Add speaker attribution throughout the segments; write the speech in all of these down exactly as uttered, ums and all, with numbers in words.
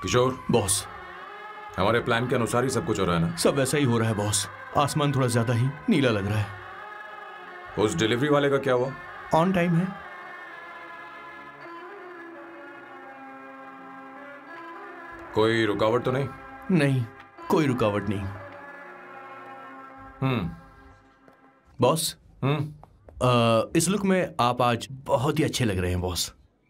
Speaker 1: किशोर।
Speaker 2: Boss,
Speaker 1: हमारे plan के अनुसार ही सब कुछ हो रहा है ना?
Speaker 2: सब वैसा ही हो रहा है बॉस। आसमान थोड़ा ज्यादा ही नीला लग रहा है।
Speaker 1: उस डिलीवरी वाले का क्या हुआ?
Speaker 2: ऑन टाइम है।
Speaker 1: कोई रुकावट तो नहीं?
Speaker 2: नहीं, कोई रुकावट नहीं।
Speaker 1: हम्म
Speaker 2: बॉस,
Speaker 1: हम्म
Speaker 2: इस लुक में आप आज बहुत ही अच्छे लग रहे हैं बॉस।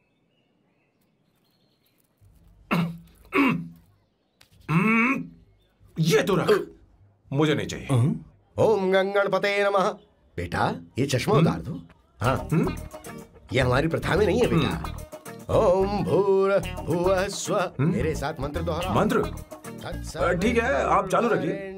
Speaker 1: ये तो रख, मुझे नहीं चाहिए।
Speaker 3: ओम गंगणपते नमः। बेटा ये चश्मा उतार दो। हाँ, ये हमारी प्रथा में नहीं है बेटा। ओम भूर भुवः स्वः। मेरे साथ मंत्र दोहराओ।
Speaker 1: मंत्र? ठीक है, आप चालू रखिए।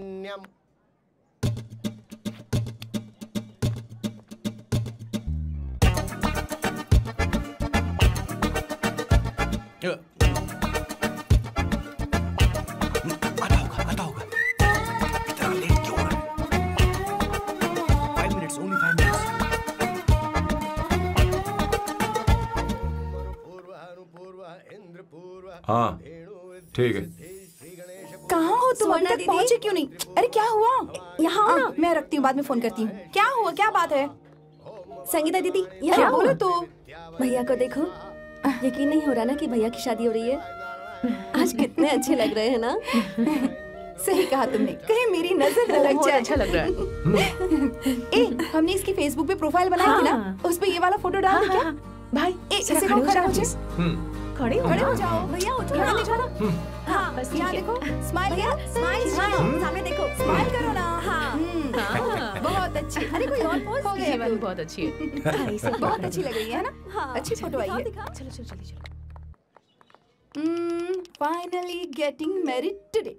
Speaker 1: हाँ ठीक है।
Speaker 4: कहाँ हो तुम? अभी तक पहुँचे क्यों नहीं? अरे क्या हुआ? यहाँ आओ ना, मैं रखती हूँ, बाद में फोन करती हूँ। क्या हुआ, क्या बात है?
Speaker 5: संगीता दीदी,
Speaker 4: क्या बोलो तो?
Speaker 5: भैया को देखो, यकीन नहीं हो रहा ना कि भैया की शादी हो रही है। आज कितने अच्छे लग रहे हैं ना।
Speaker 4: सही कहा तुमने, कहीं मेरी नजर न लग जाए।
Speaker 6: अच्छा लग रहा है।
Speaker 4: ए, हमने इसकी फेसबुक पे प्रोफाइल बनाई थी ना, उस पे ये वाला फोटो डाल दे क्या?
Speaker 6: भाई
Speaker 4: इसे को खड़ा हो जाओ।
Speaker 6: खड़े
Speaker 4: खड़े हो जाओ भैया, उठो ना। ले जाना।
Speaker 5: हाँ बस
Speaker 4: यहाँ देखो, स्माइल किया, स्माइल
Speaker 5: स्माइल सामने देखो,
Speaker 4: स्माइल करो ना।
Speaker 5: हाँ
Speaker 4: बहुत अच्छी। अरे कोई और पोज हो गया?
Speaker 6: वाली बहुत अच्छी है।
Speaker 4: बहुत अच्छी लग रही है ना?
Speaker 5: हाँ
Speaker 4: अच्छी फोटो आई है।
Speaker 6: चलो चलो चलो चलो।
Speaker 4: Finally getting married today.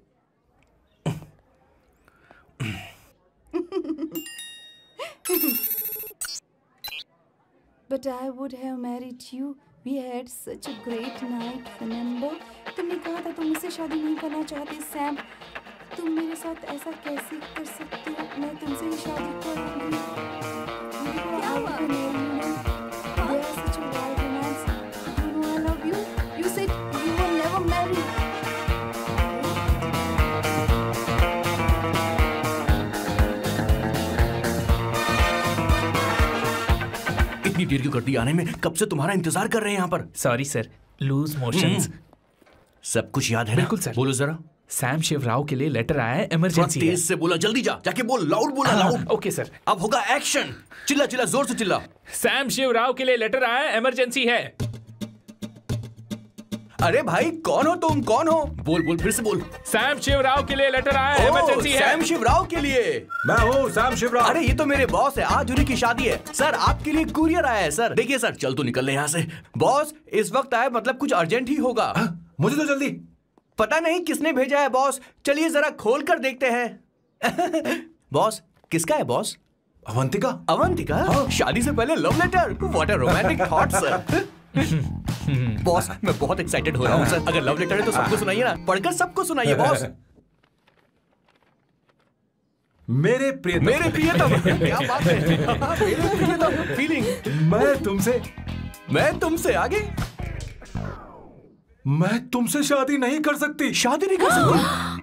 Speaker 4: But I would have married you. We had such a great night, remember? तुमने कहा था तुम मुझसे शादी नहीं करना चाहते सैम। तुम मेरे साथ ऐसा कैसे कर सकते हो? मैं तुमसे ही शादी करूंगी। क्या हुआ? They are such a wild romance. You know I love you. You said you will never marry.
Speaker 2: इतनी देर क्यों कर दी आने में? कब से तुम्हारा इंतजार कर रहे हैं यहाँ पर।
Speaker 7: Sorry sir, loose motions.
Speaker 2: सब कुछ याद है ना?
Speaker 7: बिल्कुल सर।
Speaker 2: बोलो जरा।
Speaker 7: सैम शिवराव के लिए लेटर आया है, इमरजेंसी है।
Speaker 2: तेज से बोला, जल्दी जा, जाके बोल, लाउड बोला, लाउड।
Speaker 7: Okay sir.
Speaker 2: अब होगा एक्शन। चिल्ला चिल्ला, जोर से चिल्ला।
Speaker 7: सैम शिवराव के लिए लेटर आया है, इमरजेंसी है।
Speaker 2: अरे भाई कौन हो तुम? कौन हो? बोल बोल, फिर से बोल।
Speaker 7: सैम शिवराव के लिए लेटर आया है, इमरजेंसी है।
Speaker 2: सैम शिवराव के लिए?
Speaker 1: मैं हूँ सैम शिवराव।
Speaker 2: अरे ये तो मेरे बॉस है, आज उन्हीं की शादी है। सर आपके लिए कुरियर आया है सर। देखिए सर, चल तो निकल ले यहाँ से। बॉस इस वक्त आए मतलब कुछ अर्जेंट ही होगा।
Speaker 1: हा? मुझे तो जल्दी।
Speaker 2: पता नहीं किसने भेजा है बॉस, चलिए जरा खोल कर देखते हैं। बॉस किसका है बॉस?
Speaker 1: अवंतिका।
Speaker 2: अवंतिका? हाँ। शादी से पहले love letter? What a romantic thought sir. Boss मैं बहुत एक्साइटेड हो रहा हूँ सर। अगर लव लेटर है तो सबको सुनाइए ना, पढ़कर सबको सुनाइए बॉस।
Speaker 1: मेरे प्रियतम।
Speaker 2: मेरे प्रियतम। क्या बात है। मेरे प्रियतम फीलिंग।
Speaker 1: मैं तुमसे
Speaker 2: मैं तुमसे आगे
Speaker 1: मैं तुमसे शादी नहीं कर सकती।
Speaker 2: शादी नहीं कर सकती?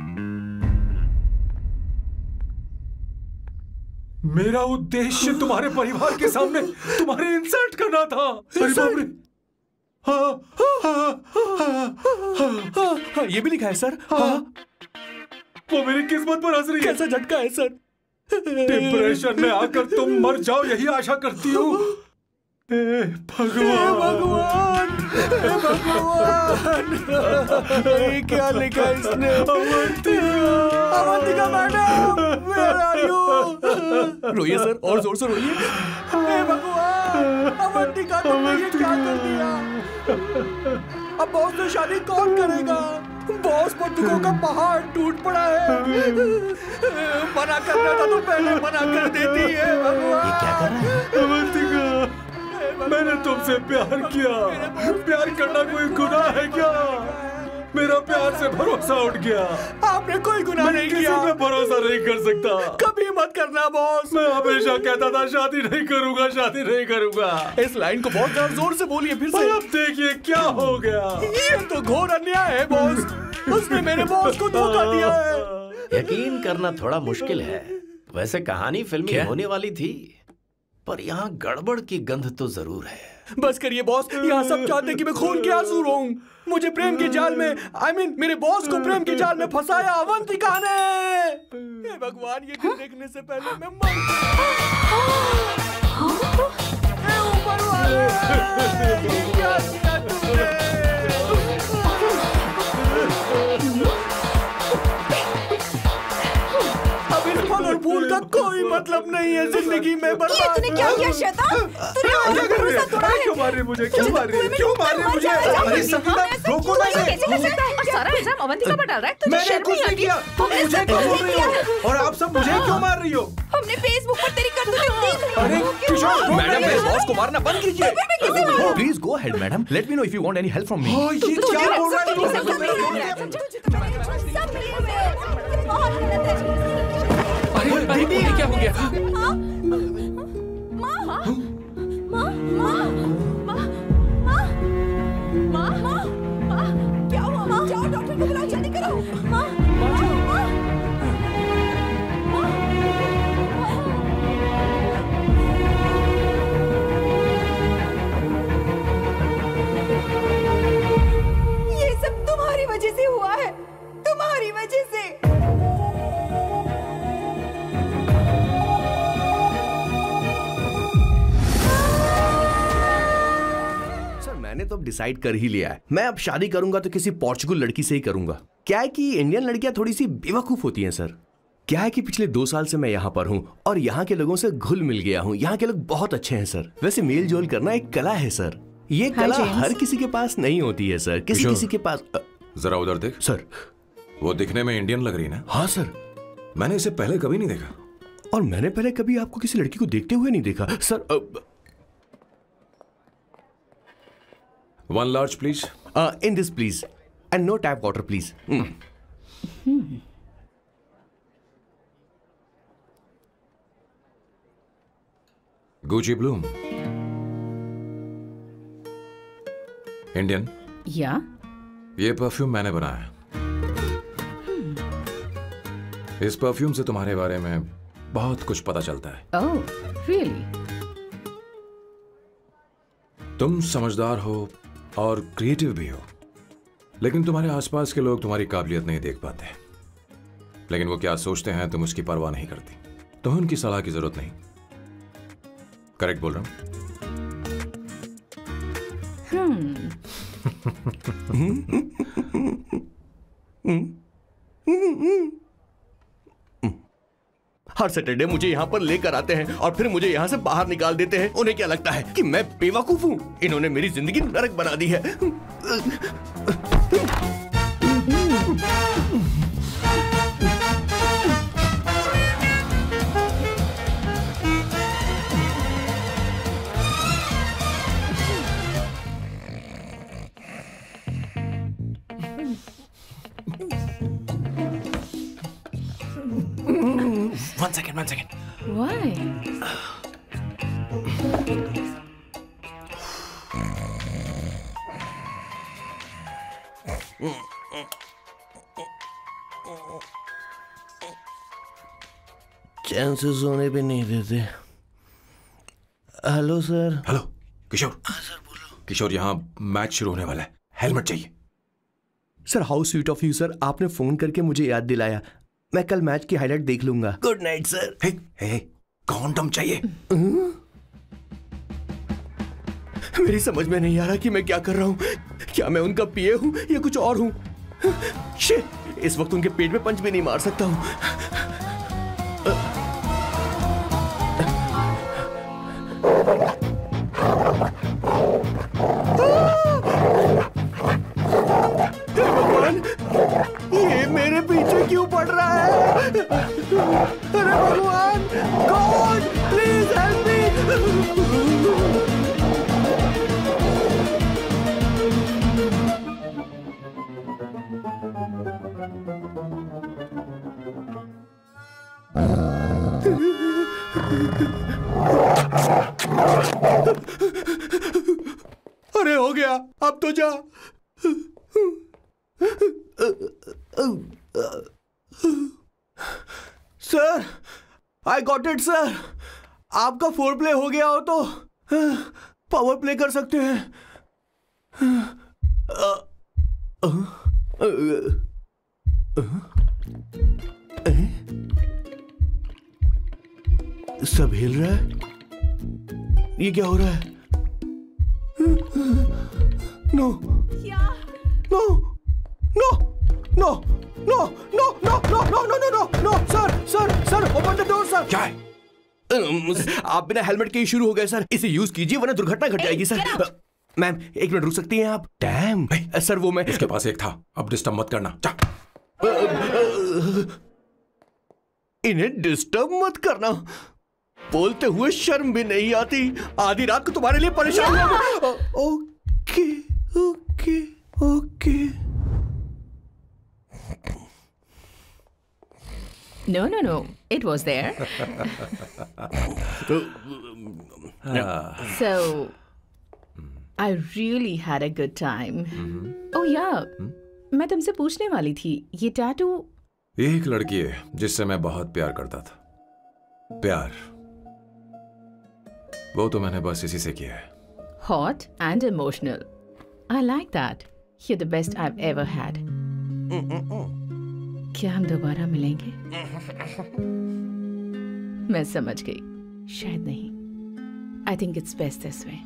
Speaker 1: मेरा उद्देश्य तुम्हारे परिवार के सामने तुम्हारे इंसल्ट करना था। अरे बाप रे। हाँ, हाँ, हाँ, हाँ,
Speaker 2: हाँ, ये भी लिखा है सर।
Speaker 1: हाँ, वो मेरी किस्मत पर हंस रही है।
Speaker 2: कैसा झटका है सर।
Speaker 1: डिप्रेशन में आकर तुम मर जाओ यही आशा करती हूँ। ए भगवान,
Speaker 2: भगवान, भगवान, ये क्या लिखा है इसने? Avantika, Avantika madam, where are you? रोइए सर, और जोर से रोइए। हे भगवान, अवंतिका तुमने ये क्या कर दिया? अब बॉस से शादी कौन करेगा? बॉस पर दुखों का पहाड़ टूट पड़ा है। मना करना था तो पहले मना कर देती है। भगवान ये क्या कर रहा है?
Speaker 1: अवंतिका मैंने तुमसे प्यार किया। प्यार करना कोई गुनाह है क्या? मेरा प्यार से भरोसा उठ गया।
Speaker 2: आपने कोई गुनाह नहीं किया।
Speaker 1: किसी पे भरोसा नहीं कर सकता।
Speaker 2: कभी मत करना बॉस।
Speaker 1: मैं हमेशा कहता था शादी नहीं करूंगा, शादी नहीं करूंगा।
Speaker 2: इस लाइन को बहुत जोर से बोलिए फिर से।
Speaker 1: अब देखिए क्या हो गया।
Speaker 2: ये तो घोर अन्याय है बॉस। उसने मेरे बॉस को धोखा दिया है।
Speaker 8: यकीन करना थोड़ा मुश्किल है। वैसे कहानी फिल्मी होने वाली थी, पर यहाँ गड़बड़ की गंध तो जरूर है।
Speaker 2: बस करिए बॉस, यहाँ सब चाहते कि मैं खून के आंसू रोऊं। मुझे प्रेम के जाल में, आई I मीन mean, मेरे बॉस को प्रेम के जाल में फंसाया अवंतिका ने। हे भगवान, ये दिन देखने से पहले मैं मर हे ऊपर वाले, ये क्या किया तुमने? अब इस फल और फूल का कोई मतलब नहीं है जिंदगी में। बर्बाद।
Speaker 4: तूने क्या किया शैतान? तूने मुझे भरोसा तोड़ा है।
Speaker 1: क्यों मार रही मुझे? क्यों मार रही? क्यों मार रही मुझे? अरे संगीता, रोको ना इसे।
Speaker 6: और सारा इल्जाम अवंतिका पर डाल रहा है। तुझे
Speaker 1: मैंने
Speaker 6: शर्म
Speaker 1: कुछ
Speaker 6: नहीं
Speaker 1: नहीं
Speaker 6: आती?
Speaker 1: किया। तुम मुझे क्यों बोल रही हो? और आप सब मुझे क्यों मार रही हो?
Speaker 4: हमने फेसबुक पर तेरी करतूतें देख ली।
Speaker 1: अरे किशोर,
Speaker 2: मैडम, मेरे बॉस को मारना बंद कीजिए। Please go ahead madam, let me know if you want any help from me.
Speaker 1: हाँ, ये क्या बोल रहा है तू?
Speaker 4: सब मिले हुए हैं। ये बहुत गलत है।
Speaker 7: अरे दीदी, क्या हो गया?
Speaker 4: माँ, माँ, माँ, माँ, माँ, माँ, माँ, माँ, माँ, क्या हुआ? माँ, जाओ डॉक्टर को बुलाओ, जल्दी करो। माँ, माँ, माँ, ये सब तुम्हारी वजह से हुआ है, तुम्हारी वजह से।
Speaker 2: मैंने तो अब डिसाइड कर ही लिया है, मैं अब शादी करूंगा तो किसी पोर्चुगल लड़की से ही करूंगा। क्या है कि इंडियन लड़कियां थोड़ी सी बेवकूफ होती हैं सर। क्या है कि पिछले दो साल से मैं यहाँ पर हूँ और यहाँ के लोगों से घुल मिल गया हूँ। यहाँ के लोग बहुत अच्छे हैं सर। वैसे मेल जोल करना एक कला है सर। ये कला हर किसी के पास नहीं होती है सर। किसी किसी के पास।
Speaker 9: जरा उधर देख
Speaker 2: सर।
Speaker 9: वो दिखने में इंडियन लग रही ना?
Speaker 2: हाँ सर।
Speaker 9: मैंने इसे पहले कभी नहीं देखा।
Speaker 2: और मैंने पहले कभी आपको किसी लड़की को देखते हुए नहीं देखा sir.
Speaker 9: One large please.
Speaker 2: In this please and no tap water please.
Speaker 9: Gucci Bloom. Indian.
Speaker 6: या
Speaker 9: ये परफ्यूम मैंने बनाया। इस परफ्यूम से तुम्हारे बारे में बहुत कुछ पता चलता है।
Speaker 6: Oh, really?
Speaker 9: तुम समझदार हो और क्रिएटिव भी हो, लेकिन तुम्हारे आसपास के लोग तुम्हारी काबिलियत नहीं देख पाते। लेकिन वो क्या सोचते हैं तुम उसकी परवाह नहीं करती। तुम्हें उनकी सलाह की जरूरत नहीं। करेक्ट बोल रहा
Speaker 2: हूं? हर सैटरडे मुझे यहाँ पर लेकर आते हैं और फिर मुझे यहाँ से बाहर निकाल देते हैं। उन्हें क्या लगता है कि मैं बेवकूफ हूँ? इन्होंने मेरी जिंदगी नरक बना दी है।
Speaker 7: One second, one second.
Speaker 6: Why?
Speaker 2: चैन से सोने पे नहीं देते। Hello sir.
Speaker 9: Hello Kishore. Sir बोलो। किशोर, यहाँ मैच शुरू होने वाला है, हेलमेट चाहिए।
Speaker 2: Sir how sweet of you sir, आपने फोन करके मुझे याद दिलाया। मैं कल मैच की हाईलाइट देख लूंगा। Good night sir.
Speaker 9: Hey, hey, condom चाहिए।
Speaker 2: मेरी समझ में नहीं आ रहा कि मैं क्या कर रहा हूँ। क्या मैं उनका पीए हूँ या कुछ और हूँ? शिट, इस वक्त उनके पेट में पंच भी नहीं मार सकता हूँ। भगवान, ये मेरे पीछे क्यों पड़ रहा है? अरे भगवान, गॉड प्लीज हेल्प मी। अरे हो गया, अब तो जा। Sir, I got it sir. आपका फोर प्ले हो गया हो तो पावर प्ले कर सकते हैं। सब हिल रहा है, ये क्या हो रहा है? No no no no no no no no no no no no no sir sir sir open the door sir. क्या है? आप बिना हेलमेट के ही शुरू हो गए सर। इसे यूज कीजिए वरना दुर्घटना घट जाएगी सर। मैम एक मिनट रुक सकती हैं आप? डैम सर, वो मैं
Speaker 9: उसके पास एक था, अब डिस्टर्ब मत करना। जा।
Speaker 2: इन्हें डिस्टर्ब मत करना, बोलते हुए शर्म भी नहीं आती। आधी रात को तुम्हारे लिए परेशान हुआ। Okay okay okay.
Speaker 6: No, no, no. It was there. So, I really had a good time. Oh yeah. मैं तुमसे पूछने वाली थी, ये टैटू।
Speaker 9: एक लड़की है जिससे मैं बहुत प्यार करता था। प्यार वो तो मैंने बस इसी से किया है।
Speaker 6: Hot and emotional. I like that. You're the best I've ever had. क्या हम दोबारा मिलेंगे? मैं समझ गई, शायद नहीं। I think it's best this way.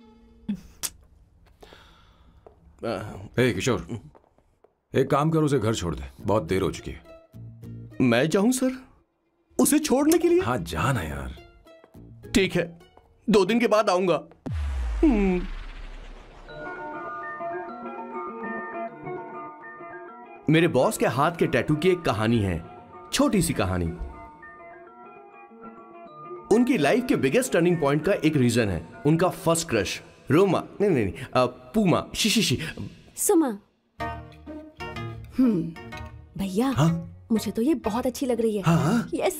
Speaker 9: हे किशोर, एक काम कर, उसे घर छोड़ दे, बहुत देर हो चुकी है।
Speaker 2: मैं जाऊं सर उसे छोड़ने के लिए?
Speaker 9: हाँ जाना यार।
Speaker 2: ठीक है, दो दिन के बाद आऊंगा। मेरे बॉस के हाथ के टैटू की एक कहानी है, छोटी सी कहानी। उनकी लाइफ के बिगेस्ट टर्निंग पॉइंट का एक रीजन है उनका फर्स्ट क्रश रोमा, नहीं नहीं नहीं आ, पूमा, शिशिशी।
Speaker 5: सुमा। हम्म भैया,
Speaker 2: हाँ?
Speaker 5: मुझे तो ये बहुत अच्छी लग रही है।
Speaker 2: हाँ?
Speaker 5: यस।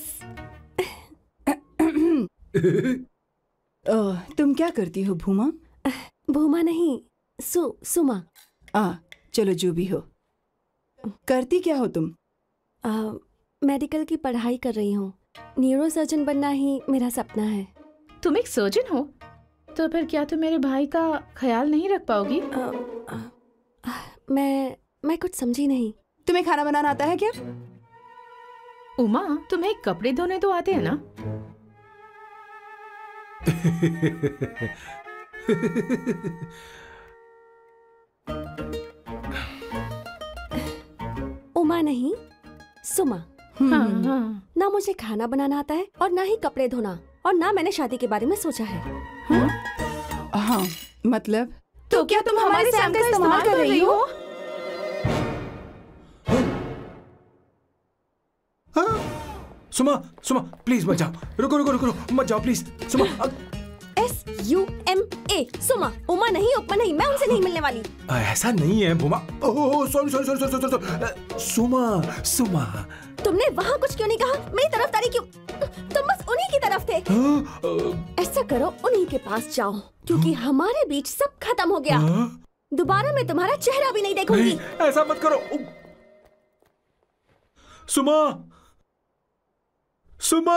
Speaker 4: ओह, तुम क्या करती हो भूमा?
Speaker 5: भूमा नहीं, सु सुमा।
Speaker 4: आ, चलो जो भी हो। करती क्या हो तुम?
Speaker 5: आ, मेडिकल की पढ़ाई कर रही हूँ। न्यूरो सर्जन बनना ही मेरा सपना है।
Speaker 6: तुम एक सर्जन हो तो फिर क्या तुम मेरे भाई का ख्याल नहीं रख पाओगी?
Speaker 5: आ, आ, आ, मैं मैं कुछ समझी नहीं।
Speaker 4: तुम्हें खाना बनाना आता है क्या?
Speaker 6: उमा, तुम्हें कपड़े धोने तो आते हैं ना?
Speaker 5: उमा नहीं, सुमा।
Speaker 6: हाँ, हाँ।
Speaker 5: ना मुझे खाना बनाना आता है और ना ही कपड़े धोना, और ना मैंने शादी के बारे में सोचा है।
Speaker 4: हाँ, हाँ मतलब?
Speaker 6: तो, तो क्या तुम हमारे सैम का इस्तेमाल कर रही हो?
Speaker 9: हाँ? सुमा, सुमा प्लीज मत जाओ, रुको रुको रुको, रुको मत जाओ प्लीज। सुमा।
Speaker 5: एस यू एम ए, सुमा। उमा नहीं, उपमा नहीं, मैं उनसे नहीं मिलने वाली।
Speaker 9: ऐसा नहीं है Bhuma. Oh sorry sorry sorry sorry sorry. Suma, Suma.
Speaker 5: तुमने वहाँ कुछ क्यों नहीं कहा? मेरी तरफदारी क्यों? तुम बस उन्हीं की तरफ थे। ऐसा करो, उन्हीं के पास जाओ, क्योंकि हमारे बीच सब खत्म हो गया। दोबारा मैं तुम्हारा चेहरा भी नहीं देखूंगी।
Speaker 9: नहीं, ऐसा मत करो। सुमा, सुमा।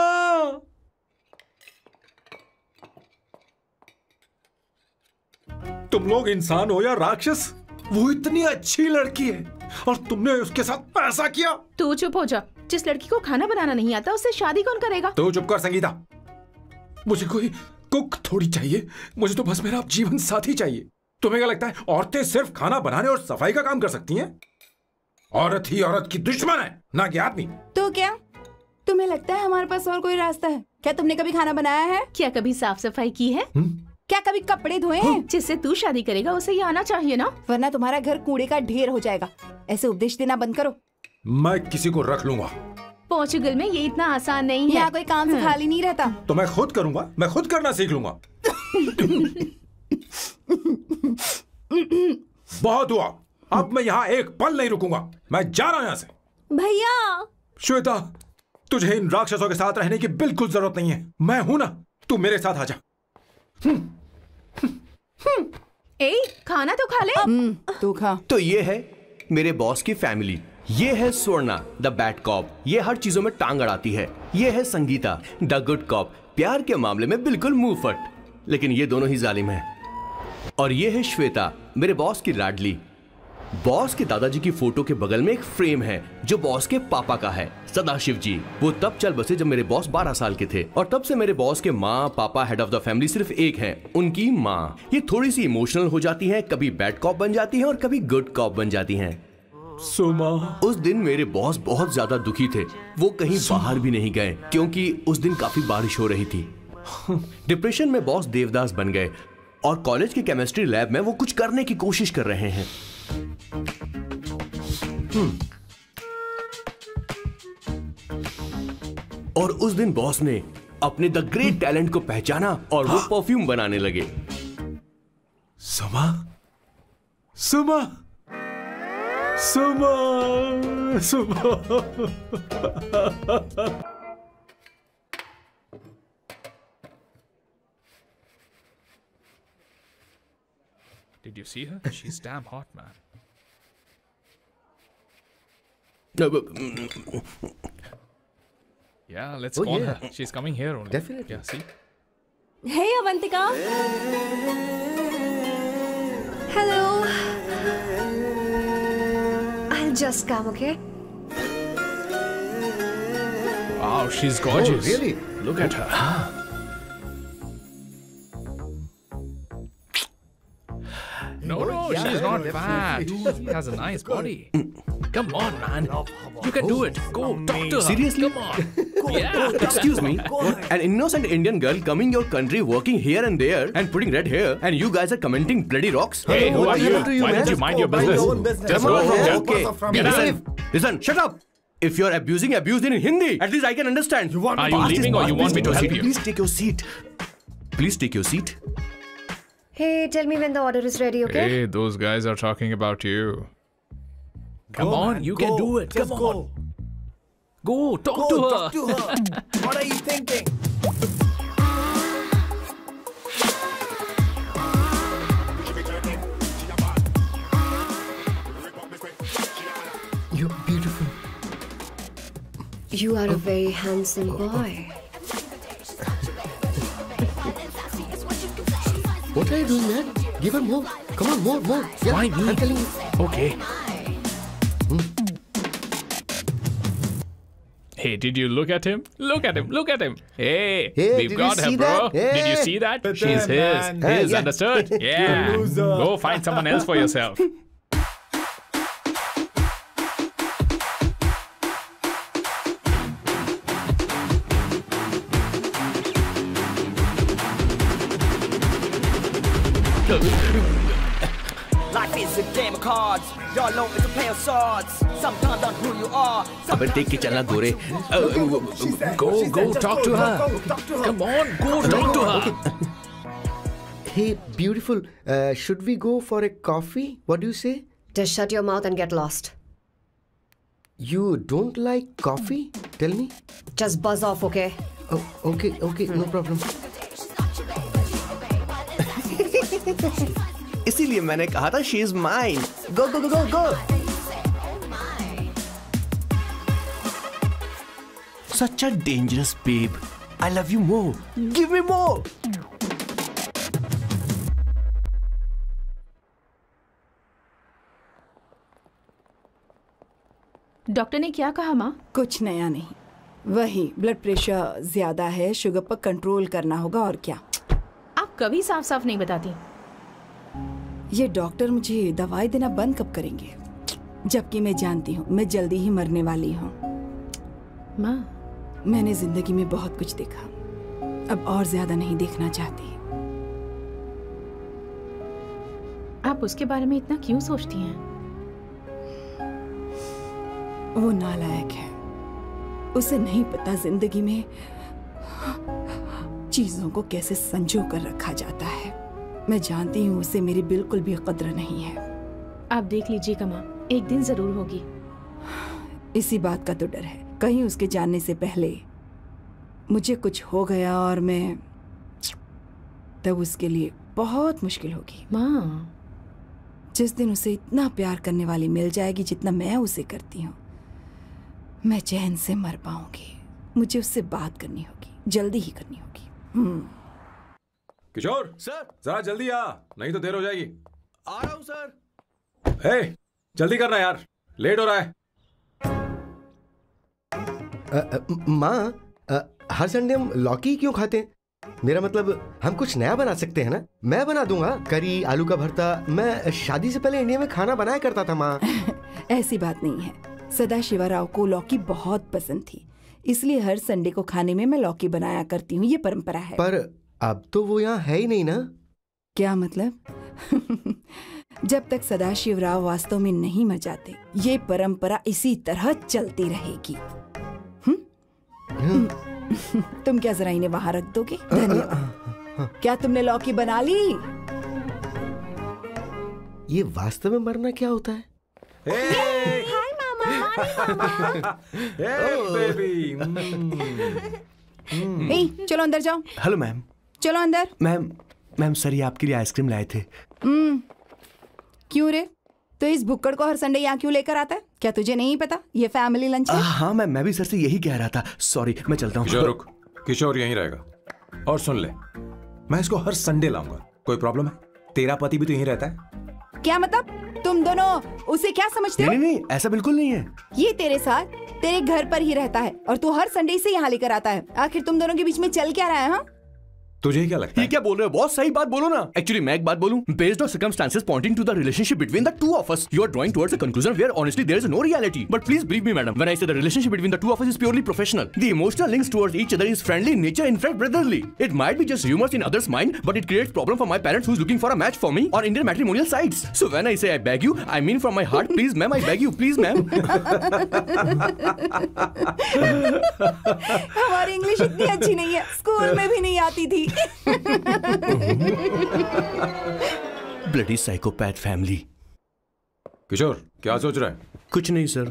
Speaker 9: तुम लोग इंसान हो या राक्षस? वो इतनी अच्छी लड़की है और तुमने उसके साथ ऐसा किया।
Speaker 6: तू चुप हो जा। जिस लड़की को खाना बनाना नहीं आता उससे शादी कौन करेगा?
Speaker 9: तो चुप कर संगीता। मुझे कोई कुक थोड़ी चाहिए, मुझे तो बस मेरा जीवन साथी चाहिए। तुम्हें क्या लगता है औरतें सिर्फ खाना बनाने और सफाई का काम कर सकती हैं? औरत ही औरत की दुश्मन है, ना कि आदमी।
Speaker 4: तो क्या तुम्हें लगता है हमारे पास और कोई रास्ता है? क्या तुमने कभी खाना बनाया है?
Speaker 6: क्या कभी साफ सफाई की है?
Speaker 9: हुँ?
Speaker 4: क्या कभी कपड़े धोए हैं?
Speaker 6: जिससे तू शादी करेगा उसे ये आना चाहिए ना,
Speaker 4: वरना तुम्हारा घर कूड़े का ढेर हो जाएगा। ऐसे उपदेश देना बंद करो।
Speaker 9: मैं किसी को रख लूंगा।
Speaker 6: पोर्चुगल में ये इतना आसान नहीं है।
Speaker 4: यहाँ कोई काम से खाली नहीं रहता।
Speaker 9: तो मैं खुद करूंगा, मैं खुद करना सीख लूंगा। बहुत हुआ, अब मैं यहाँ एक पल नहीं रुकूंगा। मैं जा रहा हूँ यहाँ से।
Speaker 5: भैया।
Speaker 9: श्वेता, तुझे इन राक्षसों के साथ रहने की बिल्कुल जरूरत नहीं है। मैं हूं ना, तू मेरे साथ आ जा।
Speaker 6: ए, खाना तो खा ले।
Speaker 4: तू खा।
Speaker 2: तो ये है मेरे बॉस की फैमिली। ये है स्वर्णा द बैड कॉप, ये हर चीजों में टांग अड़ाती है। ये है संगीता द गुड कॉप, प्यार के मामले में बिल्कुल मुंह फट, लेकिन ये दोनों ही जालिम हैं। और ये है श्वेता, मेरे बॉस की लाडली। बॉस के दादाजी की फोटो के बगल में एक फ्रेम है जो बॉस के पापा का है, सदाशिव जी। वो तब चल बसे जब मेरे बॉस बारह साल के थे, और तब से मेरे बॉस के माँ पापा हेड ऑफ द फैमिली सिर्फ एक है, उनकी माँ। ये थोड़ी सी इमोशनल हो जाती हैं, कभी बैड कॉप बन जाती हैं और कभी गुड कॉप बन जाती हैं।
Speaker 1: सुमा,
Speaker 2: उस दिन मेरे बॉस बहुत ज्यादा दुखी थे। वो कहीं बाहर भी नहीं गए क्योंकि उस दिन काफी बारिश हो रही थी। डिप्रेशन में बॉस देवदास बन गए और कॉलेज के केमिस्ट्री लैब में वो कुछ करने की कोशिश कर रहे हैं। और उस दिन बॉस ने अपने द ग्रेट टैलेंट को पहचाना और वो परफ्यूम बनाने लगे।
Speaker 1: सुमा, सुमा, सुमा, सुमा।
Speaker 7: Did you see her? She's damn hot, man. Yeah, let's
Speaker 3: Oh,
Speaker 7: call
Speaker 3: yeah.
Speaker 7: her. She's coming here only.
Speaker 3: Definitely.
Speaker 7: Yeah, see?
Speaker 5: Hey, Avantika.
Speaker 10: Hello. I'll just come, okay?
Speaker 7: Wow, she's gorgeous.
Speaker 3: Oh, really?
Speaker 7: Look at her. No, no, she's not bad. She has a nice body. Come on, man. You can do it. Go, talk to her.
Speaker 2: Seriously?
Speaker 7: Come on. Yeah.
Speaker 2: Excuse me, an innocent Indian girl coming your country, working here and there, and putting red hair, and you guys are commenting bloody rocks?
Speaker 7: Hey, who
Speaker 3: What
Speaker 7: are
Speaker 3: the
Speaker 7: you?
Speaker 3: hell do you,
Speaker 7: Why
Speaker 3: man?
Speaker 7: don't you mind your business? Just go
Speaker 3: on,
Speaker 7: from
Speaker 3: man.
Speaker 7: here.
Speaker 2: Okay,
Speaker 7: Get out.
Speaker 2: listen, listen, shut up. If you're abusing, abuse it in Hindi. At least I can understand. You
Speaker 7: Are you leaving or you want me to help you?
Speaker 2: Please take your seat. Please take your seat.
Speaker 10: Hey, tell me when the order is ready, okay?
Speaker 7: Hey, those guys are talking about you. Come on, you can do it. Come on. Go, talk to her.
Speaker 11: Talk to her. What are you thinking?
Speaker 3: You're beautiful.
Speaker 10: You are a very handsome boy.
Speaker 3: What are you doing, man? Give her more. Come on, more, more. Yeah,
Speaker 7: Why me?
Speaker 3: I'm telling you.
Speaker 7: Okay. Hey, did you look at him? Look at him, look at him. Hey,
Speaker 3: Hey,
Speaker 7: we've
Speaker 3: did
Speaker 7: got
Speaker 3: you
Speaker 7: her,
Speaker 3: see
Speaker 7: bro.
Speaker 3: that?
Speaker 7: Did you
Speaker 3: Hey.
Speaker 7: see that?
Speaker 11: But
Speaker 7: She's
Speaker 11: then,
Speaker 7: his.
Speaker 11: man.
Speaker 7: His,
Speaker 3: Yeah.
Speaker 7: understood? Yeah.
Speaker 11: loser.
Speaker 7: Go find someone else for yourself.
Speaker 11: Life is a game of cards. Your low is a play of swords. Sometimes on who you are.
Speaker 2: अबे देख के चलना गोरे.
Speaker 7: Go, go, talk to her. Come on, go, talk to her.
Speaker 3: Hey, beautiful. Uh, should we go for a coffee? What do you say?
Speaker 10: Just shut your mouth and get lost.
Speaker 3: You don't like coffee? Tell me.
Speaker 10: Just buzz off, okay?
Speaker 3: Oh, okay, okay, no problem.
Speaker 2: इसीलिए मैंने कहा था she is mine. Go, go, go, go, go. Such a dangerous babe. I love you more. Give me more.
Speaker 6: Doctor ने क्या कहा माँ?
Speaker 4: कुछ नया नहीं, वही ब्लड प्रेशर ज्यादा है, शुगर पर कंट्रोल करना होगा और क्या।
Speaker 6: आप कभी साफ साफ नहीं बताती।
Speaker 4: ये डॉक्टर मुझे दवाई देना बंद कब करेंगे, जबकि मैं जानती हूँ मैं जल्दी ही मरने वाली हूँ।
Speaker 6: माँ,
Speaker 4: मैंने जिंदगी में बहुत कुछ देखा, अब और ज्यादा नहीं देखना चाहती।
Speaker 6: आप उसके बारे में इतना क्यों सोचती हैं?
Speaker 4: वो नालायक है, उसे नहीं पता जिंदगी में चीजों को कैसे संजो कर रखा जाता है। मैं जानती हूँ उसे मेरी बिल्कुल भी कद्र नहीं है।
Speaker 6: आप देख लीजिएगा माँ, एक दिन जरूर होगी।
Speaker 4: इसी बात का तो डर है, कहीं उसके जानने से पहले मुझे कुछ हो गया और मैं, तब उसके लिए बहुत मुश्किल होगी।
Speaker 6: माँ,
Speaker 4: जिस दिन उसे इतना प्यार करने वाली मिल जाएगी जितना मैं उसे करती हूँ, मैं चैन से मर पाऊंगी। मुझे उससे बात करनी होगी, जल्दी ही करनी होगी। हम्म।
Speaker 9: किशोर
Speaker 2: सर,
Speaker 9: जरा जल्दी आ, नहीं तो देर हो जाएगी।
Speaker 2: आ रहा हूँ सर।
Speaker 9: ए, जल्दी करना यार, लेट हो रहा है।
Speaker 3: माँ, हर संडे हम लौकी क्यों खाते हैं? मेरा मतलब हम कुछ नया बना सकते हैं ना? मैं बना दूंगा करी, आलू का भरता। मैं शादी से पहले इंडिया में खाना बनाया करता था माँ।
Speaker 4: ऐसी बात नहीं है। सदाशिवा राव को लौकी बहुत पसंद थी, इसलिए हर संडे को खाने में मैं लौकी बनाया करती हूँ। ये परंपरा है।
Speaker 3: पर अब तो वो यहाँ है ही नहीं ना।
Speaker 4: क्या मतलब? जब तक सदाशिव राव वास्तव में नहीं मर जाते, ये परंपरा इसी तरह चलती रहेगी। तुम क्या जरा इन्हें वहां रख दोगे? धन्यवाद। क्या तुमने लौकी बना ली?
Speaker 3: ये वास्तव में मरना क्या होता है?
Speaker 5: हाय मामा।
Speaker 9: बेबी।
Speaker 4: ए, चलो अंदर जाओ।
Speaker 2: Hello ma'am.
Speaker 4: चलो अंदर।
Speaker 2: मैम मैम सर ये आपके लिए आइसक्रीम लाए थे।
Speaker 4: हम्म। क्यों रे? तो इस भुक्कड़ को हर संडे यहाँ क्यों लेकर आता है? क्या तुझे नहीं पता ये फैमिली लंच है?
Speaker 2: हाँ मैम, मैं भी सर से यही कह रहा था। सॉरी, मैं चलता हूँ।
Speaker 9: किशोर रुक, किशोर यहीं रहेगा। और सुन ले, मैं इसको हर संडे लाऊंगा। कोई प्रॉब्लम है? तेरा पति भी तो यहीं रहता है।
Speaker 4: क्या मतलब? तुम दोनों उसे क्या समझते हो?
Speaker 2: नहीं नहीं, ऐसा बिल्कुल नहीं है।
Speaker 4: ये तेरे साथ तेरे घर पर ही रहता है और तू हर संडे से यहाँ लेकर आता है। आखिर तुम दोनों के बीच में चल क्या रहा है? हाँ,
Speaker 9: तुझे क्या लगता है?
Speaker 2: ये क्या बोल रहे हो बॉस? सही बात बोलो ना। एक्चुअली मैं एक बात बोलूं, based on circumstances pointing to the relationship between the two of us, you are drawing towards a conclusion where honestly there is no reality. But please believe me madam, when I say the relationship between the two of us is purely professional. The emotional links towards each other is friendly in nature, in fact brotherly. It might be just humours in others mind, but it creates problem for my parents who is looking for a match for me on Indian matrimonial sites. So when I say I beg you, I mean from my heart, please ma'am, I beg you, please ma'am.
Speaker 4: हमारी English इतनी अच्छी नहीं है, school में भी नहीं आती थी।
Speaker 2: Bloody psychopath family.
Speaker 9: किशोर क्या सोच रहा है?
Speaker 2: कुछ नहीं सर।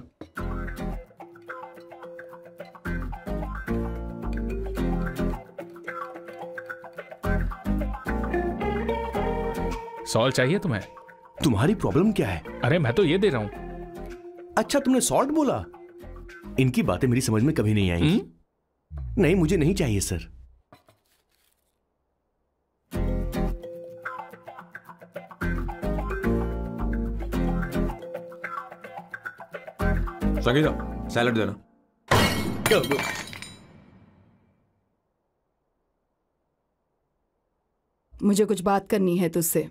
Speaker 7: सॉल्ट चाहिए तुम्हें?
Speaker 2: तुम्हारी प्रॉब्लम क्या है?
Speaker 7: अरे मैं तो ये दे रहा हूं।
Speaker 2: अच्छा तुमने सॉल्ट बोला? इनकी बातें मेरी समझ में कभी नहीं आएंगी। नहीं मुझे नहीं चाहिए सर।
Speaker 9: संगीता सैलड देना।
Speaker 4: मुझे कुछ बात करनी है तुझसे।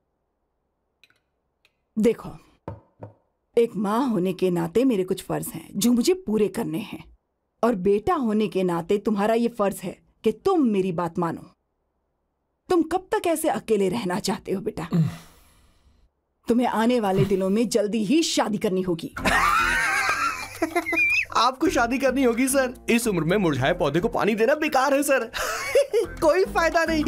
Speaker 4: देखो, एक माँ होने के नाते मेरे कुछ फर्ज हैं जो मुझे पूरे करने हैं, और बेटा होने के नाते तुम्हारा ये फर्ज है कि तुम मेरी बात मानो। तुम कब तक ऐसे अकेले रहना चाहते हो बेटा? तुम्हें आने वाले दिनों में जल्दी ही शादी करनी होगी।
Speaker 2: आपको शादी करनी होगी सर? इस उम्र में मुरझाए पौधे को पानी देना बेकार है सर। कोई फायदा नहीं।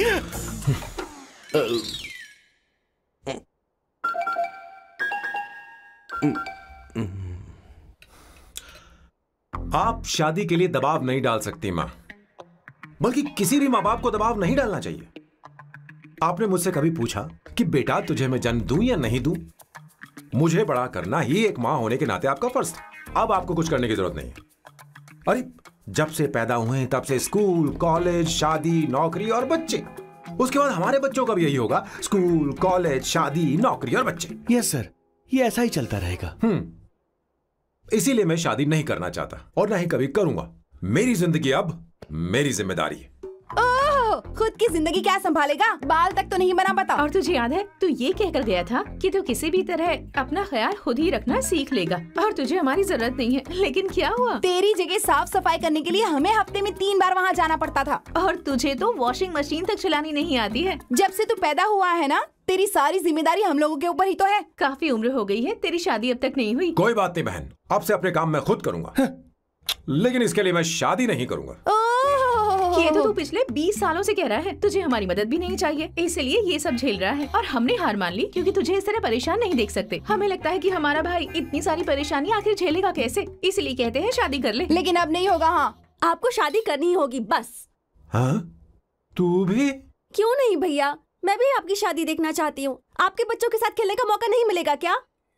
Speaker 9: आप शादी के लिए दबाव नहीं डाल सकती मां, बल्कि किसी भी मां बाप को दबाव नहीं डालना चाहिए। आपने मुझसे कभी पूछा कि बेटा तुझे मैं जन्म दूं या नहीं दूं? मुझे बड़ा करना ही एक मां होने के नाते आपका फर्ज था। अब आपको कुछ करने की जरूरत नहीं है। अरे जब से पैदा हुए तब से स्कूल, कॉलेज, शादी, नौकरी और बच्चे। उसके बाद हमारे बच्चों का भी यही होगा, स्कूल, कॉलेज, शादी, नौकरी और बच्चे।
Speaker 2: यस सर, ये ऐसा ही चलता रहेगा।
Speaker 9: हम्म इसीलिए मैं शादी नहीं करना चाहता और ना ही कभी करूंगा। मेरी जिंदगी अब मेरी जिम्मेदारी है।
Speaker 4: खुद की जिंदगी क्या संभालेगा? बाल तक तो नहीं बना पता।
Speaker 6: और तुझे याद है तू ये कहकर गया था कि तू किसी भी तरह अपना ख्याल खुद ही रखना सीख लेगा और तुझे हमारी जरूरत नहीं है। लेकिन क्या हुआ?
Speaker 4: तेरी जगह साफ सफाई करने के लिए हमें हफ्ते में तीन बार वहाँ जाना पड़ता था।
Speaker 6: और तुझे तो वॉशिंग मशीन तक चलानी नहीं आती है।
Speaker 4: जब से तू पैदा हुआ है ना, तेरी सारी जिम्मेदारी हम लोगों के ऊपर ही तो है।
Speaker 6: काफी उम्र हो गई है, तेरी शादी अब तक नहीं हुई।
Speaker 9: कोई बात नहीं बहन, अब से अपने काम मैं खुद करूंगा, लेकिन इसके लिए मैं शादी नहीं करूंगा।
Speaker 6: ये तो तू पिछले बीस सालों से कह रहा है। तुझे हमारी मदद भी नहीं चाहिए, इसलिए ये सब झेल रहा है। और हमने हार मान ली क्योंकि तुझे इस तरह परेशान नहीं देख सकते। हमें लगता है कि हमारा भाई इतनी सारी परेशानी आखिर झेलेगा कैसे, इसलिए कहते हैं शादी कर ले।
Speaker 4: लेकिन अब नहीं होगा। हाँ,
Speaker 5: आपको शादी करनी होगी बस।
Speaker 9: हाँ? तू भी?
Speaker 5: क्यों नहीं भैया, मैं भी आपकी शादी देखना चाहती हूँ। आपके बच्चों के साथ खेलने का मौका नहीं मिलेगा क्या?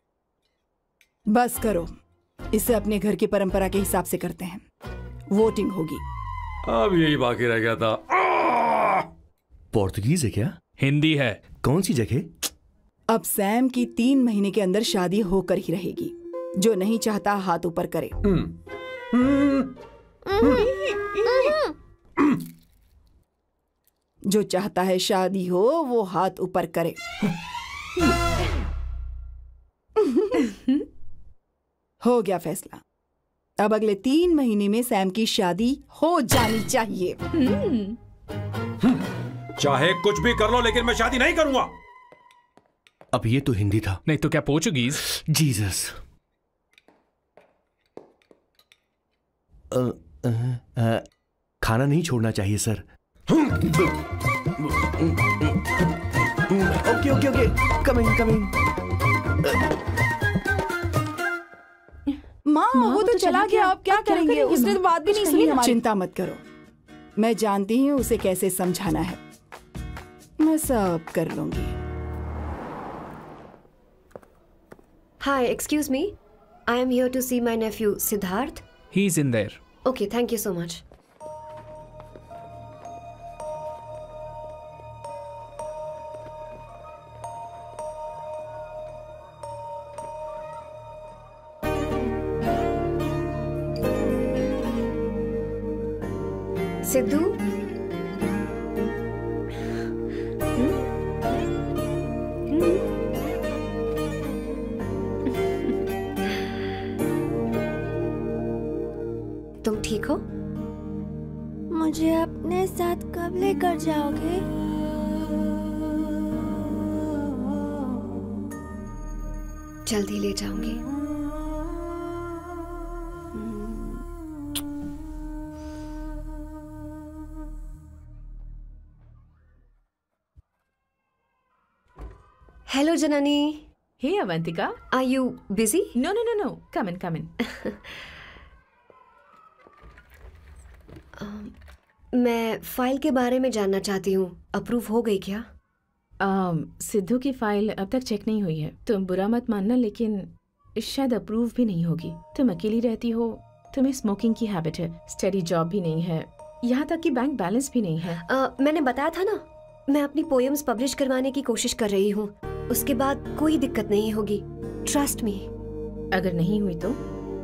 Speaker 4: बस करो, इसे अपने घर की परंपरा के हिसाब से करते हैं। वोटिंग होगी।
Speaker 9: अब यही बाकी रह गया था।
Speaker 2: पोर्तुगीज है क्या?
Speaker 7: हिंदी है।
Speaker 2: कौन सी जगह?
Speaker 4: अब सैम की तीन महीने के अंदर शादी होकर ही रहेगी। जो नहीं चाहता हाथ ऊपर करे। जो चाहता है शादी हो वो हाथ ऊपर करे। हो गया फैसला। अब अगले तीन महीने में सैम की शादी हो जानी चाहिए।
Speaker 9: चाहे कुछ भी कर लो, लेकिन मैं शादी नहीं करूंगा।
Speaker 2: अब ये तो हिंदी था।
Speaker 7: नहीं तो क्या पोर्चुगीज?
Speaker 2: जीसस। अ, अ, अ, खाना नहीं छोड़ना चाहिए sir. Okay okay okay, coming coming.
Speaker 4: माँ वो तो चला गया, अब क्या करेंगे? उसने तो बात भी नहीं सुनी हमारी। चिंता मत करो, मैं जानती हूँ उसे कैसे समझाना है। मैं सब कर लूंगी।
Speaker 10: Hi, excuse me. I am here to see my nephew Siddharth.
Speaker 7: He's in there.
Speaker 10: Okay, thank you so much. Sidhu, तुम ठीक हो?
Speaker 5: मुझे अपने साथ कब लेकर जाओगे?
Speaker 10: जल्दी ले जाऊंगी। Hello, Janani.
Speaker 6: Hey, Avantika.
Speaker 10: Are you busy?
Speaker 6: No, no, no, no. Come in, come in.
Speaker 10: uh, मैं फाइल के बारे में जानना चाहती हूँ। अप्रूव हो गई क्या?
Speaker 6: um, सिद्धू की फाइल अब तक चेक नहीं हुई है। तुम बुरा मत मानना, लेकिन शायद अप्रूव भी नहीं होगी। तुम अकेली रहती हो, तुम्हें स्मोकिंग की हैबिट है, स्टडी जॉब भी नहीं है, यहाँ तक कि बैंक बैलेंस भी नहीं है।
Speaker 10: uh, मैंने बताया था ना, मैं अपनी पोएम्स पब्लिश करवाने की कोशिश कर रही हूँ। उसके बाद कोई दिक्कत नहीं होगी, ट्रस्ट मी।
Speaker 6: अगर नहीं हुई तो?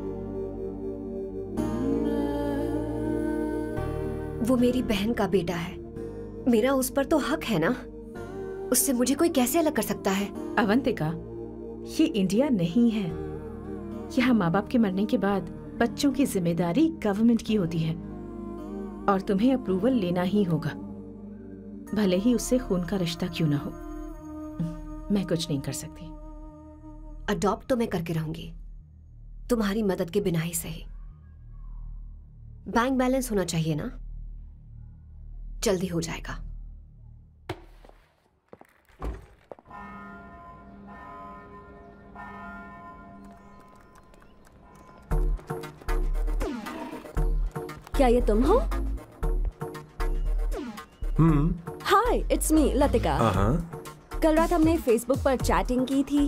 Speaker 10: वो मेरी बहन का बेटा है, मेरा उस पर तो हक है ना। उससे मुझे कोई कैसे अलग कर सकता है?
Speaker 6: अवंतिका, ये इंडिया नहीं है। यहाँ माँ बाप के मरने के बाद बच्चों की जिम्मेदारी गवर्नमेंट की होती है और तुम्हें अप्रूवल लेना ही होगा, भले ही उससे खून का रिश्ता क्यों ना हो। मैं कुछ नहीं कर सकती।
Speaker 10: अडॉप्ट तो मैं करके रहूंगी, तुम्हारी मदद के बिना ही सही। बैंक बैलेंस होना चाहिए ना, जल्दी हो जाएगा।
Speaker 5: क्या ये तुम हो?
Speaker 9: Hmm.
Speaker 5: Hi, it's me Latika.
Speaker 9: हाँ।
Speaker 5: कल रात हमने फेसबुक पर चैटिंग की थी।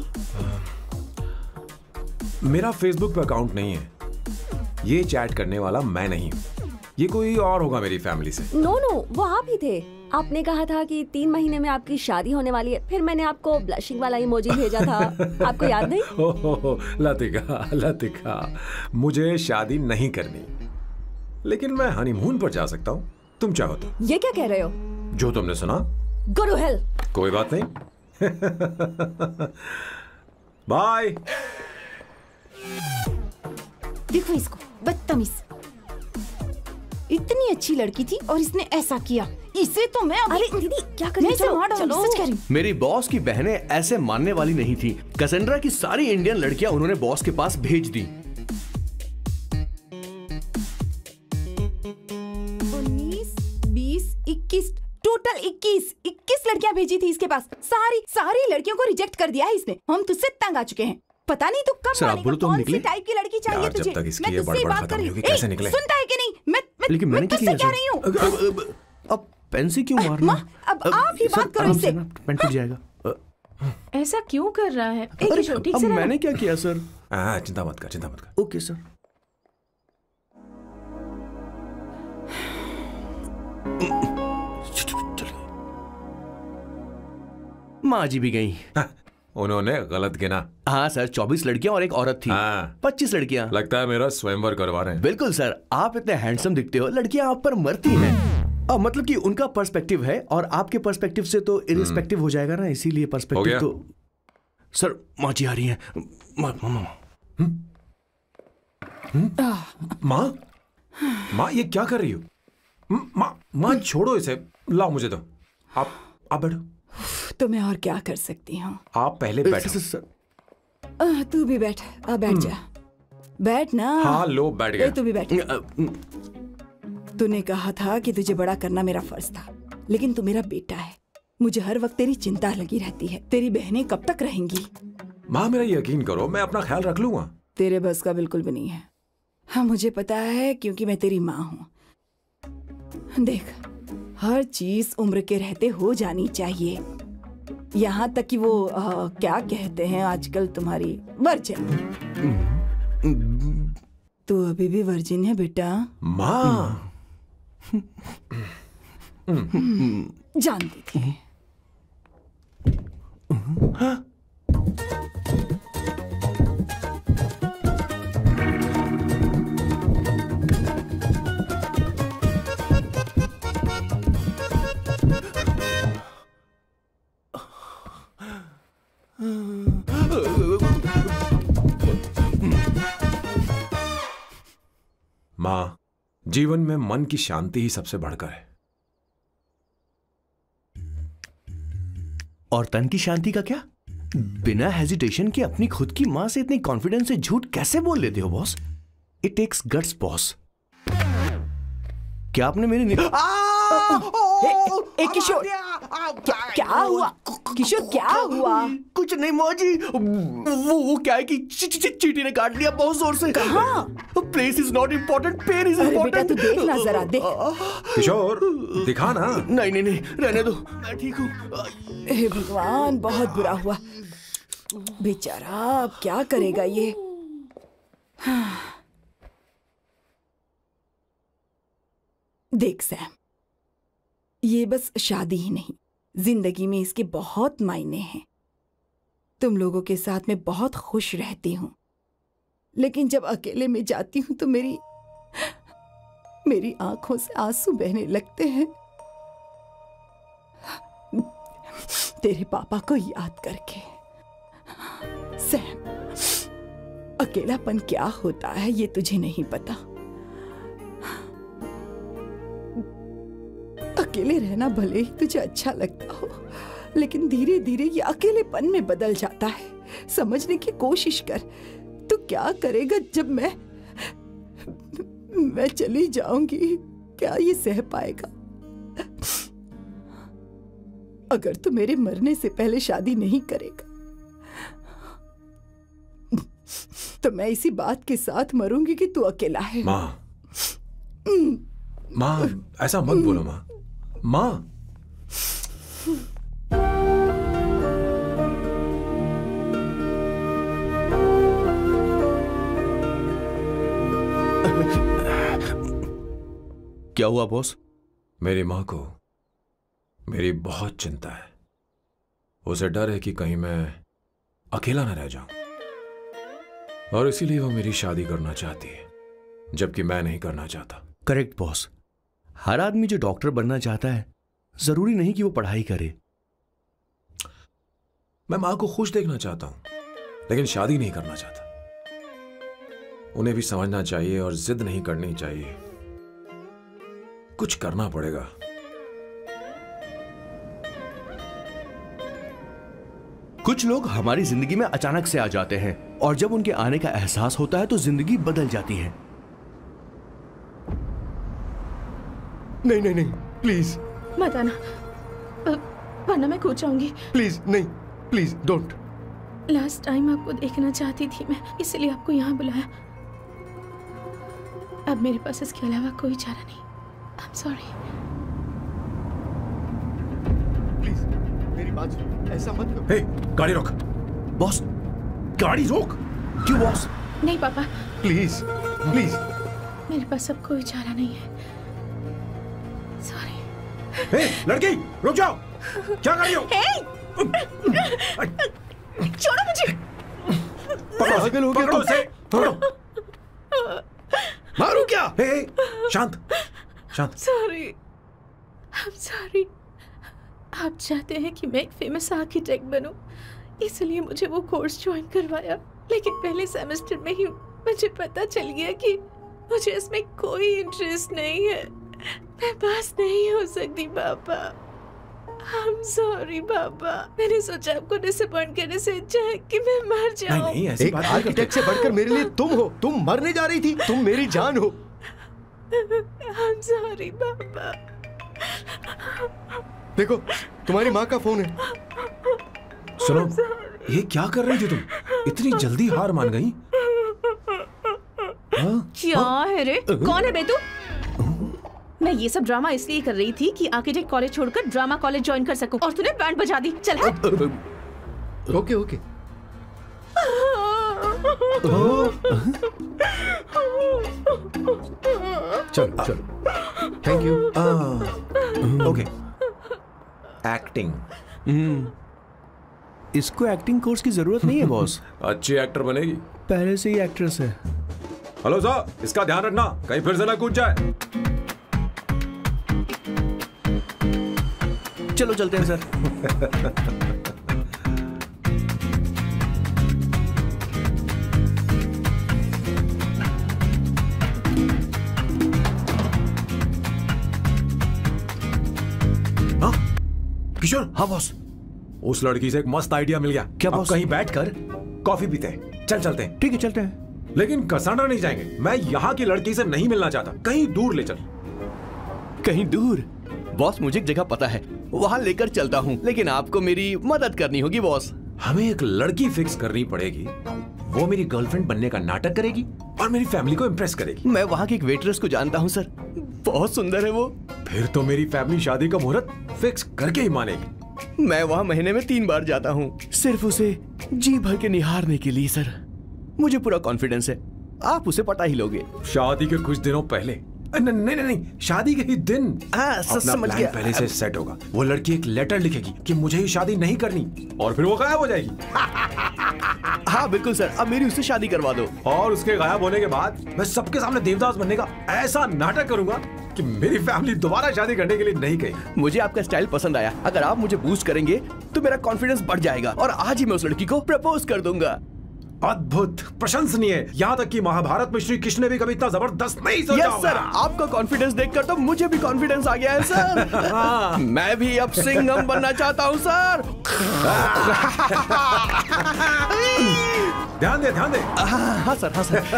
Speaker 9: मेरा फेसबुक पे अकाउंट नहीं है। ये चैट करने वाला मैं नहीं हूँ, ये कोई और होगा मेरी फैमिली से।
Speaker 5: नो नो, वो आप ही थे। आपने कहा था कि तीन महीने में आपकी शादी होने वाली है, फिर मैंने आपको ब्लशिंग वाला इमोजी भेजा था। आपको याद नहीं?
Speaker 9: हो, हो, हो, लतिका लतिका, मुझे शादी नहीं करनी, लेकिन मैं हनीमून पर जा सकता हूँ, तुम चाहो तो।
Speaker 5: ये क्या कह रहे हो?
Speaker 9: जो तुमने सुना।
Speaker 5: Go to hell।
Speaker 9: कोई बात नहीं। बाय।
Speaker 4: देखो इसको, बदतमीज। इतनी अच्छी लड़की थी और इसने ऐसा किया। इसे तो मैं अभी...
Speaker 5: अरे दीदी क्या कर रही
Speaker 4: हो? चलो, सच कह रही हूं।
Speaker 2: मेरी बॉस की बहनें ऐसे मानने वाली नहीं थी। कैसेंड्रा की सारी इंडियन लड़कियां उन्होंने बॉस के पास भेज दी।
Speaker 4: उन्नीस, बीस, इक्कीस, टोटल इक्कीस इक्कीस लड़कियां भेजी थी इसके पास। सारी सारी लड़कियों को रिजेक्ट कर दिया है इसने। हम तुझसे तंग आ चुके हैं। पता नहीं तो कब मानेगा, कौन सी टाइप की लड़की चाहिए तुझे? मैं तुझसे बात कर रही हूँ। सुनता है कि नहीं? मैं मैं, मैं तुझसे कह रही हूँ।
Speaker 2: अब पेन से क्यों मारना?
Speaker 4: अब आप ही बात करो इससे।
Speaker 2: पेन टूट जाएगा।
Speaker 6: ऐसा क्यों कर रहा है? एक
Speaker 2: अरे,
Speaker 6: ठीक
Speaker 2: अब
Speaker 6: से
Speaker 2: मैंने क्या किया सर?
Speaker 9: हाँ, चिंता मत कर, चिंता मत कर।
Speaker 2: Okay sir. माँ जी भी गई।
Speaker 9: उन्होंने गलत गिना।
Speaker 2: हाँ सर, चौबीस लड़कियां और एक औरत थी।
Speaker 9: हाँ।
Speaker 2: पच्चीस लड़कियां।
Speaker 9: लगता है मेरा स्वयंवर करवा रहे हैं।
Speaker 2: बिल्कुल सर, आप इतने हैंडसम दिखते हो, लड़कियां आप पर मरती हैं। आ, मतलब कि उनका पर्सपेक्टिव है और आपके पर्सपेक्टिव से तो इरिस्पेक्टिव हो जाएगा ना, इसीलिए पर्सपेक्टिव तो। सर माँ जी आ रही हैं। माँ माँ
Speaker 9: माँ माँ ये क्या कर रही हो? माँ माँ छोड़ो इसे, लाओ मुझे दो। आप आप बैठो।
Speaker 4: तो मैं और क्या कर सकती हूँ?
Speaker 9: आप पहले बैठो।
Speaker 4: आह, तू भी बैठ। आ बैठ जा, बैठ ना।
Speaker 9: हाँ लो बैठ गया।
Speaker 4: तू भी बैठ। तूने कहा था कि तुझे बड़ा करना मेरा फर्ज था, लेकिन तू मेरा बेटा है। मुझे हर वक्त तेरी चिंता लगी रहती है। तेरी बहनें कब तक रहेंगी?
Speaker 9: माँ मेरा यकीन करो, मैं अपना ख्याल रख लूंगा।
Speaker 4: तेरे बस का बिल्कुल भी नहीं है। हाँ मुझे पता है, क्योंकि मैं तेरी माँ हूँ। देख, हर चीज उम्र के रहते हो जानी चाहिए, यहाँ तक कि वो आ, क्या कहते हैं आजकल तुम्हारी वर्जिन। तू अभी भी वर्जिन है बेटा?
Speaker 9: माँ
Speaker 4: जानती थी।
Speaker 9: हाँ? माँ, जीवन में मन की शांति ही सबसे बढ़कर है।
Speaker 2: और तन की शांति का क्या? बिना हेजिटेशन के अपनी खुद की मां से इतनी कॉन्फिडेंस से झूठ कैसे बोल लेते हो boss? It takes guts boss. क्या आपने मेरी
Speaker 4: ए, किशोर, क्या, क्या हुआ? किशोर क्या हुआ?
Speaker 2: कुछ नहीं मौजी, वो वो क्या है कि ची, ची, ची, चींटी ने काट लिया बहुत जोर से।
Speaker 4: कहाँ?
Speaker 2: Place is not important, pen is important.
Speaker 4: बेटा तू देख ना जरा, देख।
Speaker 9: किशोर दिखा ना।
Speaker 2: नहीं नहीं नहीं, रहने दो, मैं ठीक हूँ।
Speaker 4: हे भगवान, बहुत बुरा हुआ बेचारा। अब क्या करेगा ये? हाँ। देख सैम, ये बस शादी ही नहीं, जिंदगी में इसके बहुत मायने हैं। तुम लोगों के साथ मैं बहुत खुश रहती हूँ, लेकिन जब अकेले में जाती हूँ तो मेरी मेरी आंखों से आंसू बहने लगते हैं, तेरे पापा को याद करके। सैम, अकेलापन क्या होता है ये तुझे नहीं पता। अकेले रहना भले ही तुझे अच्छा लगता हो, लेकिन धीरे धीरे ये अकेलेपन में बदल जाता है। समझने की कोशिश कर। तू क्या करेगा जब मैं मैं चली जाऊंगी? क्या ये सह पाएगा? अगर तू मेरे मरने से पहले शादी नहीं करेगा तो मैं इसी बात के साथ मरूंगी कि तू अकेला है।
Speaker 9: माँ, माँ ऐसा मत बोलो माँ। माँ,
Speaker 2: क्या हुआ बॉस?
Speaker 9: मेरी माँ को मेरी बहुत चिंता है। उसे डर है कि कहीं मैं अकेला न रह जाऊं, और इसीलिए वो मेरी शादी करना चाहती है, जबकि मैं नहीं करना चाहता।
Speaker 2: Correct boss. हर आदमी जो डॉक्टर बनना चाहता है, जरूरी नहीं कि वो पढ़ाई करे।
Speaker 9: मैं मां को खुश देखना चाहता हूं, लेकिन शादी नहीं करना चाहता। उन्हें भी समझना चाहिए और जिद नहीं करनी चाहिए। कुछ करना पड़ेगा।
Speaker 2: कुछ लोग हमारी जिंदगी में अचानक से आ जाते हैं, और जब उनके आने का एहसास होता है तो जिंदगी बदल जाती है। नहीं नहीं नहीं, प्लीज
Speaker 6: मत आना, वरना मैं कूद जाऊंगी।
Speaker 2: प्लीज नहीं, प्लीज डोंट।
Speaker 6: लास्ट टाइम आपको देखना चाहती थी मैं, इसलिए आपको यहाँ बुलाया। अब मेरे पास इसके अलावा कोई चारा नहीं। आई एम सॉरी।
Speaker 3: राज, ऐसा मत करो।
Speaker 9: हे, गाड़ी रोक।
Speaker 2: बॉस, गाड़ी रोक। क्यों बॉस?
Speaker 6: नहीं पापा,
Speaker 3: प्लीज प्लीज।
Speaker 6: मेरे पास अब कोई चारा नहीं है। सॉरी।
Speaker 9: हे, लड़की, रुक जाओ। क्या कर रही हो?
Speaker 6: छोड़ो मुझे।
Speaker 9: पकड़ो, पकड़ो उसे, पकड़ो।
Speaker 2: मारू क्या?
Speaker 9: हे, हे, शांत, शांत।
Speaker 6: Sorry, I am sorry. आप चाहते हैं कि मैं एक फेमस आर्किटेक्ट बनूं, इसलिए मुझे वो कोर्स ज्वाइन करवाया, लेकिन पहले सेमेस्टर में ही मुझे पता चल गया कि मुझे इसमें कोई इंटरेस्ट नहीं है। मैं पास नहीं हो सकती पापा। आई एम सॉरी पापा। मैंने सोचा आपको डिसअपॉइंट करने से अच्छा है कि मैं मर जाऊं।
Speaker 9: नहीं नहीं, ऐसी
Speaker 3: एक
Speaker 9: बात नहीं
Speaker 3: आर्किटेक्ट से बढ़कर मेरे लिए तुम हो। तुम मरने जा रही थी, तुम मेरी जान हो।
Speaker 6: आई एम सॉरी पापा।
Speaker 3: देखो, तुम्हारी माँ का फोन है।
Speaker 9: सुनो, ये क्या कर रही थी तुम? इतनी जल्दी हार मान गई?
Speaker 6: क्या है रे? कौन है बे तू? मैं ये सब ड्रामा इसलिए कर रही थी कि आर्किटेक्ट कॉलेज छोड़कर ड्रामा कॉलेज ज्वाइन कर सकूं, और तूने बैंड बजा दी। चल हट।
Speaker 3: Okay okay. चलो चलो, थैंक यू।
Speaker 9: ओके। एक्टिंग।
Speaker 2: इसको एक्टिंग कोर्स की जरूरत नहीं है बॉस।
Speaker 9: अच्छी एक्टर बनेगी।
Speaker 2: पहले से ही एक्ट्रेस है।
Speaker 9: हेलो सर, इसका ध्यान रखना, कहीं फिर से ना कूद जाए।
Speaker 2: चलो चलते हैं सर।
Speaker 9: हाँ किशोर।
Speaker 2: हाँ बॉस।
Speaker 9: उस लड़की से एक मस्त आइडिया मिल गया।
Speaker 2: क्या
Speaker 9: अब
Speaker 2: बॉस?
Speaker 9: कहीं बैठकर कॉफी पीते हैं। चल चलते हैं।
Speaker 2: ठीक है चलते हैं।
Speaker 9: लेकिन कसांड्रा नहीं जाएंगे। मैं यहाँ की लड़की से नहीं मिलना चाहता। कहीं दूर ले चल।
Speaker 2: कहीं दूर? बॉस, मुझे एक जगह पता है, वहाँ लेकर चलता हूँ, लेकिन आपको मेरी मदद करनी होगी बॉस।
Speaker 9: हमें एक लड़की फिक्स करनी पड़ेगी। वो मेरी गर्लफ्रेंड बनने का नाटक करेगी और मेरी फैमिली को इम्प्रेस करेगी।
Speaker 2: मैं वहाँ की एक वेट्रेस को जानता हूँ सर, बहुत सुंदर है वो।
Speaker 9: फिर तो मेरी फैमिली शादी का मुहूर्त फिक्स करके ही मानेगी।
Speaker 2: मैं वहाँ महीने में तीन बार जाता हूँ, सिर्फ उसे जी भर के निहारने के लिए सर। मुझे पूरा कॉन्फिडेंस है आप उसे पटा ही लोगे।
Speaker 9: शादी के कुछ दिनों पहले? नहीं नहीं नहीं, शादी के ही दिन।
Speaker 2: हाँ,
Speaker 9: अपना
Speaker 2: समझ
Speaker 9: प्लान
Speaker 2: गया।
Speaker 9: पहले से सेट होगा। वो लड़की एक लेटर लिखेगी कि मुझे ही शादी नहीं करनी, और फिर वो गायब हो जाएगी।
Speaker 2: हाँ बिल्कुल सर, अब मेरी उससे शादी करवा दो।
Speaker 9: और उसके गायब होने के बाद मैं सबके सामने देवदास बनने का ऐसा नाटक करूंगा कि मेरी फैमिली दोबारा शादी करने के लिए नहीं कहेगी।
Speaker 2: मुझे आपका स्टाइल पसंद आया। अगर आप मुझे बूस्ट करेंगे तो मेरा कॉन्फिडेंस बढ़ जाएगा और आज ही मैं उस लड़की को प्रपोज कर दूंगा।
Speaker 9: अद्भुत, प्रशंसनीय। यहाँ तक कि महाभारत में श्री कृष्ण ने भी कभी इतना जबरदस्त नहीं सोचा
Speaker 2: यस सर, आपका कॉन्फिडेंस देखकर तो मुझे भी कॉन्फिडेंस आ गया है सर। मैं भी अब सिंघम बनना चाहता हूँ सर।
Speaker 9: ध्यान दे, ध्यान दे।
Speaker 2: हाँ सर, हाँ sir.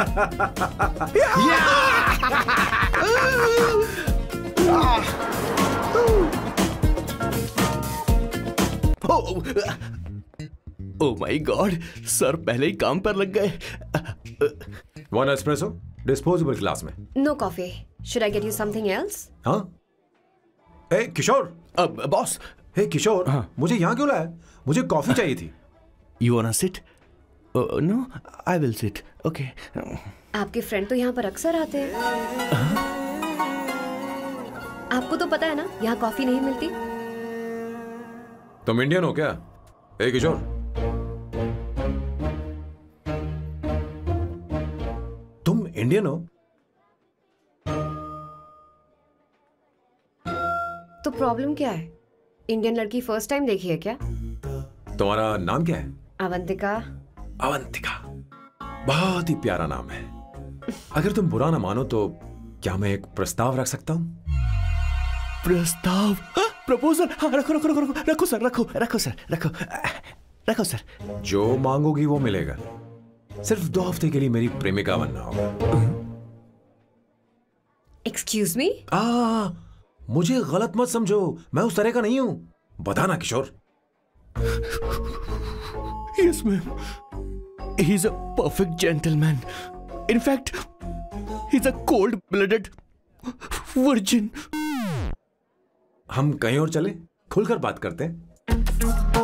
Speaker 2: Oh my god, sir पहले ही काम पर लग गए।
Speaker 9: वन एस्प्रेसो, डिस्पोजेबल ग्लास में।
Speaker 10: No coffee. Should I get you something else?
Speaker 9: हाँ। ए किशोर।
Speaker 2: अब बॉस।
Speaker 9: हे किशोर, हाँ? मुझे यहाँ क्यों लाया? मुझे कॉफी चाहिए थी।
Speaker 2: You want to sit? No, I will sit. Okay.
Speaker 10: आपके फ्रेंड तो यहाँ पर अक्सर आते हैं। आपको तो पता है ना यहाँ कॉफी नहीं मिलती।
Speaker 9: तुम इंडियन हो क्या? ए किशोर, तुम इंडियन हो?
Speaker 10: तो प्रॉब्लम क्या है? इंडियन लड़की फर्स्ट टाइम देखी है क्या?
Speaker 9: तुम्हारा नाम क्या है?
Speaker 10: अवंतिका।
Speaker 9: अवंतिका, बहुत ही प्यारा नाम है। अगर तुम बुरा ना मानो तो क्या मैं एक प्रस्ताव रख सकता हूँ?
Speaker 2: प्रस्ताव? प्रपोजल? हाँ, रखो रखो रखो रखो रखो सर, रखो रखो सर, रखो रखो सर।
Speaker 9: जो मांगोगी वो मिलेगा। सिर्फ दो हफ्ते के लिए मेरी प्रेमिका बनना होगा।
Speaker 10: Excuse me?
Speaker 9: आ, मुझे गलत मत समझो, मैं उस तरह का नहीं हूं। बताना Kishore.
Speaker 2: Yes ma'am, he is a perfect gentleman. In fact he is a cold blooded virgin.
Speaker 9: हम कहीं और चले, खुलकर बात करते हैं।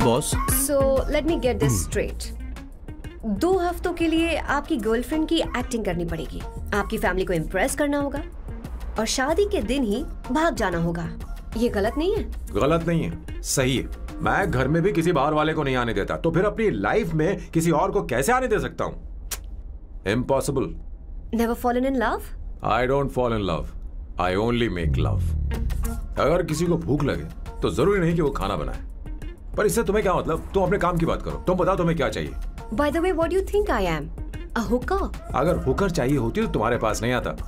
Speaker 2: Boss.
Speaker 10: So let me get this straight. दो हफ्तों के लिए आपकी गर्लफ्रेंड की एक्टिंग करनी पड़ेगी, आपकी फैमिली को इम्प्रेस करना होगा और शादी के दिन ही भाग जाना होगा। ये गलत नहीं है?
Speaker 9: गलत नहीं है, सही है। मैं घर में भी किसी बाहर वाले को नहीं आने देता, तो फिर अपनी लाइफ में किसी और को कैसे आने दे सकता हूँ? Impossible.
Speaker 10: Never fallen in love?
Speaker 9: I don't fall in love, I only make love. अगर किसी को भूख लगे तो जरूरी नहीं कि वो खाना बनाए, पर इससे तुम्हें क्या मतलब? तुम अपने काम की बात करो। तुम बताओ तुम्हें क्या चाहिए?
Speaker 10: By the way, what do you think I am? A hooker?
Speaker 9: अगर हुकर चाहिए होती तो तुम्हारे पास नहीं आता।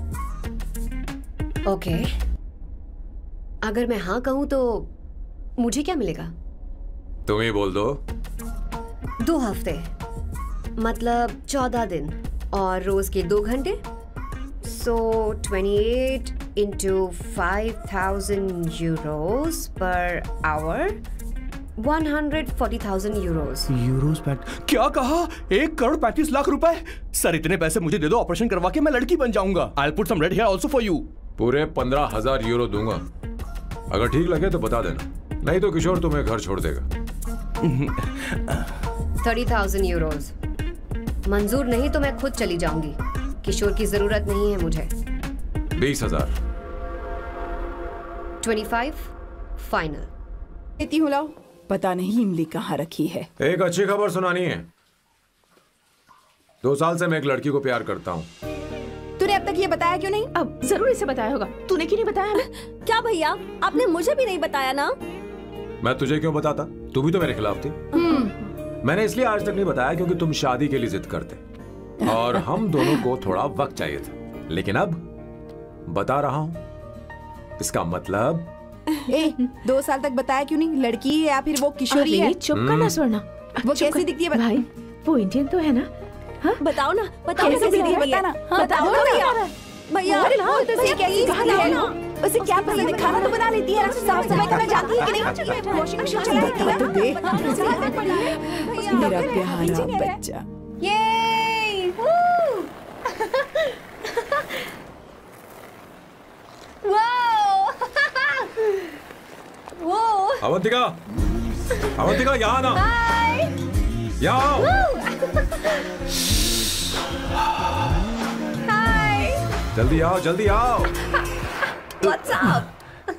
Speaker 10: Okay okay. अगर मैं हाँ कहूँ तो मुझे क्या मिलेगा?
Speaker 9: तुम ही बोल दो।
Speaker 10: दो हफ्ते मतलब चौदह दिन और रोज के दो घंटे। So twenty eight into five thousand euros per hour, one hundred forty thousand euros.
Speaker 2: Euros पैट क्या कहा? एक करोड़ पैंतीस लाख रुपए? सर इतने पैसे मुझे दे दो, ऑपरेशन करवा के मैं लड़की बन जाऊंगा। I'll put some red hair also for you.
Speaker 9: पूरे पंद्रह हजार यूरो दूंगा। अगर ठीक लगे तो बता देना, नहीं तो किशोर तुम्हें घर छोड़ देगा।
Speaker 10: थर्टी थाउजेंड यूरोज मंजूर नहीं तो मैं खुद चली जाऊंगी। किशोर की जरूरत नहीं है मुझे।
Speaker 9: बीस हजार।
Speaker 10: Twenty five final.
Speaker 4: इतनी हो लाओ, पता नहीं इमली कहाँ रखी है।
Speaker 9: एक अच्छी खबर सुनानी है। दो साल से मैं एक लड़की को प्यार करता हूँ।
Speaker 4: तूने अब तक ये बताया क्यों नहीं?
Speaker 6: अब जरूर इसे बताया होगा। तूने क्यों नहीं बताया हमें?
Speaker 5: क्या भैया, आपने मुझे भी नहीं बताया ना?
Speaker 9: मैं तुझे क्यों बताता? तू भी तो मेरे खिलाफ थी। मैंने इसलिए आज तक नहीं बताया क्योंकि तुम शादी के लिए जिद करते और हम दोनों को थोड़ा वक्त चाहिए था। लेकिन अब बता रहा हूँ। इसका मतलब
Speaker 4: ए, दो साल तक बताया क्यों नहीं? लड़की है या फिर वो किशोरी है?
Speaker 6: चुप करना स्वर्णा।
Speaker 4: वो कैसी दिखती है?
Speaker 6: भाई वो इंडियन तो है ना?
Speaker 5: हाँ? बताओ ना, बताओ
Speaker 4: कैसी दिखती है? बता ना।
Speaker 5: बताओ ना भैया। भैया
Speaker 4: उसे कैसी दिखती है? उसे क्या पसंद है? खाना तो बना लेती है, साफ सफाई करना जानती है कि नहीं? वॉशिंग मशीन चलाती है? तो दे मेरा प्यारा बच्चा।
Speaker 5: ये वो
Speaker 9: अवंतिका, अवंतिका यहाँ ना, यहाँ आओ।
Speaker 5: हाय,
Speaker 9: जल्दी आओ, जल्दी आओ।
Speaker 5: What's up?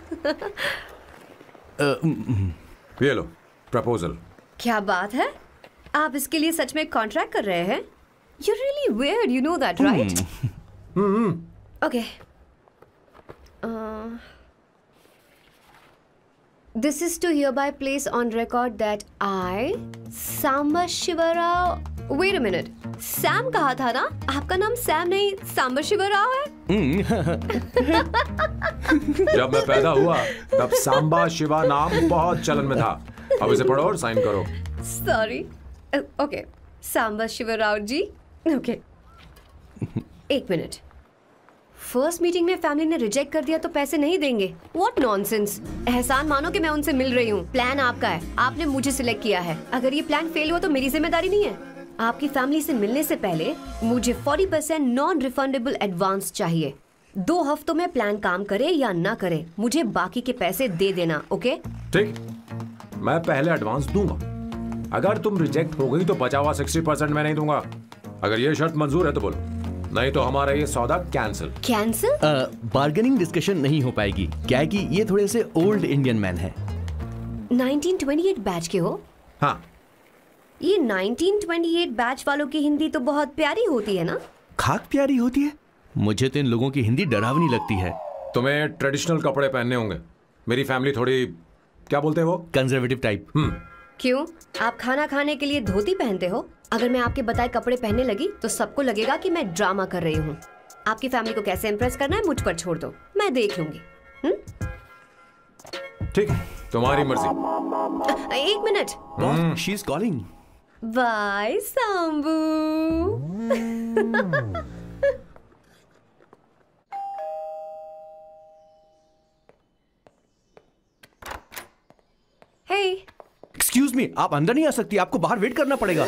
Speaker 9: ये लो प्रपोजल।
Speaker 10: क्या बात है? आप इसके लिए सच में कॉन्ट्रैक्ट कर रहे हैं? You're really weird, you know that, right?
Speaker 9: Hmm.
Speaker 10: Okay. Uh, this is to hereby place on record that I, Samba Shivarao. Wait a minute. Sam कहा था ना? आपका नाम सैम नहीं सांबा शिवराव है?
Speaker 9: जब मैं पैदा हुआ तब सांबा शिवा नाम बहुत चलन में था। अब इसे पढ़ो और साइन करो।
Speaker 10: Sorry. Okay, Samba Shivarao ji. Okay, एक मिनट। फर्स्ट मीटिंग में फैमिली ने रिजेक्ट कर दिया तो पैसे नहीं देंगे? What nonsense. एहसान मानो कि मैं उनसे मिल रही हूँ। प्लान आपका है, आपने मुझे सिलेक्ट किया है। अगर ये प्लान फेल हुआ तो मेरी जिम्मेदारी नहीं है। आपकी फैमिली से मिलने से पहले मुझे चालीस परसेंट नॉन रिफंडेबल एडवांस चाहिए। दो हफ्तों में प्लान काम करे या ना करे, मुझे बाकी के पैसे दे देना। ओके
Speaker 9: ठीक, मैं पहले एडवांस दूंगा। अगर तुम रिजेक्ट हो गई तो बचा हुआ साठ परसेंट मैं नहीं दूंगा। अगर ये शर्त मंजूर है तो बोलो, नहीं तो हमारा ये सौदा कैंसिल।
Speaker 10: कैंसिल?
Speaker 2: बार्गेनिंग डिस्कशन नहीं हो पाएगी। क्या है कि ये थोड़े से ओल्ड इंडियन मैन है।
Speaker 10: नाइनटीन ट्वेंटी एट बैच के हो?
Speaker 9: हाँ।
Speaker 10: ये नाइनटीन ट्वेंटी एट बैच वालों की हिंदी तो बहुत प्यारी होती है ना?
Speaker 2: खाक प्यारी होती है? मुझे तो इन लोगों की हिंदी डरावनी लगती है।
Speaker 9: तुम्हें ट्रेडिशनल कपड़े पहनने होंगे। मेरी फैमिली थोड़ी, क्या बोलते हैं वो,
Speaker 2: कंजर्वेटिव टाइप।
Speaker 9: हम्म।
Speaker 10: क्यों? आप खाना खाने के लिए धोती पहनते हो? अगर मैं आपके बताए कपड़े पहनने लगी तो सबको लगेगा कि मैं ड्रामा कर रही हूँ। आपकी फैमिली को कैसे इम्प्रेस करना है मुझ पर छोड़ दो, मैं देख लूंगी।
Speaker 9: ठीक, तुम्हारी मर्जी।
Speaker 10: एक minute.
Speaker 2: She is calling.
Speaker 10: Bye Sambu. Hey,
Speaker 2: excuse me, आप अंदर नहीं आ सकती, आपको बाहर वेट करना पड़ेगा।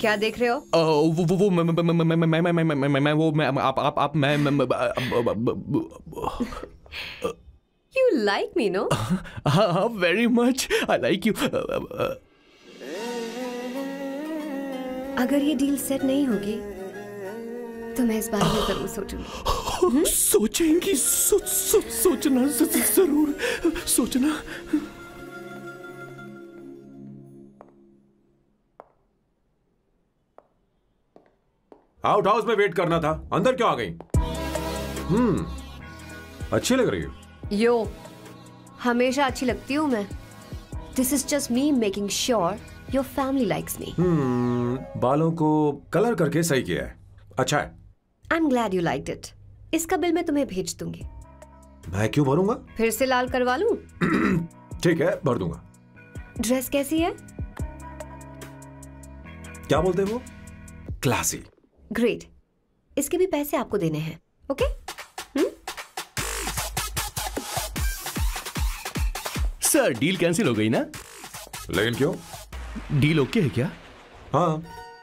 Speaker 10: क्या देख रहे हो?
Speaker 2: अ, वो वो वो मैं मैं मैं मैं मैं मैं मैं मैं मैं वो मैं आप आप आप मैं
Speaker 10: You like me, no?
Speaker 2: हाँ हाँ very much I like you.
Speaker 10: अगर ये डील सेट नहीं होगी तो मैं इस बारे में जरूर सोचूंगी।
Speaker 2: सोचेंगी सो, सो, सोचना ज- ज- जरूर सोचना।
Speaker 9: आउट हाउस में वेट करना था, अंदर क्यों आ गई? हम्म अच्छी लग रही हो।
Speaker 10: यो, हमेशा अच्छी लगती हूँ मैं। This is just me making sure your family likes me.
Speaker 9: Hmm बालों को कलर करके सही किया है, अच्छा है।
Speaker 10: I am glad you liked it. इसका बिल मैं तुम्हें भेज दूंगी।
Speaker 9: मैं क्यों भरूंगा?
Speaker 10: फिर से लाल करवा लूं?
Speaker 9: ठीक है, भर दूंगा।
Speaker 10: ड्रेस कैसी है?
Speaker 9: क्या बोलते हैं वो? क्लासी।
Speaker 10: ग्रेट। इसके भी पैसे आपको देने हैं, ओके?
Speaker 2: सर डील कैंसिल हो गई ना?
Speaker 9: लेकिन क्यों?
Speaker 2: डील ओके है क्या?
Speaker 9: हाँ।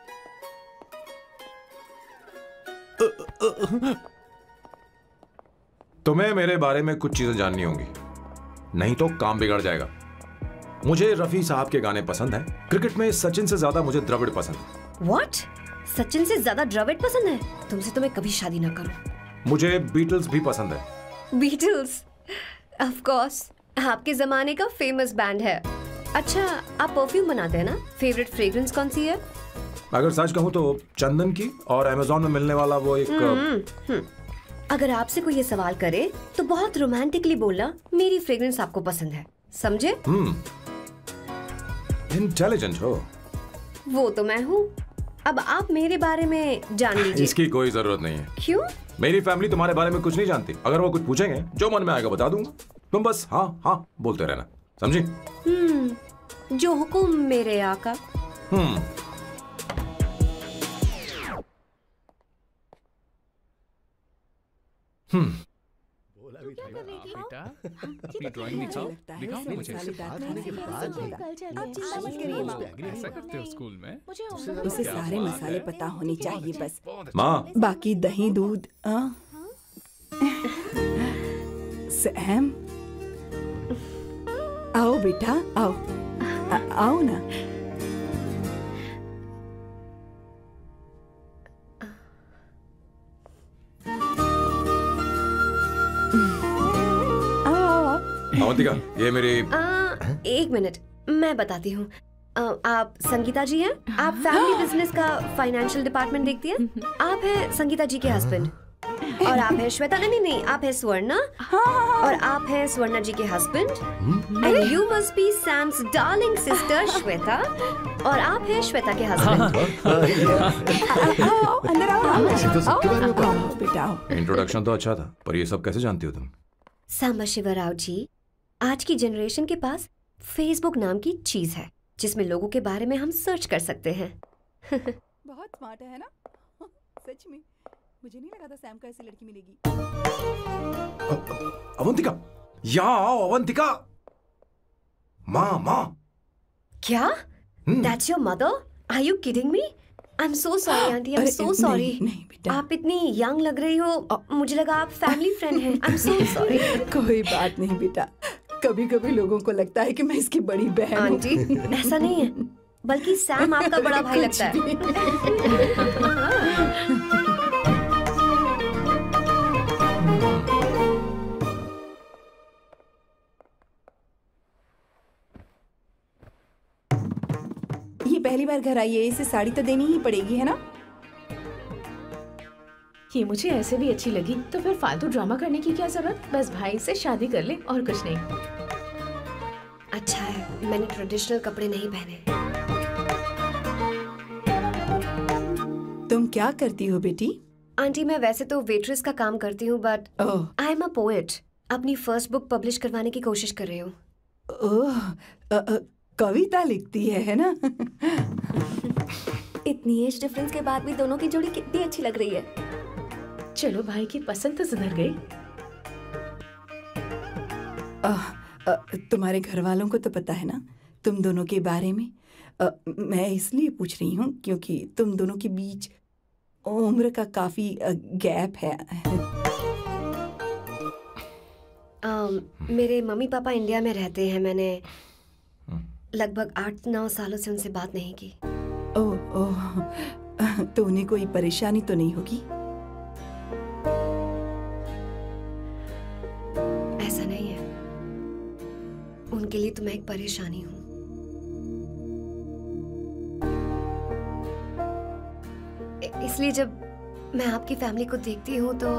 Speaker 9: तुम्हें मेरे बारे में कुछ चीजें जाननी होंगी, नहीं तो काम बिगड़ जाएगा। मुझे रफी साहब के गाने पसंद हैं। क्रिकेट में सचिन से ज्यादा मुझे द्रविड़ पसंद है।
Speaker 10: व्हाट? सचिन से ज्यादा द्रविड़ पसंद है? तुमसे तो मैं कभी शादी ना करूं।
Speaker 9: मुझे बीटल्स भी पसंद है।
Speaker 10: बीटल्स? ऑफ कोर्स, आपके जमाने का फेमस बैंड है। अच्छा, आप परफ्यूम बनाते हैं ना? फेवरेट फ्रेग्रेंस कौन सी है?
Speaker 9: अगर सच कहूं तो चंदन की, और अमेज़न में मिलने वाला वो एक
Speaker 10: हम्म, अगर आपसे कोई ये सवाल करे तो बहुत रोमांटिकली बोलना मेरी फ्रेग्रेंस आपको पसंद है, समझे?
Speaker 9: हम्म इंटेलिजेंट हो।
Speaker 10: वो तो मैं हूँ। अब आप मेरे बारे में जान लीजिए।
Speaker 9: इसकी कोई जरूरत नहीं है।
Speaker 10: क्यों?
Speaker 9: मेरी फैमिली तुम्हारे बारे में कुछ नहीं जानती। अगर वो कुछ पूछेंगे, जो मन में आएगा बता दूंगा। तुम बस हाँ हाँ बोलते रहना, समझी?
Speaker 10: हम्म जो हुकुम मेरे आका।
Speaker 9: हम्म हम्म
Speaker 7: बेटा अपनी ड्राइंग दिखाओ, दिखाओ ना मुझे। ऐसा करते हो स्कूल में?
Speaker 4: उसे सारे मसाले पता होने चाहिए बस।
Speaker 9: माँ,
Speaker 4: बाकी दही दूध। सैम, आओ बेटा आओ, आ, आओ ना।
Speaker 9: अवंतिका, ये मेरी
Speaker 10: आ, एक मिनट, मैं बताती हूँ। आप संगीता जी हैं? आप फैमिली बिजनेस का फाइनेंशियल डिपार्टमेंट देखती हैं? आप हैं संगीता जी के हस्बैंड। और आप हैं श्वेता, नहीं नहीं आप हैं स्वर्णा, और आप हैं स्वर्णा जी के husband. And you must be Sam's darling sister Shweta, और आप हैं श्वेता के हस्बैंड।
Speaker 4: अंदर आओ बेटा।
Speaker 9: इंट्रोडक्शन तो अच्छा था, पर ये सब कैसे जानती हो तुम?
Speaker 10: सांबा शिवराव जी, आज की जनरेशन के पास फेसबुक नाम की चीज है जिसमें लोगों के बारे में हम सर्च कर सकते हैं।
Speaker 4: बहुत स्मार्ट है ना? सच में मुझे नहीं लगा था सैम को ऐसी लड़की मिलेगी।
Speaker 9: अवंतिका, यहाँ आओ अवंतिका। माँ माँ।
Speaker 10: क्या? That's your mother? Are you kidding me? I'm so sorry aunty, I'm so sorry.
Speaker 4: नहीं, नहीं बेटा।
Speaker 10: आप इतनी यंग लग रही हो, मुझे लगा आप फैमिली फ्रेंड हैं। I'm so sorry.
Speaker 4: कोई बात नहीं बेटा, कभी कभी लोगों को लगता है कि मैं इसकी बड़ी बहन हूँ।
Speaker 10: आंटी ऐसा नहीं है, बल्कि सैम आपका बड़ा भाई लगता है।
Speaker 4: ये पहली बार घर आई है, इसे साड़ी तो देनी ही पड़ेगी, है ना?
Speaker 6: ये मुझे ऐसे भी अच्छी लगी, तो फिर फालतू ड्रामा करने की क्या जरूरत? बस भाई से शादी कर ले और कुछ नहीं।
Speaker 10: अच्छा है मैंने ट्रेडिशनल कपड़े नहीं पहने।
Speaker 4: तुम क्या करती हो बेटी?
Speaker 10: आंटी मैं वैसे तो वेट्रेस का काम करती हूँ, but I am a poet. अपनी फर्स्ट बुक पब्लिश करवाने की कोशिश कर रही हूँ।
Speaker 4: ओह, कविता लिखती है, है ना?
Speaker 5: इतनी एज डिफरेंस के बाद भी दोनों की जोड़ी कितनी अच्छी लग रही है।
Speaker 6: चलो भाई की पसंद तो सुधर गई।
Speaker 4: आ, आ, तुम्हारे घर वालों को तो पता है ना तुम दोनों के बारे में। अ, मैं इसलिए पूछ रही हूँ क्योंकि तुम दोनों के बीच उम्र का काफी अ, गैप है।
Speaker 10: um, मेरे मम्मी पापा इंडिया में रहते हैं। मैंने लगभग आठ नौ सालों से उनसे बात नहीं की।
Speaker 4: ओह ओह, तो उन्हें कोई परेशानी तो नहीं होगी?
Speaker 10: ऐसा नहीं है, उनके लिए तो मैं एक परेशानी हूँ। इसलिए जब मैं आपकी फैमिली को देखती हूँ तो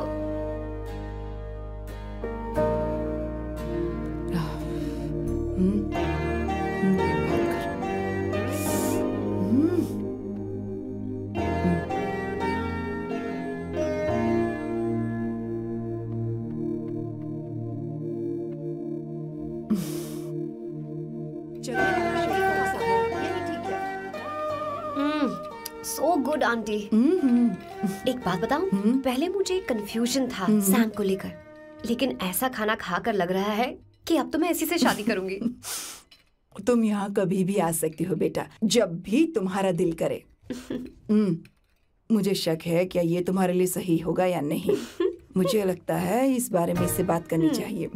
Speaker 10: सो गुड आंटी। एक बात बताऊं, पहले मुझे कंफ्यूजन था सैम को लेकर, लेकिन ऐसा खाना खाकर लग रहा है कि अब तो मैं इसी से शादी करूंगी।
Speaker 4: तुम यहाँ कभी भी आ सकती हो बेटा, जब भी तुम्हारा दिल करे। हम्म, मुझे शक है क्या ये तुम्हारे लिए सही होगा या नहीं। मुझे लगता है इस बारे में इससे बात करनी चाहिए।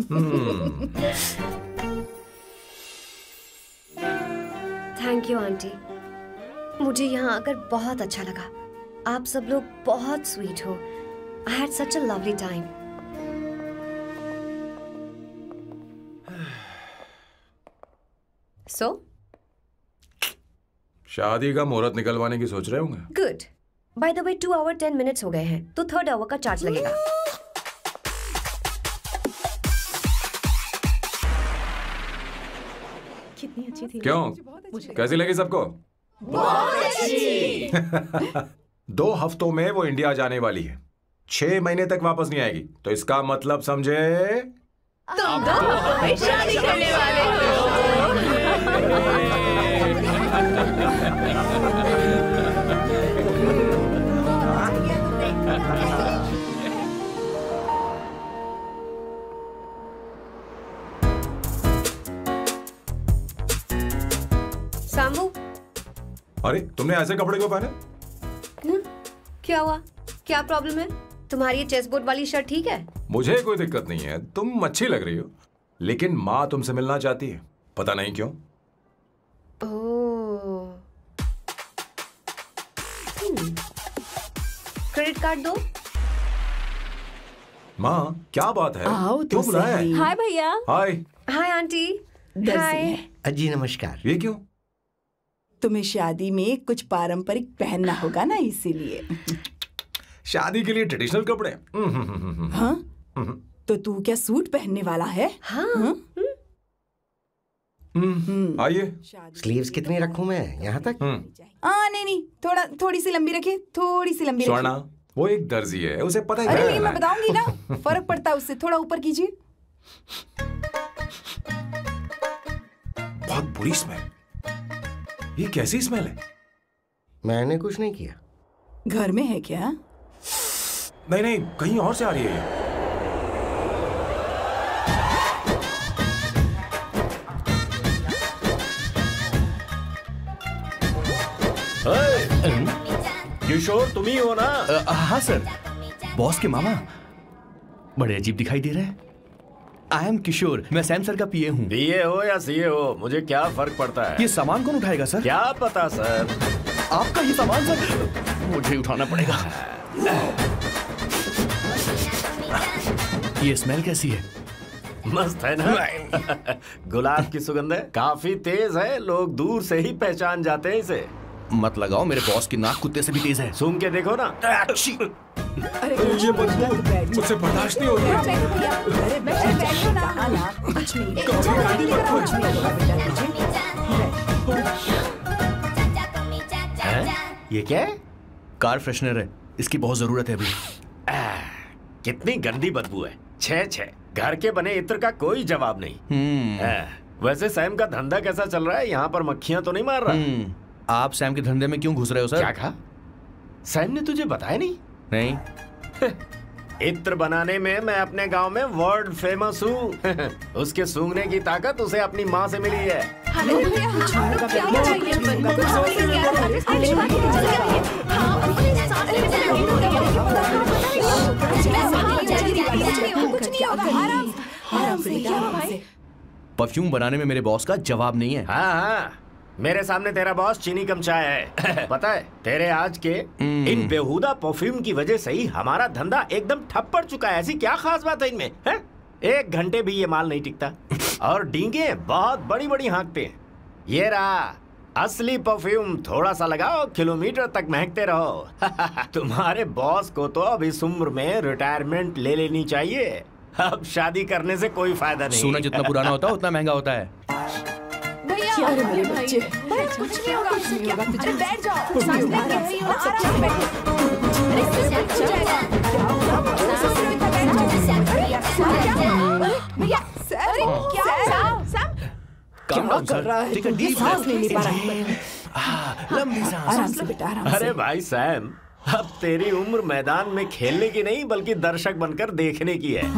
Speaker 10: थैंक यू आंटी, मुझे यहाँ आकर बहुत अच्छा लगा। आप सब लोग बहुत स्वीट हो। I had such a lovely time. So
Speaker 9: शादी का मुहूर्त निकलवाने की सोच रहे होंगे।
Speaker 10: Good. By the way two hour ten minutes हो गए हैं, तो थर्ड आवर का चार्ज लगेगा।
Speaker 6: कितनी अच्छी थी।
Speaker 9: क्यों, कैसी लगी सबको?
Speaker 6: बहुत अच्छी।
Speaker 9: दो हफ्तों में वो इंडिया जाने वाली है, छह महीने तक वापस नहीं आएगी, तो इसका मतलब समझे
Speaker 6: तुम दो हफ्तों में शादी करने वाले
Speaker 10: सामू,
Speaker 9: अरे तुमने ऐसे कपड़े क्यों पहने?
Speaker 10: क्या हुआ? क्या प्रॉब्लम है? तुम्हारी ये चेस्ट बोर्ड वाली शर्ट ठीक है?
Speaker 9: मुझे कोई दिक्कत नहीं है, तुम अच्छी लग रही हो, लेकिन माँ तुमसे मिलना चाहती है, पता नहीं क्यों।
Speaker 10: ओह, क्रेडिट कार्ड दो।
Speaker 9: माँ क्या बात है?
Speaker 4: आओ तो
Speaker 9: क्यों बुलाया है?
Speaker 5: हाय भैया।
Speaker 9: हाय।
Speaker 10: Hi aunty. हाय।
Speaker 3: जी नमस्कार।
Speaker 9: ये क्यों?
Speaker 4: तुम्हें शादी में कुछ पारंपरिक पहनना होगा ना, इसीलिए।
Speaker 9: शादी के लिए ट्रेडिशनल कपड़े?
Speaker 4: हाँ? तो तू क्या सूट पहनने वाला है?
Speaker 10: हाँ।
Speaker 9: आइए।
Speaker 3: स्लीव्स कितनी रखूं मैं? यहाँ तक?
Speaker 4: आ, नहीं नहीं, थोड़ा थोड़ी सी लंबी रखे, थोड़ी सी लंबी
Speaker 9: स्वर्णा, वो एक दर्जी है, उसे पता है।
Speaker 4: अरे नहीं, मैं बताऊंगी ना, फर्क पड़ता है उससे। थोड़ा ऊपर कीजिए।
Speaker 9: बहुत बुरी स्मेल। ये कैसी स्मेल है?
Speaker 3: मैंने कुछ नहीं किया।
Speaker 4: घर में है क्या?
Speaker 9: नहीं नहीं, कहीं और से आ रही है ये।
Speaker 8: किशोर तुम ही हो ना?
Speaker 2: आ, हाँ सर, बॉस के मामा। बड़े अजीब दिखाई दे रहे हैं। आई एम किशोर, मैं सैम सर का पीए हूँ।
Speaker 8: पीए हो या सीए हो, मुझे क्या फर्क पड़ता है?
Speaker 2: ये सामान कौन उठाएगा सर?
Speaker 8: क्या पता सर।
Speaker 2: आपका ये सामान सर मुझे उठाना पड़ेगा। ये स्मेल कैसी है?
Speaker 8: मस्त है ना? गुलाब की सुगंध है, काफी तेज है, लोग दूर से ही पहचान जाते हैं इसे।
Speaker 2: मत लगाओ, मेरे बॉस की नाक कुत्ते से भी तेज है।
Speaker 8: सूंघ के देखो ना।
Speaker 4: अरे
Speaker 9: ये बदबू मुझसे बर्दाश्त नहीं हो रही।
Speaker 4: अरे बैठो ना, कहा ना, कुछ नहीं, कुछ नहीं होगा बेटा तुझे।
Speaker 8: ये क्या है?
Speaker 2: कार फ्रेशनर है, इसकी बहुत जरूरत है अभी।
Speaker 8: आ, कितनी गंदी बदबू है। छे छे, घर के बने इत्र का कोई जवाब नहीं। आ, वैसे सैम का धंधा कैसा चल रहा है? यहाँ पर मक्खियां तो नहीं मार रहा?
Speaker 2: आप सैम के धंधे में क्यों घुस रहे हो सर?
Speaker 8: क्या कहा? सैम ने तुझे बताया नहीं?
Speaker 2: नहीं।
Speaker 8: इत्र बनाने में मैं अपने गांव में वर्ल्ड फेमस हूँ। उसके सूंघने की ताकत उसे अपनी माँ से मिली है।
Speaker 2: परफ्यूम बनाने में मेरे बॉस का जवाब नहीं है।
Speaker 8: हाँ हाँ, मेरे सामने तेरा बॉस चीनी कम चाय है। पता है तेरे आज के इन बेहुदा परफ्यूम की वजह से ही हमारा धंधा एकदम ठप पड़ चुका है। ऐसी क्या खास बात है इनमें है? एक घंटे भी ये माल नहीं टिकता और डींगे बहुत बड़ी बड़ी हाँकते हैं। ये रहा असली परफ्यूम, थोड़ा सा लगाओ किलोमीटर तक महकते रहो। तुम्हारे बॉस को तो अब इस उम्र में रिटायरमेंट ले लेनी चाहिए। अब शादी करने से कोई फायदा नहीं।
Speaker 2: सोना जितना पुराना होता है उतना महंगा होता है।
Speaker 4: भैया मेरे बच्चे, कुछ नहीं होगा, कुछ नहीं होगा, तुझे बैठ जाओ, कुछ नहीं होगा, आराम से बैठो। भैया अरे क्या
Speaker 2: क्या कर रहा है?
Speaker 4: तू? सांस नहीं ले पा रहा है।
Speaker 2: लंबी सांस।
Speaker 4: आराम से बेटा, आराम से।
Speaker 8: अरे भाई सैम, अब तेरी उम्र मैदान में खेलने की नहीं बल्कि दर्शक बनकर देखने की है।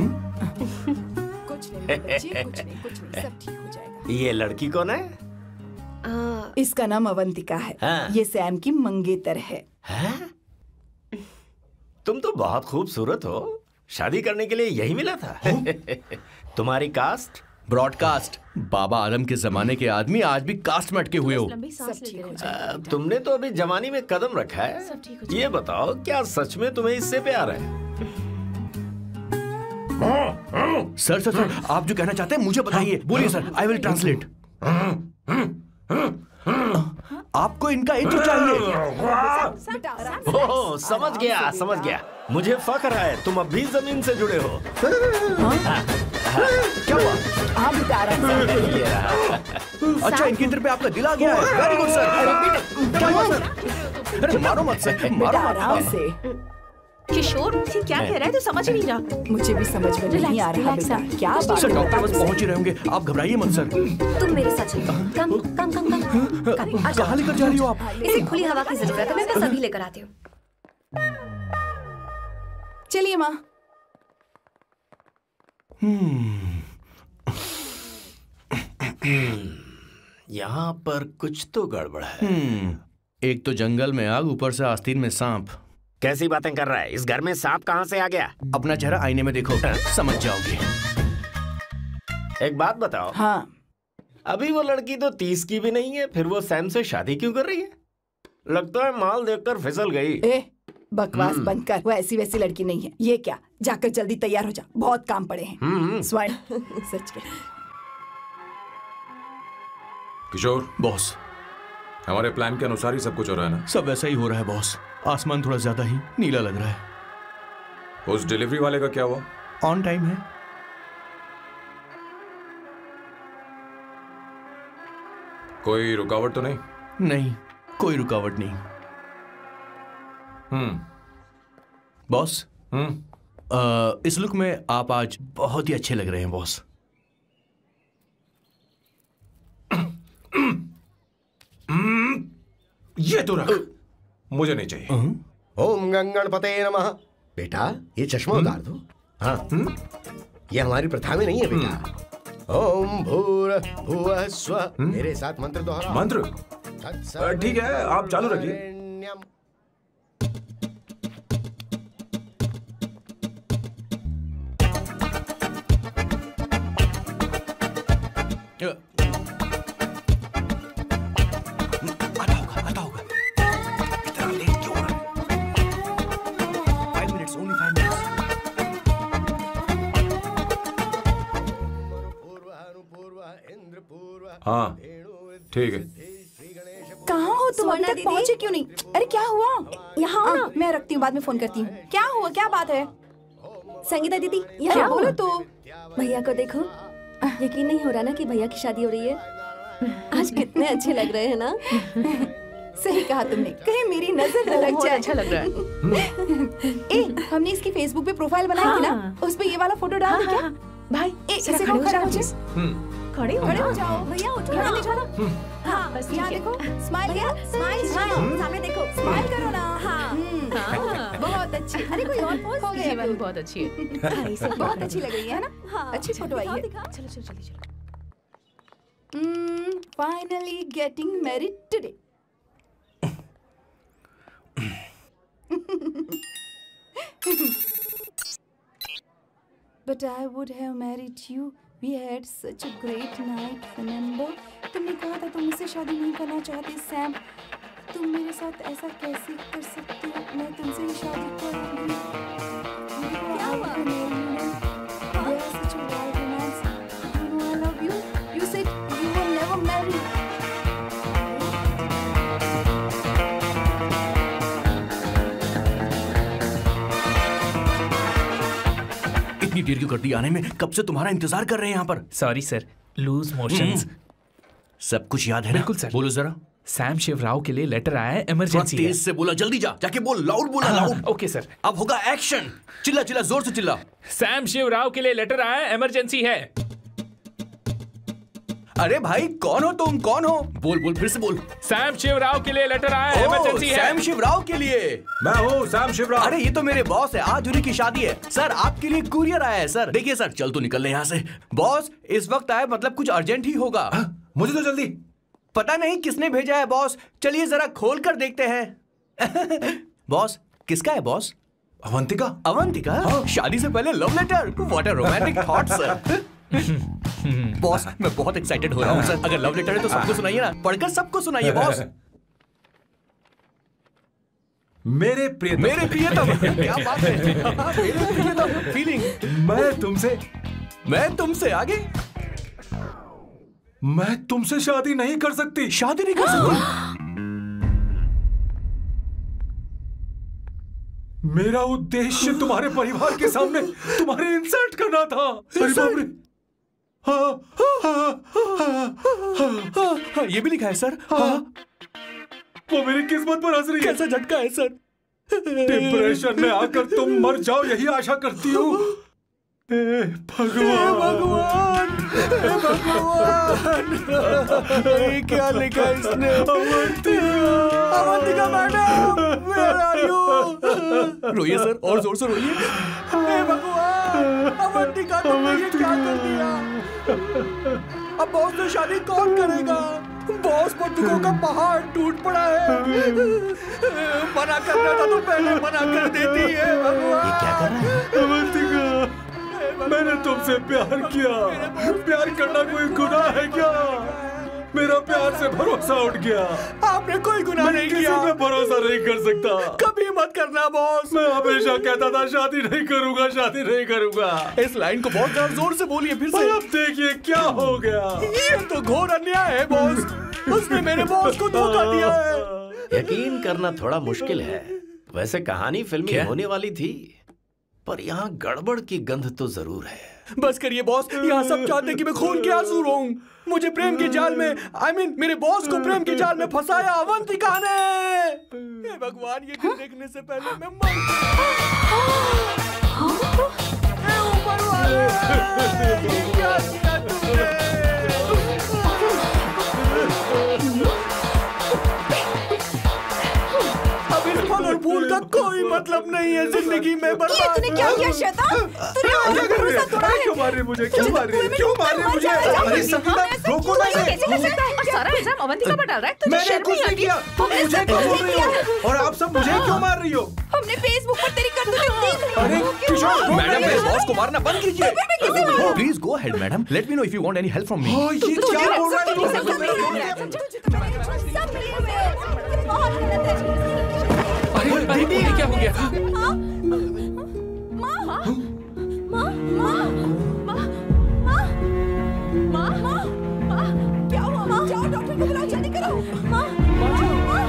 Speaker 4: कुछ नहीं बच्चे, कुछ नहीं, कुछ नहीं, सब ठीक हो जाएगा।
Speaker 8: ये लड़की कौन है?
Speaker 10: आ,
Speaker 4: इसका नाम अवंतिका है।
Speaker 8: हाँ।
Speaker 4: ये सैम की मंगेतर है।
Speaker 8: है? तुम तो बहुत खूबसूरत हो, शादी करने के लिए यही मिला था। तुम्हारी कास्ट?
Speaker 2: ब्रॉडकास्ट। बाबा आदम के जमाने के आदमी आज भी कास्ट में अटके हुए हो।
Speaker 4: सब ठीक हो
Speaker 8: आ,
Speaker 4: जाएगा।
Speaker 8: तुमने तो अभी जवानी में कदम रखा है। ये बताओ क्या सच में तुम्हें इससे प्यार है?
Speaker 2: सर सर सर आप जो कहना चाहते हैं मुझे बताइए। बोलिए सर, आई विल ट्रांसलेट। आपको इनका इत्र चाहिए।
Speaker 8: ओह, समझ गया समझ गया। मुझे फख्र है तुम अब भी जमीन से जुड़े हो।
Speaker 2: क्या हुआ?
Speaker 4: हाँ बेटा, आराम से।
Speaker 2: अच्छा, इनके इत्र पे आपका दिल आ गया है। Very good sir. क्या हुआ सर? अरे मारो मत सर, मारो
Speaker 4: बेटा
Speaker 2: मत।
Speaker 4: आराम से।
Speaker 6: किशोर ये क्या कह रहा है? तो समझ नहीं रहा।
Speaker 4: मुझे भी समझ में नहीं आ रहा बेटा, क्या बात
Speaker 2: सर
Speaker 4: है?
Speaker 2: डॉक्टर बस पहुंच ही रहे होंगे, आप घबराइए मत सर।
Speaker 10: तुम मेरे साथ चलो। कम कम कम कम कम। आ जाओ।
Speaker 2: कहाँ लेकर जा रही हो आप?
Speaker 10: इसे खुली हवा की जरूरत है, मैं बस अभी लेकर आती हूँ।
Speaker 4: चलिए माँ।
Speaker 8: यहाँ पर कुछ तो गड़बड़ है।
Speaker 2: हम्म, एक तो जंगल में आग, ऊपर से आस्तीन में सांप।
Speaker 8: कैसी बातें कर रहा है? इस घर में सांप कहाँ से आ गया?
Speaker 2: अपना चेहरा आईने में देखो, समझ जाओगे।
Speaker 8: एक बात बताओ।
Speaker 4: हाँ।
Speaker 8: अभी वो लड़की तो तीस की भी नहीं है, फिर वो सैम से शादी क्यों कर रही है? लगता है माल देखकर फिसल गई।
Speaker 4: ए, बकवास बंद कर, वो ऐसी वैसी लड़की नहीं है। ये क्या, जाकर जल्दी तैयार हो जा, बहुत काम पड़े हैं। स्वर्ण सच कह।
Speaker 9: किशोर
Speaker 2: बॉस,
Speaker 9: हमारे प्लान के अनुसार ही सब कुछ हो रहा है ना?
Speaker 2: सब वैसा ही हो रहा है बॉस। आसमान थोड़ा ज्यादा ही नीला लग रहा है।
Speaker 9: उस डिलीवरी वाले का क्या हुआ?
Speaker 2: ऑन टाइम है।
Speaker 9: कोई रुकावट तो नहीं?
Speaker 2: नहीं, कोई रुकावट नहीं।
Speaker 9: हम्म
Speaker 2: बॉस,
Speaker 9: हम्म
Speaker 2: आ, इस लुक में आप आज बहुत ही अच्छे लग रहे हैं बॉस।
Speaker 9: ये तो रख, मुझे नहीं चाहिए।
Speaker 3: ओम गंगणपते नमः। बेटा ये चश्मा उतार दो। हाँ, ये हमारी प्रथा में नहीं है बेटा। ओम भूर भुवः स्वः। मेरे साथ मंत्र दोहराओ।
Speaker 9: मंत्र? ठीक है, आप चालू रखिए।
Speaker 2: आता होगा, आता होगा। इतना लेट क्यों हो रहा है? Five minutes, only five minutes.
Speaker 9: हाँ ठीक है।
Speaker 4: कहाँ हो तुम? अभी तक
Speaker 10: दीदी?
Speaker 4: पहुँचे क्यों नहीं? अरे क्या हुआ?
Speaker 10: यहाँ आओ ना।
Speaker 4: हाँ, मैं रखती हूँ, बाद में फोन करती हूँ। क्या हुआ, क्या बात है?
Speaker 10: संगीता दीदी
Speaker 4: क्या
Speaker 10: यहाँ
Speaker 4: बोलो
Speaker 10: बोलो।
Speaker 4: तो?
Speaker 10: भैया को देखो, यकीन नहीं हो रहा ना कि भैया की शादी हो रही है। आज कितने अच्छे लग रहे हैं ना।
Speaker 4: सही कहा तुमने, कहीं मेरी नजर न लग
Speaker 6: बहुत
Speaker 4: जाए।
Speaker 6: अच्छा लग रहा है।
Speaker 4: ए, हमने इसकी फेसबुक पे प्रोफाइल बनाई थी ना,
Speaker 6: हाँ।
Speaker 4: उस पे ये वाला फोटो डाल दे क्या?
Speaker 6: भाई
Speaker 4: ए,
Speaker 6: जरा
Speaker 4: इसे
Speaker 6: खड़े हो
Speaker 4: खड़ा
Speaker 6: जाओ
Speaker 4: हो जाओ।
Speaker 6: प्लीज। खड़े हो
Speaker 4: खड़े हो
Speaker 6: जाओ।
Speaker 4: जाओ।
Speaker 10: भैया उठो
Speaker 4: यहाँ
Speaker 10: ना।
Speaker 4: देखो ना। हाँ,
Speaker 6: बस
Speaker 4: यहाँ
Speaker 6: ठीक है।
Speaker 4: देखो, स्माइल
Speaker 10: भैया
Speaker 4: करो, स्माइल
Speaker 10: स्माइल
Speaker 4: स्माइल
Speaker 10: सामने देखो।
Speaker 4: स्माइल करो ना।
Speaker 10: हाँ।
Speaker 4: हम्म, बहुत अच्छी।
Speaker 5: अरे कोई और पोज हो
Speaker 6: ये वाली बहुत अच्छी है।
Speaker 4: बहुत अच्छी लग रही है ना?
Speaker 5: हाँ,
Speaker 4: अच्छी फोटो आई है।
Speaker 6: चलो चलो जल्दी चलो।
Speaker 4: Finally getting married today. But I would have married you. We had such a great night, remember? तुमने कहा था तुम मुझसे शादी नहीं करना चाहते, सैम। तुम मेरे साथ ऐसा कैसे कर सकते हो? मैं तुमसे ही शादी करूंगी। क्या हुआ? We are such a wild romance. You know I love you. You said you will never marry.
Speaker 2: इतनी देर क्यों कर दी आने में? कब से तुम्हारा इंतजार कर रहे हैं यहाँ पर।
Speaker 7: Sorry sir, loose motions.
Speaker 2: सब कुछ याद है ना?
Speaker 7: बिल्कुल सर।
Speaker 2: बोलो जरा।
Speaker 7: सैम शिवराव के लिए लेटर आया है, इमरजेंसी है।
Speaker 2: तेज से बोला, जल्दी जा, जाके बोल, लाउड बोला, लाउड।
Speaker 7: Okay sir.
Speaker 2: अब होगा एक्शन। चिल्ला चिल्ला, जोर से चिल्ला।
Speaker 7: सैम शिवराव के लिए लेटर आया है, इमरजेंसी है।
Speaker 2: अरे भाई कौन हो तुम? कौन हो? बोल बोल, फिर से बोल।
Speaker 7: सैम शिवराव के लिए लेटर आया है, इमरजेंसी है।
Speaker 2: सैम शिवराव के लिए?
Speaker 9: मैं हूँ सैम शिवराव।
Speaker 2: अरे ये तो मेरे बॉस है, आज उन्हीं की शादी है। सर आपके लिए कुरियर आया है सर। देखिए सर, चल तो निकल ले यहाँ से। बॉस इस वक्त आए, मतलब कुछ अर्जेंट ही होगा।
Speaker 9: हा? मुझे तो जल्दी।
Speaker 2: पता नहीं किसने भेजा है बॉस, चलिए जरा खोल कर देखते हैं। बॉस किसका है बॉस?
Speaker 9: अवंतिका।
Speaker 2: अवंतिका? हाँ। शादी से पहले love letter? What a romantic thought sir. Boss मैं बहुत एक्साइटेड हो रहा हूँ सर। अगर लव लेटर है तो सबको सुनाइए ना, पढ़कर सबको सुनाइए बॉस।
Speaker 9: मेरे प्रियतम।
Speaker 2: मेरे प्रियतम। क्या बात है। मेरे प्रियतम फीलिंग।
Speaker 9: मैं तुमसे
Speaker 2: मैं तुमसे आगे
Speaker 1: मैं तुमसे शादी नहीं कर सकती।
Speaker 2: शादी नहीं कर सकती?
Speaker 1: मेरा उद्देश्य तुम्हारे परिवार के सामने तुम्हारे इंसल्ट करना था। अरे बाप रे। हाँ, हाँ, हाँ,
Speaker 2: हाँ, हाँ, ये भी लिखा है सर। हाँ।
Speaker 1: वो मेरी किस्मत पर हंस रही है।
Speaker 2: कैसा झटका है सर।
Speaker 1: डिप्रेशन में आकर तुम मर जाओ यही आशा करती हूँ। भगवान
Speaker 2: भगवान भगवान, ये क्या लिखा इसने? Avantika madam, where are you? रोइए सर, और जोर से रोइए। हे भगवान, अवंतिका तुमने ये क्या कर दिया? अब बॉस से शादी कौन करेगा? बॉस पर दुखों का पहाड़ टूट पड़ा है। मना करना था तो पहले मना कर देती है। भगवान
Speaker 8: ये क्या कर रहा है?
Speaker 1: अवंतिका, मैंने तुमसे प्यार किया। प्यार करना कोई गुनाह है क्या? मेरा प्यार से भरोसा उठ गया।
Speaker 2: आपने कोई गुनाह नहीं किया।
Speaker 1: किसी पे भरोसा नहीं कर सकता।
Speaker 2: कभी मत करना बॉस।
Speaker 1: मैं हमेशा कहता था शादी नहीं करूंगा, शादी नहीं करूंगा।
Speaker 2: इस लाइन को बहुत ज्यादा जोर से बोलिए फिर से।
Speaker 1: अब देखिए क्या हो गया।
Speaker 2: ये तो घोर अन्याय है बॉस। उसने मेरे बॉस को धोखा दिया है।
Speaker 8: यकीन करना थोड़ा मुश्किल है। वैसे कहानी फिल्मी होने वाली थी, पर यहाँ गड़बड़ की गंध तो जरूर है।
Speaker 2: बस करिए बॉस, यहाँ सब चाहते कि मैं खून के आंसू रोऊं। मुझे प्रेम के जाल में, आई I मीन mean, मेरे बॉस को प्रेम के जाल में फंसाया अवंतिका ने। हे भगवान, ये दिन देखने से पहले मैं मर हे ऊपर वाले, ये क्या किया तुमने? अब इस फल और फूल का कोई मतलब नहीं है जिंदगी में।
Speaker 4: ये तूने क्या किया शैतान? तूने मुझे भरोसा तोड़ा है।
Speaker 1: क्यों मार रही मुझे? क्यों मार रही? क्यों मार रही मुझे?
Speaker 6: अरे सकीना, रोको ना इसे। कैसे कर सकता है? और सारा इल्जाम अवंतिका पर डाल रहा है। तुझे शर्म नहीं आती?
Speaker 1: तुम मुझे क्यों मार रही हो? और आप सब मुझे क्यों मार रही हो?
Speaker 4: हमने फेसबुक पर तेरी करतूतें देख ली।
Speaker 1: अरे किशोर,
Speaker 2: मैडम मेरे बॉस को मारना बंद कीजिए। Please go ahead madam, let me know if you want any help from me.
Speaker 1: Oh ये क्या बोल रहा है?
Speaker 7: अरे अरे ये क्या हो गया?
Speaker 4: माँ, माँ, माँ, माँ, माँ, माँ, माँ, माँ, माँ, क्या हुआ माँ? जाओ डॉक्टर को बुलाओ, जल्दी करो। माँ, माँ, माँ,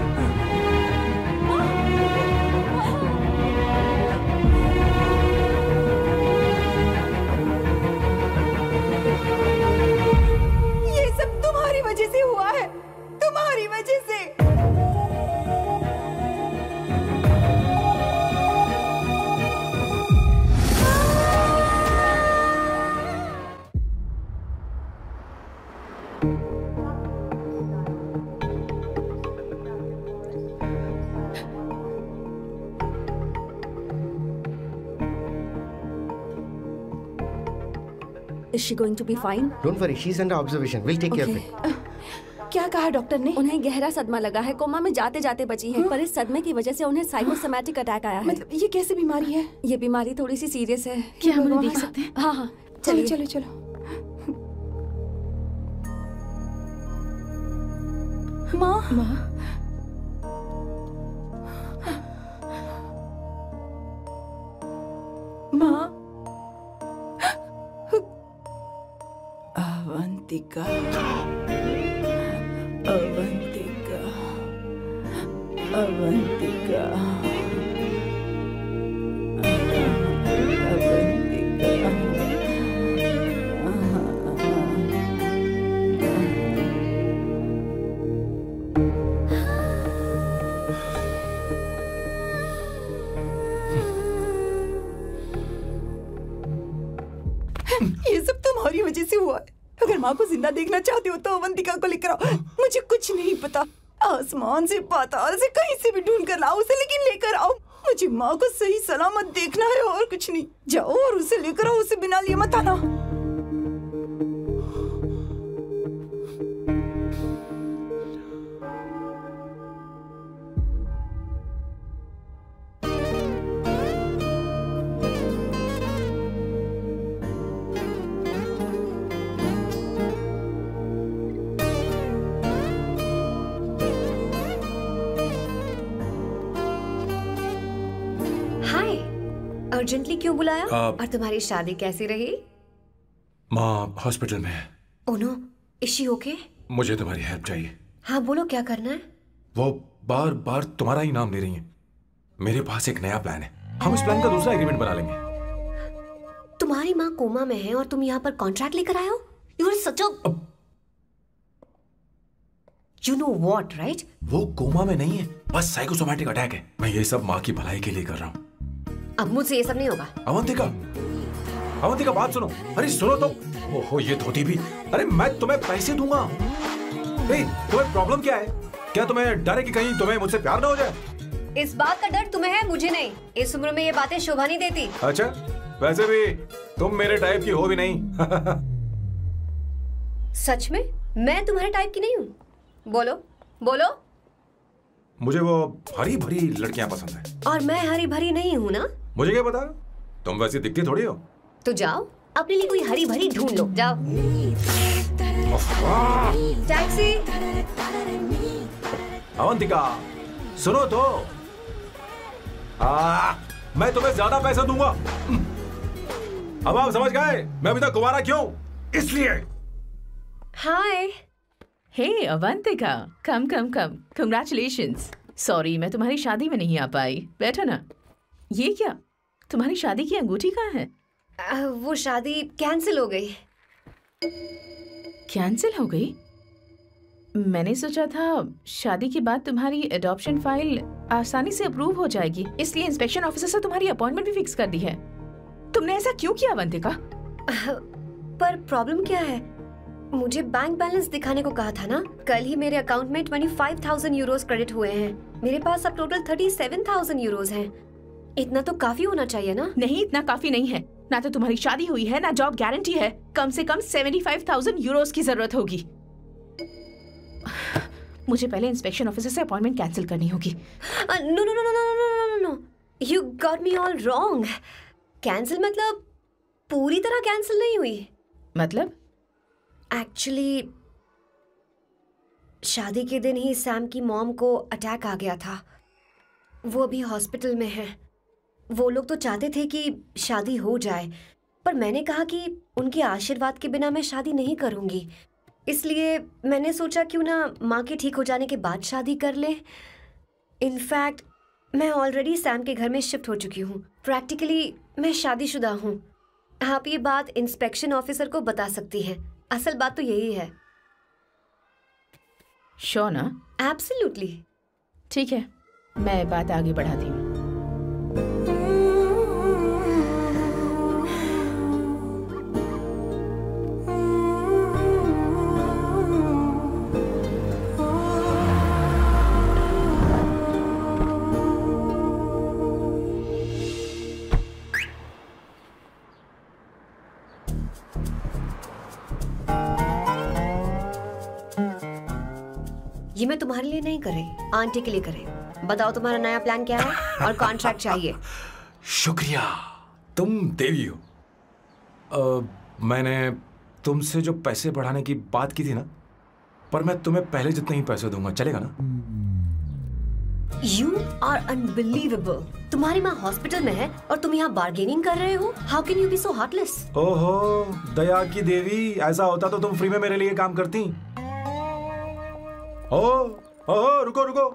Speaker 4: ये सब तुम्हारी वजह से हुआ है, तुम्हारी वजह से।
Speaker 5: Is she going to be fine?
Speaker 3: Don't worry, she's under observation. We'll take care of it.
Speaker 4: क्या कहा डॉक्टर ने?
Speaker 5: उन्हें गहरा सदमा लगा है, कोमा में जाते जाते बची है, पर इस सदमे की वजह से उन्हें साइकोसोमैटिक अटैक आया है।
Speaker 4: मतलब ये कैसी बीमारी है?
Speaker 5: ये बीमारी थोड़ी सी सीरियस है।
Speaker 6: क्या हम उन्हें देख सकते हैं?
Speaker 5: हाँ हाँ
Speaker 4: चलो चलो चलो। माँ
Speaker 6: माँ
Speaker 4: माँ अवंतिका अवंतिका अवंतिका ये सब तुम्हारी वजह से हुआ है। अगर माँ को जिंदा देखना चाहते हो तो अवंतिका को लेकर आओ। मुझे कुछ नहीं पता, आसमान से पाताल से कहीं से भी ढूंढ कर लाओ उसे, लेकिन लेकर आओ। मुझे माँ को सही सलामत देखना है और कुछ नहीं। जाओ और उसे लेकर आओ, उसे बिना लिए मत आना।
Speaker 10: अर्जेंटली क्यों बुलाया?
Speaker 9: आ,
Speaker 10: और तुम्हारी शादी कैसी रही?
Speaker 9: माँ हॉस्पिटल में है।
Speaker 10: Oh no, is she okay?
Speaker 9: मुझे तुम्हारी हेल्प चाहिए।
Speaker 10: हाँ बोलो, क्या करना है?
Speaker 9: वो बार बार तुम्हारा ही नाम ले रही है। मेरे पास एक नया प्लान है, हम इस प्लान का दूसरा एग्रीमेंट बना लेंगे।
Speaker 10: तुम्हारी माँ कोमा में है और तुम यहाँ पर कॉन्ट्रैक्ट लेकर आए हो? You are such a you know what, right?
Speaker 9: वो कोमा में नहीं है, बस साइकोसोमैटिक अटैक है। मैं ये सब माँ की भलाई के लिए कर रहा हूँ।
Speaker 10: अब मुझसे ये सब नहीं होगा।
Speaker 9: अवंतिका, अवंतिका बात सुनो। अरे सुनो तो। ओहो ये धोती भी। अरे मैं तुम्हें पैसे दूंगा। ए, तुम्हें प्रॉब्लम क्या है? क्या तुम्हें डर है कि कहीं तुम्हें मुझसे प्यार ना हो जाए?
Speaker 10: इस बात का डर तुम्हें है, मुझे नहीं। इस उम्र में ये बातें शोभा नहीं देती।
Speaker 9: अच्छा, वैसे भी तुम मेरे टाइप की हो भी नहीं।
Speaker 10: सच में मैं तुम्हारे टाइप की नहीं हूँ? बोलो बोलो।
Speaker 9: मुझे वो हरी भरी लड़कियां पसंद है।
Speaker 10: और मैं हरी भरी नहीं हूँ ना?
Speaker 9: मुझे क्या पता, तुम वैसी दिखती थोड़ी हो।
Speaker 10: तो जाओ अपने लिए कोई हरी भरी ढूंढ लो, जाओ। टैक्सी।
Speaker 9: अवंतिका सुनो तो। आ, मैं तुम्हें ज्यादा पैसा दूंगा। अब आप समझ गए मैं अभी तक कुंवारा क्यों? इसलिए।
Speaker 10: Hi.
Speaker 6: Hey Avantika, come come come, congratulations. Sorry मैं तुम्हारी शादी में नहीं आ पाई। बैठो ना। ये क्या, तुम्हारी शादी की अंगूठी कहाँ है?
Speaker 10: आ, वो शादी कैंसिल हो गई।
Speaker 6: कैंसिल हो गई? मैंने सोचा था शादी के बाद तुम्हारी एडॉप्शन फाइल आसानी से अप्रूव हो जाएगी, इसलिए इंस्पेक्शन ऑफिसर से तुम्हारी अपॉइंटमेंट भी फिक्स कर दी है। तुमने ऐसा क्यों किया अवंतिका?
Speaker 10: पर प्रॉब्लम क्या है? मुझे बैंक बैलेंस दिखाने को कहा था ना। कल ही मेरे अकाउंट में पच्चीस हज़ार यूरोस क्रेडिट हुए हैं। मेरे पास अब टोटल सैंतीस हज़ार यूरोस हैं। इतना तो काफी होना चाहिए ना?
Speaker 6: नहीं, इतना काफी नहीं है। ना तो तुम्हारी शादी हुई है, ना जॉब गारंटी है। कम से कम पचहत्तर हज़ार यूरोस की जरूरत होगी। मुझे पहले इंस्पेक्शन ऑफिसर से अपॉइंटमेंट कैंसिल करनी होगी।
Speaker 10: No no no no no no no no, you got me all wrong. Cancel मतलब पूरी तरह कैंसिल नहीं हुई।
Speaker 6: मतलब?
Speaker 10: एक्चुअली शादी के दिन ही सैम की मॉम को अटैक आ गया था। वो अभी हॉस्पिटल में है। वो लोग तो चाहते थे कि शादी हो जाए, पर मैंने कहा कि उनके आशीर्वाद के बिना मैं शादी नहीं करूंगी। इसलिए मैंने सोचा क्यों ना माँ के ठीक हो जाने के बाद शादी कर ले। इनफैक्ट मैं ऑलरेडी सैम के घर में शिफ्ट हो चुकी हूँ। प्रैक्टिकली मैं शादीशुदा हूँ। आप ये बात इंस्पेक्शन ऑफिसर को बता सकती हैं। असल बात तो यही है।
Speaker 6: श्योर ना?
Speaker 10: एब्सोल्युटली।
Speaker 6: ठीक है, मैं बात आगे बढ़ाती हूँ।
Speaker 10: ये मैं तुम्हारे लिए नहीं कर रही, आंटी के लिए कर रही। बताओ तुम्हारा नया प्लान क्या है और कॉन्ट्रैक्ट चाहिए।
Speaker 9: शुक्रिया, तुम देवी हो। आ, मैंने तुमसे जो पैसे बढ़ाने की बात की थी ना, पर मैं तुम्हें पहले जितने ही पैसे दूंगा, चलेगा ना?
Speaker 10: You are unbelievable. तुम्हारी माँ हॉस्पिटल में है और तुम यहाँ बार्गेनिंग कर रहे हो? How can you be so heartless?
Speaker 9: ओहो, दया की देवी, ऐसा होता तो तुम फ्री में मेरे लिए काम करती। ओ, ओहो, रुको रुको।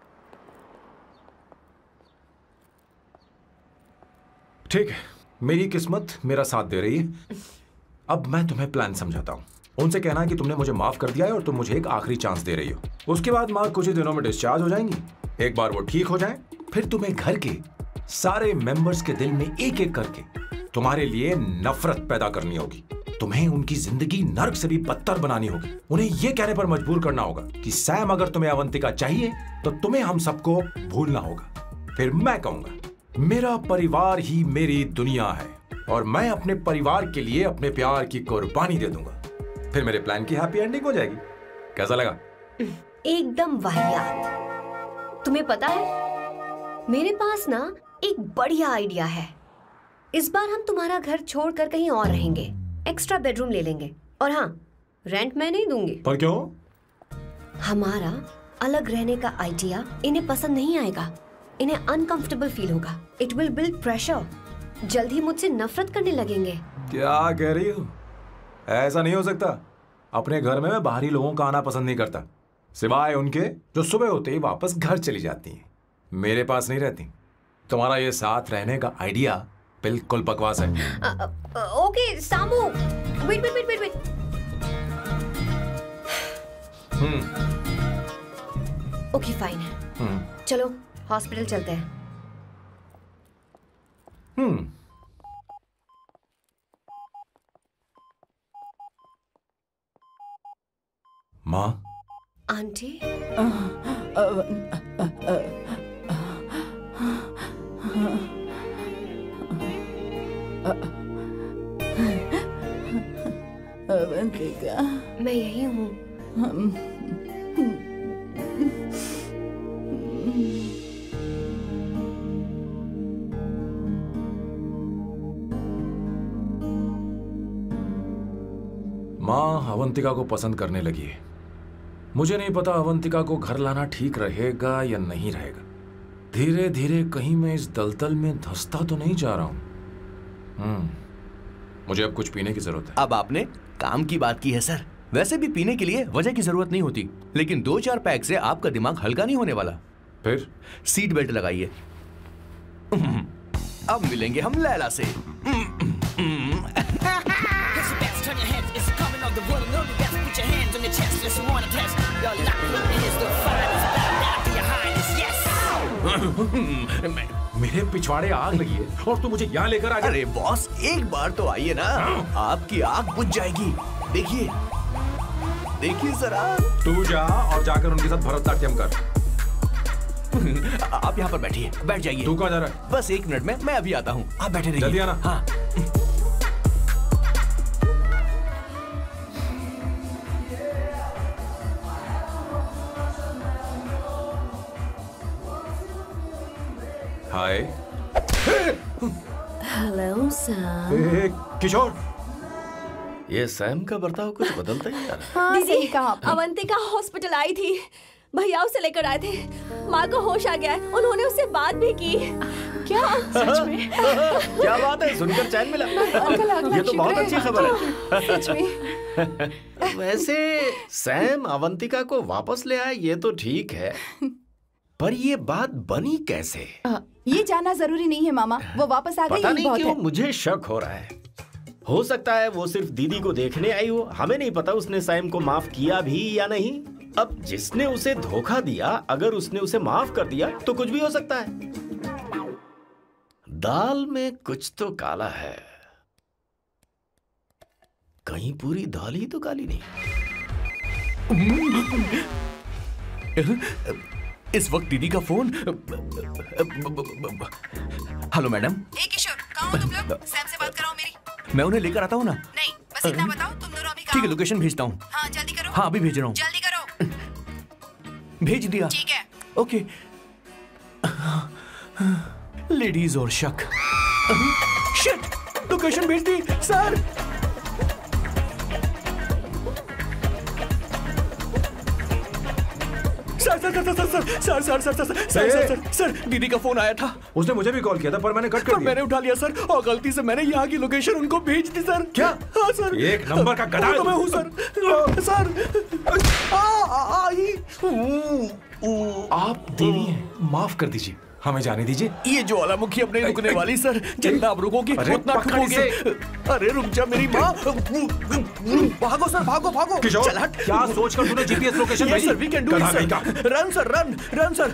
Speaker 9: ठीक है, मेरी किस्मत मेरा साथ दे रही है। अब मैं तुम्हें प्लान समझाता हूँ। उनसे कहना है कि तुमने मुझे माफ कर दिया है और तुम मुझे एक आखिरी चांस दे रही हो। उसके बाद माँ कुछ ही दिनों में डिस्चार्ज हो जाएंगी। एक बार वो ठीक हो जाए, फिर तुम्हें घर के सारे मेंबर्स के दिल में एक एक करके तुम्हारे लिए नफरत पैदा करनी होगी। तुम्हें उनकी जिंदगी नर्क से भी बदतर बनानी होगी। उन्हें यह कहने पर मजबूर करना होगा कि सैम, अगर तुम्हें अवंतिका चाहिए तो तुम्हें हम सबको भूलना होगा। फिर मैं कहूंगा, मेरा परिवार ही मेरी दुनिया है और मैं अपने परिवार के लिए अपने प्यार की कुर्बानी दे दूंगा। फिर मेरे प्लान की हैप्पी एंडिंग हो जाएगी। कैसा लगा?
Speaker 10: एकदम वाहियात। तुम्हें पता है, मेरे पास ना एक बढ़िया आइडिया है। इस बार हम तुम्हारा घर छोड़कर कहीं और रहेंगे, एक्स्ट्रा बेडरूम ले लेंगे। और हाँ, रेंट मैं नहीं दूंगी।
Speaker 9: पर क्यों?
Speaker 10: हमारा अलग रहने का आइडिया इन्हें पसंद नहीं आएगा। इन्हें अनकंफर्टेबल फील होगा। It will build pressure. जल्द ही मुझसे नफरत करने लगेंगे।
Speaker 9: क्या कह रही हो? ऐसा नहीं हो सकता। अपने घर में मैं बाहरी लोगों का आना पसंद नहीं करता, सिवाय उनके जो सुबह होते ही वापस घर चली जाती हैं, मेरे पास नहीं रहती। तुम्हारा ये साथ रहने का आइडिया बिल्कुल बकवास है।
Speaker 10: Okay Samu, wait wait wait wait wait.
Speaker 9: Hmm.
Speaker 10: Okay fine है।
Speaker 9: हम्म।
Speaker 10: चलो हॉस्पिटल चलते हैं।
Speaker 9: हम्म। माँ?
Speaker 10: आंटी?
Speaker 4: अवंतिका,
Speaker 10: मैं यही हूँ।
Speaker 9: माँ अवंतिका को पसंद करने लगी है। मुझे नहीं पता अवंतिका को घर लाना ठीक रहेगा या नहीं रहेगा। धीरे धीरे कहीं मैं इस दलदल में धंसता तो नहीं जा रहा हूं। हम्म, मुझे अब कुछ पीने की जरूरत है।
Speaker 2: अब आपने काम की बात की है सर। वैसे भी पीने के लिए वजह की जरूरत नहीं होती, लेकिन दो चार पैक से आपका दिमाग हल्का नहीं होने वाला।
Speaker 9: फिर
Speaker 2: सीट बेल्ट लगाइए। अब मिलेंगे हम लैला से।
Speaker 9: मेरे पिछवाड़े आग लगी है और तू मुझे यहाँ लेकर आ गया।
Speaker 2: अरे बॉस, एक बार तो आइए ना, आपकी आग बुझ जाएगी। देखिए देखिए जरा।
Speaker 9: तू जा और जाकर उनके साथ भरतनाट्यम कर।
Speaker 2: आप यहाँ पर बैठिए, बैठ जाइए।
Speaker 9: तू कहाँ जा रहा है?
Speaker 2: बस एक मिनट में मैं अभी आता हूँ, आप बैठे रहिए।
Speaker 9: जल्दी आना।
Speaker 2: हाँ।
Speaker 9: हाय।
Speaker 5: Hello Sam.
Speaker 9: ए, किशोर।
Speaker 8: ये सैम का बर्ताव कुछ बदलता ही जा रहा है।
Speaker 5: हाँ, सही कहा। अवंतिका हॉस्पिटल आई थी, भैया उसे लेकर आए थे। माँ को होश आ गया है, उन्होंने उससे बात भी की। क्या
Speaker 6: सच में?
Speaker 8: क्या बात है, सुनकर चैन मिला। ये तो बहुत अच्छी खबर है।
Speaker 5: सच में।
Speaker 8: वैसे सैम अवंतिका को वापस ले आए ये तो ठीक है, पर ये बात बनी कैसे?
Speaker 4: आ, ये जानना जरूरी नहीं है मामा, वो वापस आ गई।
Speaker 8: पता नहीं क्यों
Speaker 4: है।
Speaker 8: मुझे शक हो रहा है। हो सकता है वो सिर्फ दीदी को देखने आई हो, हमें नहीं पता उसने सैम को माफ किया भी या नहीं। अब जिसने उसे धोखा दिया, अगर उसने उसे माफ कर दिया तो कुछ भी हो सकता है। दाल में कुछ तो काला है, कहीं पूरी दाल ही तो काली नहीं।
Speaker 2: इस वक्त दीदी का फोन। Hello madam.
Speaker 4: ए किशोर, कहाँ हो तुम लोग? सैम से बात कराओ मेरी।
Speaker 2: मैं उन्हें लेकर आता हूँ ना।
Speaker 4: नहीं, बस इतना बताओ तुम दोनों अभी
Speaker 2: ठीक है, लोकेशन भेजता हूँ।
Speaker 4: हाँ जल्दी करो।
Speaker 2: हाँ अभी भेज रहा हूँ।
Speaker 4: जल्दी करो।
Speaker 2: भेज दिया।
Speaker 6: ठीक है।
Speaker 2: ओके। लेडीज और शक। शिट, लोकेशन भेज दी sir. Sir sir sir sir sir sir sir sir sir sir sir sir sir दीदी का फोन आया था।
Speaker 9: उसने मुझे भी कॉल किया था पर मैंने कट कर दिया।
Speaker 2: मैंने उठा लिया सर और गलती से मैंने यहाँ की लोकेशन उनको भेज दी सर।
Speaker 9: क्या?
Speaker 2: हाँ सर।
Speaker 9: एक नंबर का गधा
Speaker 2: तो मैं हूँ सर। सर
Speaker 9: आप देवी हैं, माफ कर दीजिए, हमें जाने दीजिए।
Speaker 2: ये ज्वालामुखी अपने रुकने वाली सर, जितना आप रुकोगे उतना ठुकोगे। अरे रुक जा मेरी माँ। भागो सर, भागो भागो।
Speaker 9: किशोर, क्या सोचकर तूने जीपीएस लोकेशन भेजी?
Speaker 2: Sir we can do it sir. Run sir, run run sir.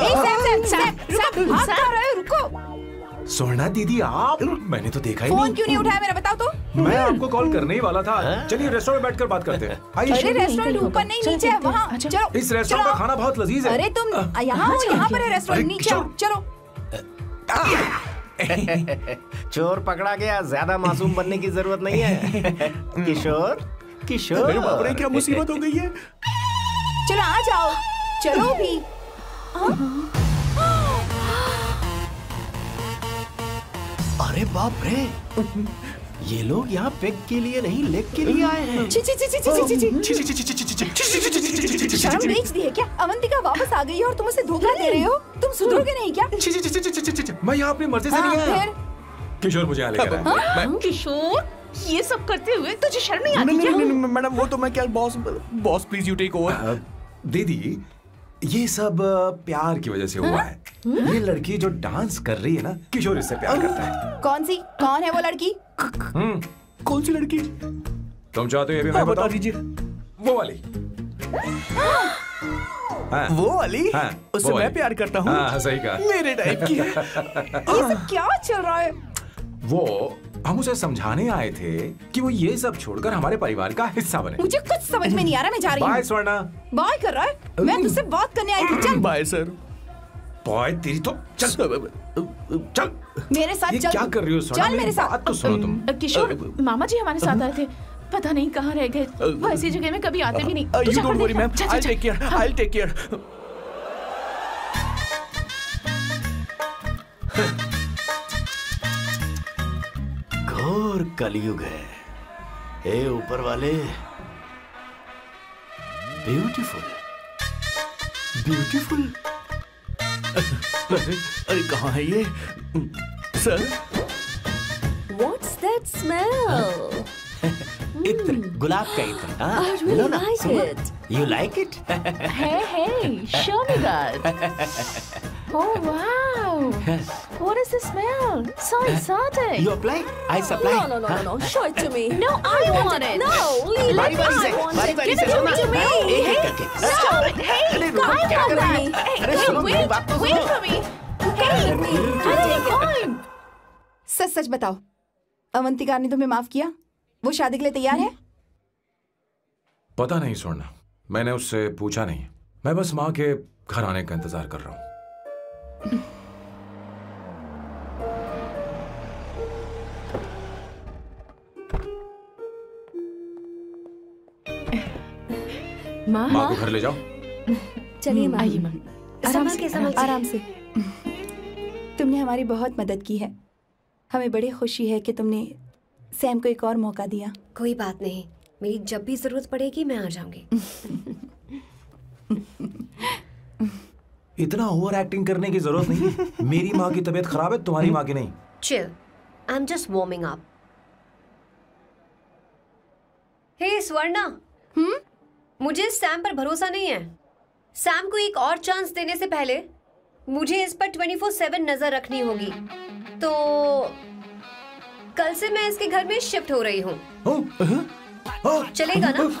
Speaker 4: भाग कहाँ रहे हो? रुको।
Speaker 9: स्वर्णा दीदी आप, मैंने तो देखा ही
Speaker 4: फोन
Speaker 9: नहीं।
Speaker 4: क्यों नहीं उठाया मेरा बताओ तो?
Speaker 9: मैं आपको कॉल करने ही वाला था। चलिए रेस्टोरेंट में बैठकर बात करते हैं।
Speaker 4: अरे रेस्टोरेंट ऊपर नहीं नीचे है, वहाँ चलो।
Speaker 9: इस रेस्टोरेंट का खाना बहुत लजीज है।
Speaker 4: अरे तुम यहाँ हो, यहाँ पर है रेस्टोरेंट, नीचे आओ चलो।
Speaker 8: चोर पकड़ा गया, ज्यादा मासूम बनने की जरूरत नहीं है। किशोर किशोर
Speaker 2: मेरे बाप रे क्या मुसीबत हो गई है।
Speaker 4: चलो आ जाओ, चलो भी।
Speaker 8: अरे बाप रे, ये लोग यहाँ पेग के लिए नहीं लेग के लिए आए हैं।
Speaker 4: ची ची ची ची ची ची ची। शर्म बेच दी है क्या? अवंतिका वापस आ गई है और तुम उसे धोखा दे रहे हो। तुम सुधरोगे नहीं क्या?
Speaker 9: मैं यहाँ अपनी मर्जी से नहीं आया। किशोर मुझे यहाँ लेकर आया।
Speaker 6: किशोर, ये सब करते हुए तुझे शर्म नहीं आती
Speaker 2: नहीं
Speaker 6: क्या?
Speaker 2: नहीं मैडम, वो तो मैं क्या boss boss please you take over.
Speaker 9: दीदी ये सब प्यार की वजह से हुआ है। ये लड़की जो डांस कर रही है ना, किशोर इससे प्यार करता है।
Speaker 4: कौन सी? कौन है वो लड़की?
Speaker 2: कौन सी लड़की?
Speaker 9: तुम चाहते हो ये भी मैं
Speaker 2: बता दीजिए।
Speaker 9: वो वाली। हाँ,
Speaker 2: वो वाली?
Speaker 9: हाँ,
Speaker 2: उससे मैं प्यार करता हूँ।
Speaker 9: हाँ, सही कहा।
Speaker 2: मेरे टाइप की है।
Speaker 4: ये सब क्या चल रहा है?
Speaker 9: वो हम उसे समझाने आए थे कि वो ये सब छोड़कर हमारे परिवार का हिस्सा बने।
Speaker 4: मुझे कुछ समझ में नहीं आ रहा, मैं जा रही हूँ।
Speaker 9: बाय स्वर्णा।
Speaker 4: बाय कर रहा है? मैं तुझसे बात करने आई थी। चल
Speaker 2: बाय सर।
Speaker 9: बाय तेरी तो चल चल
Speaker 4: मेरे साथ।
Speaker 9: ये
Speaker 4: चल
Speaker 9: क्या कर रही हो स्वर्णा?
Speaker 4: चल मेरे साथ।
Speaker 9: बात तो सुनो तुम।
Speaker 6: किशोर, मामा जी हमारे साथ आए थे, पता नहीं कहाँ रह गए। वो ऐसी जगह में कभी आते भी नहीं।
Speaker 2: You don't worry ma'am, I take care, I take care.
Speaker 8: घोर कलयुग है। ए ऊपर वाले, ब्यूटीफुल ब्यूटीफुल।
Speaker 2: अरे कहाँ है ये सर?
Speaker 5: What's that smell?
Speaker 8: इत्र, गुलाब का इत्र। हाँ,
Speaker 5: I really
Speaker 8: लो ना,
Speaker 5: like
Speaker 8: सुनो।
Speaker 5: it.
Speaker 8: You like it?
Speaker 6: Hey, hey, show me that. Oh wow! What is the smell? So exotic.
Speaker 8: You apply? I supply.
Speaker 5: No, no, no, no, no. Show it to me.
Speaker 6: No, I want it.
Speaker 5: No, leave
Speaker 8: बारी
Speaker 5: it.
Speaker 8: बारी
Speaker 5: I
Speaker 8: से,
Speaker 5: want
Speaker 8: बारी
Speaker 5: it.
Speaker 8: बारी
Speaker 5: Give
Speaker 8: से
Speaker 5: it
Speaker 8: सुनो
Speaker 5: to
Speaker 8: ना।
Speaker 5: me.
Speaker 8: एक एक करके।
Speaker 6: Stop it. Hey,
Speaker 8: अरे रुको,
Speaker 5: I
Speaker 8: क्या
Speaker 5: want
Speaker 8: कर रही
Speaker 5: it.
Speaker 8: हो?
Speaker 6: Hey,
Speaker 8: अरे
Speaker 6: hey,
Speaker 8: सुनो, मेरी
Speaker 6: wait,
Speaker 8: बात तो
Speaker 6: wait
Speaker 8: सुनो।
Speaker 6: for me.
Speaker 4: Hey,
Speaker 6: I take time.
Speaker 4: सच सच बताओ, अवंतिका ने तुम्हें माफ किया? वो शादी के लिए तैयार है?
Speaker 9: पता नहीं स्वर्णा, मैंने उससे पूछा नहीं। मैं बस माँ के घर आने का इंतजार कर रहा हूँ।
Speaker 6: माँ,
Speaker 9: माँ को घर ले जाओ।
Speaker 5: चलिए माँ।
Speaker 6: आइए माँ।
Speaker 4: आराम से, आराम से। तुमने हमारी बहुत मदद की है। हमें बड़ी खुशी है कि तुमने सैम को एक और मौका दिया।
Speaker 10: कोई बात नहीं, मेरी जब भी जरूरत पड़ेगी मैं आ जाऊंगी।
Speaker 9: इतना ओवर एक्टिंग करने की जरूरत नहीं है। मेरी माँ की तबीयत खराब है, तुम्हारी माँ की नहीं।
Speaker 10: Chill, I am just warming up. Hey Swarna,
Speaker 4: hmm,
Speaker 10: मुझे सैम पर भरोसा नहीं है। सैम को एक और चांस देने से पहले मुझे इस पर ट्वेंटी फोर सेवन नजर रखनी होगी। तो कल से मैं इसके घर में शिफ्ट हो रही हूँ। चलेगा ना?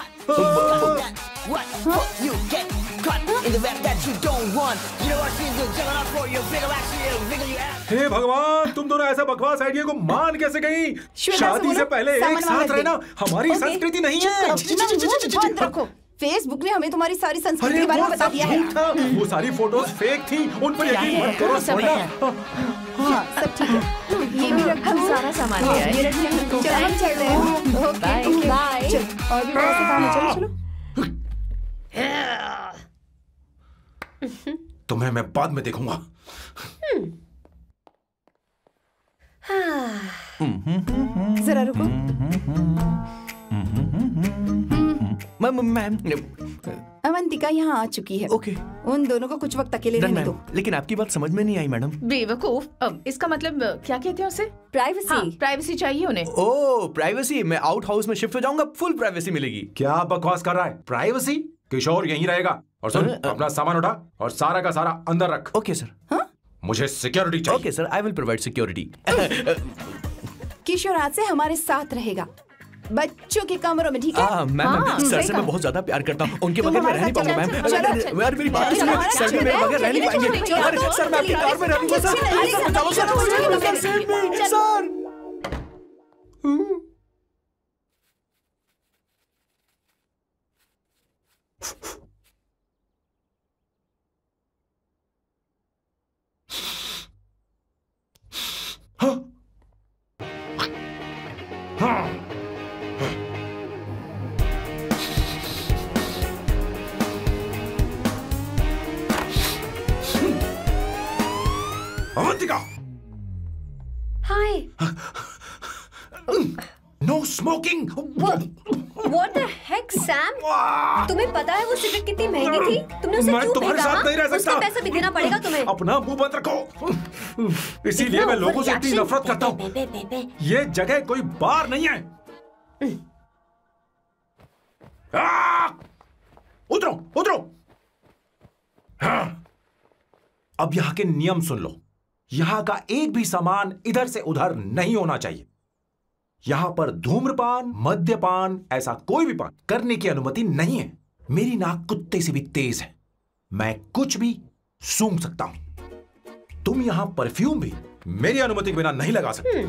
Speaker 1: हे भगवान, तुम दोनों ऐसा बकवास आइडिया को मान कैसे गई? शादी से पहले एक साथ रहना हमारी संस्कृति नहीं है।
Speaker 4: बंद रखो। फेसबुक ने हमें तुम्हारी सारी संस्कृति के बारे में बता दिया है।
Speaker 1: वो सारी फोटोज फेक थी, उन पर यकीन मत करो स्वर्णा।
Speaker 4: हाँ, सब ठीक है। ये भी रख,
Speaker 6: हम सारा सामान ले आए।
Speaker 4: ये रख लें। चलो हम चल रहे हैं। Okay, bye. चलो, और भी बहुत से काम है। चलो चलो।
Speaker 9: तुम्हें मैं बाद में देखूंगा।
Speaker 4: जरा रुको।
Speaker 2: मैम मैम
Speaker 4: अवंतिका यहाँ आ चुकी है।
Speaker 2: ओके।
Speaker 4: उन दोनों को कुछ वक्त अकेले रहने दो।
Speaker 2: लेकिन आपकी बात समझ में नहीं आई मैडम।
Speaker 6: बेवकूफ। अब इसका मतलब क्या कहते हैं उसे?
Speaker 5: प्राइवेसी।
Speaker 6: हाँ, प्राइवेसी चाहिए उन्हें।
Speaker 2: Oh privacy. मैं आउट हाउस में शिफ्ट हो जाऊंगा, फुल प्राइवेसी मिलेगी।
Speaker 9: क्या बकवास कर रहा है? प्राइवेसी? किशोर यहीं रहेगा। और सुन, अपना सामान उठा और सारा का सारा अंदर रख।
Speaker 2: Okay sir.
Speaker 4: हाँ?
Speaker 9: मुझे सिक्योरिटी चाहिए।
Speaker 2: Okay sir, I will provide security.
Speaker 4: Kishore आज से हमारे साथ रहेगा, बच्चों के कमरों में, ठीक है?
Speaker 2: हाँ मैम, सर से मैं बहुत ज्यादा प्यार करता हूँ, उनके बगैर मैं रह नहीं पाऊंगा मैम। यार मेरी बात सुनिए, सर भी मेरे बगैर रह नहीं पाएंगे। अरे सर मैं आपकी कार में रहूंगा सर। चलो sir, sir.
Speaker 9: Avantika!
Speaker 10: Hi.
Speaker 9: No smoking.
Speaker 10: What the heck, Sam? तुम्हें पता है वो सिगरेट कितनी महंगी थी? तुमने उसे
Speaker 9: मैं
Speaker 10: क्यों
Speaker 9: तुम्हारे
Speaker 10: फेंका?
Speaker 9: साथ नहीं रह सकता।
Speaker 10: उसका पैसा भी देना पड़ेगा तुम्हें।
Speaker 9: अपना मुंह बंद रखो। इसीलिए मैं लोगों से इतनी नफरत करता हूँ। ये जगह कोई बार नहीं है। उतरो, उतरो। अब यहाँ के नियम सुन लो। यहाँ का एक भी सामान इधर से उधर नहीं होना चाहिए। यहां पर धूम्रपान, मद्यपान, ऐसा कोई भी पान करने की अनुमति नहीं है। मेरी नाक कुत्ते से भी तेज है, मैं कुछ भी सूंघ सकता हूं। तुम यहां परफ्यूम भी मेरी अनुमति के बिना नहीं लगा सकते।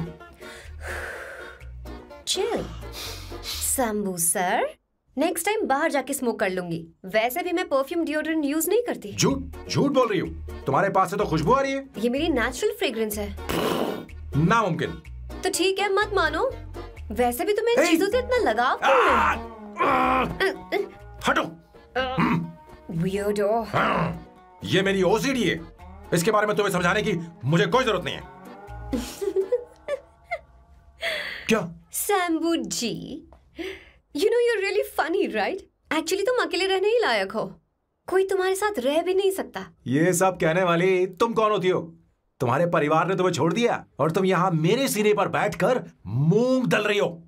Speaker 10: Chill Shambhu sir, next time बाहर जाके स्मोक कर लूंगी। वैसे भी मैं परफ्यूम डिओड्रेंट यूज नहीं करती।
Speaker 9: झूठ झूठ बोल रही हो। तुम्हारे पास से तो खुशबू आ रही है।
Speaker 10: ये मेरी नेचुरल फ्रेग्रेंस है।
Speaker 9: नामुमकिन।
Speaker 10: तो ठीक है, मत मानो। वैसे भी तुम्हें इन चीजों से इतना लगाव क्यों है?
Speaker 9: हटो।
Speaker 10: Weirdo।
Speaker 9: ये मेरी ओसीडी है। इसके बारे में तुम्हें समझाने की मुझे कोई जरूरत नहीं है। क्या?
Speaker 10: शंभू जी, you know you're really funny, right? Actually तुम अकेले रहने ही लायक हो। कोई तुम्हारे साथ रह भी नहीं सकता।
Speaker 9: ये सब कहने वाली तुम कौन होती हो? तुम्हारे परिवार ने तुम्हें छोड़ दिया और तुम यहां मेरे सिरे पर बैठकर मूंग दल रही हो।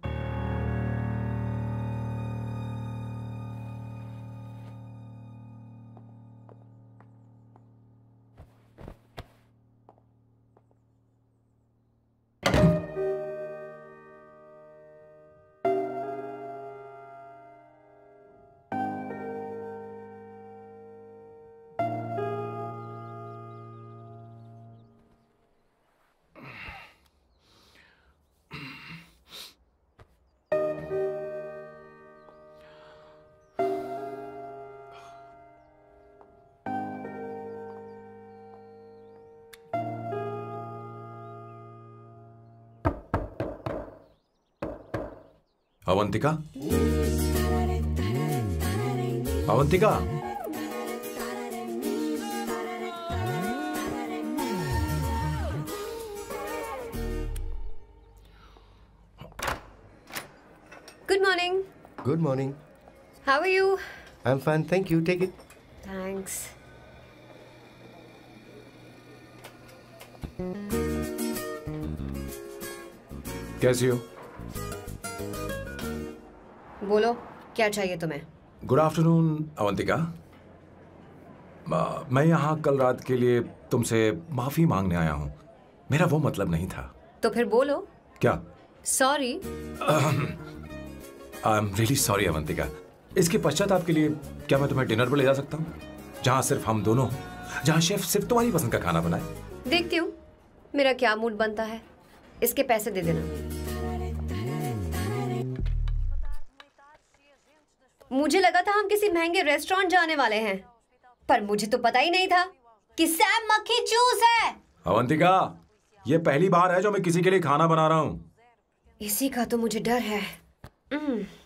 Speaker 9: Avantika, Avantika,
Speaker 10: Good morning.
Speaker 3: Good morning.
Speaker 10: How are you?
Speaker 3: I'm fine, thank you. Take it.
Speaker 10: Thanks.
Speaker 9: कैसी हो?
Speaker 10: बोलो, क्या चाहिए तुम्हें?
Speaker 9: Good afternoon Avantika. मैं यहाँ कल रात के लिए तुमसे माफी मांगने आया हूँ। मेरा वो मतलब नहीं था।
Speaker 10: तो फिर बोलो।
Speaker 9: क्या?
Speaker 10: Sorry.
Speaker 9: I am really sorry Avantika. इसके पश्चाताप के लिए क्या मैं तुम्हें डिनर पर ले जा सकता हूँ, जहाँ सिर्फ हम दोनों, जहाँ शेफ सिर्फ तुम्हारी पसंद का खाना बनाए?
Speaker 10: देखती हूँ मेरा क्या मूड बनता है। इसके पैसे दे देना। मुझे लगा था हम किसी महंगे रेस्टोरेंट जाने वाले हैं, पर मुझे तो पता ही नहीं था कि सैम मक्खी चूस है।
Speaker 9: अवंतिका, ये पहली बार है जो मैं किसी के लिए खाना बना रहा हूँ।
Speaker 10: इसी का तो मुझे डर है।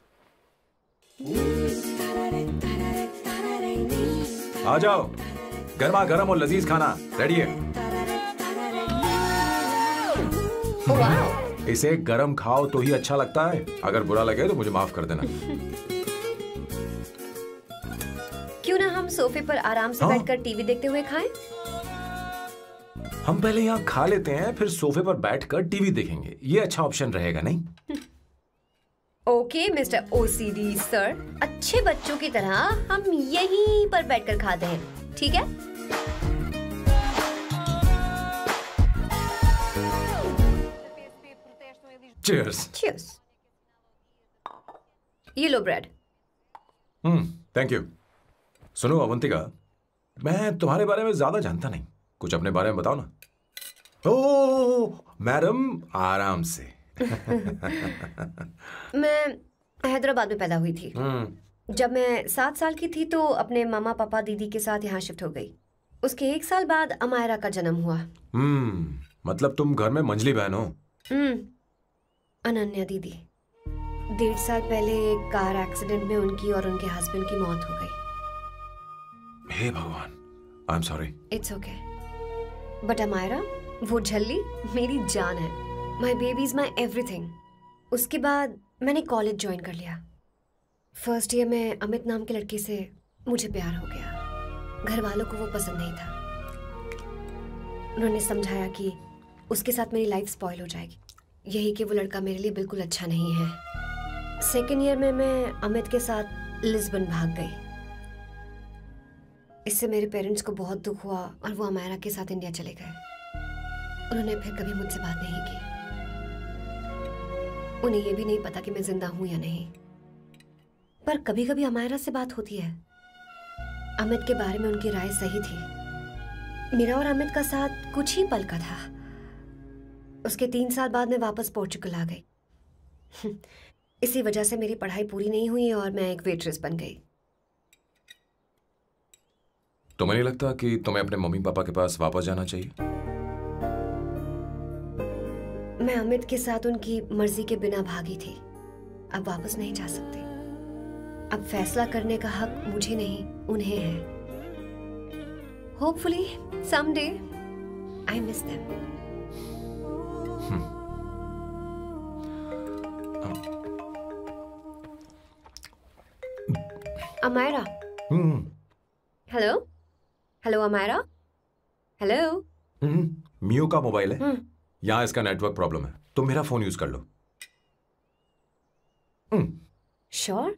Speaker 9: आ जाओ, गर्मा गर्म और लजीज खाना रेडी है।
Speaker 10: वाह।
Speaker 9: इसे गरम खाओ तो ही अच्छा लगता है, अगर बुरा लगे तो मुझे माफ कर देना।
Speaker 10: क्यों ना हम सोफे पर आराम से
Speaker 9: हाँ?
Speaker 10: बैठकर टीवी देखते हुए खाएं?
Speaker 9: हम पहले यहाँ खा लेते हैं, फिर सोफे पर बैठकर टीवी देखेंगे। ये अच्छा ऑप्शन रहेगा नहीं?
Speaker 10: ओके मिस्टर ओसीडी सर, अच्छे बच्चों की तरह हम यहीं पर बैठकर खाते हैं, ठीक है?
Speaker 9: Cheers.
Speaker 10: Cheers. ये लो ब्रेड।
Speaker 9: Hmm, thank you. सुनो अवंतिका, मैं तुम्हारे बारे में ज्यादा जानता नहीं, कुछ अपने बारे में बताओ ना। ओह मैडम, आराम से।
Speaker 10: मैं हैदराबाद में पैदा हुई थी। जब मैं सात साल की थी तो अपने मामा पापा दीदी के साथ यहाँ शिफ्ट हो गई। उसके एक साल बाद अमायरा का जन्म हुआ।
Speaker 9: हम्म, मतलब तुम घर में मंझली बहन हो?
Speaker 10: हम्म, अनन्या दीदी। डेढ़ साल पहले एक कार एक्सीडेंट में उनकी और उनके हस्बैंड की मौत हो गई।
Speaker 9: हे भगवान, I am sorry.
Speaker 10: It's okay. But Amayra, वो झल्ली मेरी जान है। My baby is my everything. उसके बाद मैंने कॉलेज ज्वाइन कर लिया। फर्स्ट ईयर में अमित नाम के लड़के से मुझे प्यार हो गया। घर वालों को वो पसंद नहीं था। उन्होंने समझाया कि उसके साथ मेरी लाइफ स्पॉइल हो जाएगी, यही कि वो लड़का मेरे लिए बिल्कुल अच्छा नहीं है। सेकेंड ईयर में मैं अमित के साथ लिस्बन भाग गई। इससे मेरे पेरेंट्स को बहुत दुख हुआ और वो अमायरा के साथ इंडिया चले गए। उन्होंने फिर कभी मुझसे बात नहीं की। उन्हें ये भी नहीं पता कि मैं जिंदा हूं या नहीं। पर कभी कभी अमायरा से बात होती है। अमित के बारे में उनकी राय सही थी। मेरा और अमित का साथ कुछ ही पल का था। उसके तीन साल बाद मैं वापस पोर्चुगल आ गई। इसी वजह से मेरी पढ़ाई पूरी नहीं हुई और मैं एक वेट्रेस बन गई।
Speaker 9: तुम्हें नहीं लगता कि तुम्हें अपने मम्मी पापा के पास वापस जाना चाहिए?
Speaker 10: मैं अमित के साथ उनकी मर्जी के बिना भागी थी। अब वापस नहीं जा सकती। अब फैसला करने का हक मुझे नहीं, उन्हें है। Hopefully someday I miss them. Amayra. Hello hello Amayra. Hello.
Speaker 9: मियो का मोबाइल है, यहाँ इसका नेटवर्क प्रॉब्लम है, तुम मेरा फोन यूज कर लो।
Speaker 10: श्योर?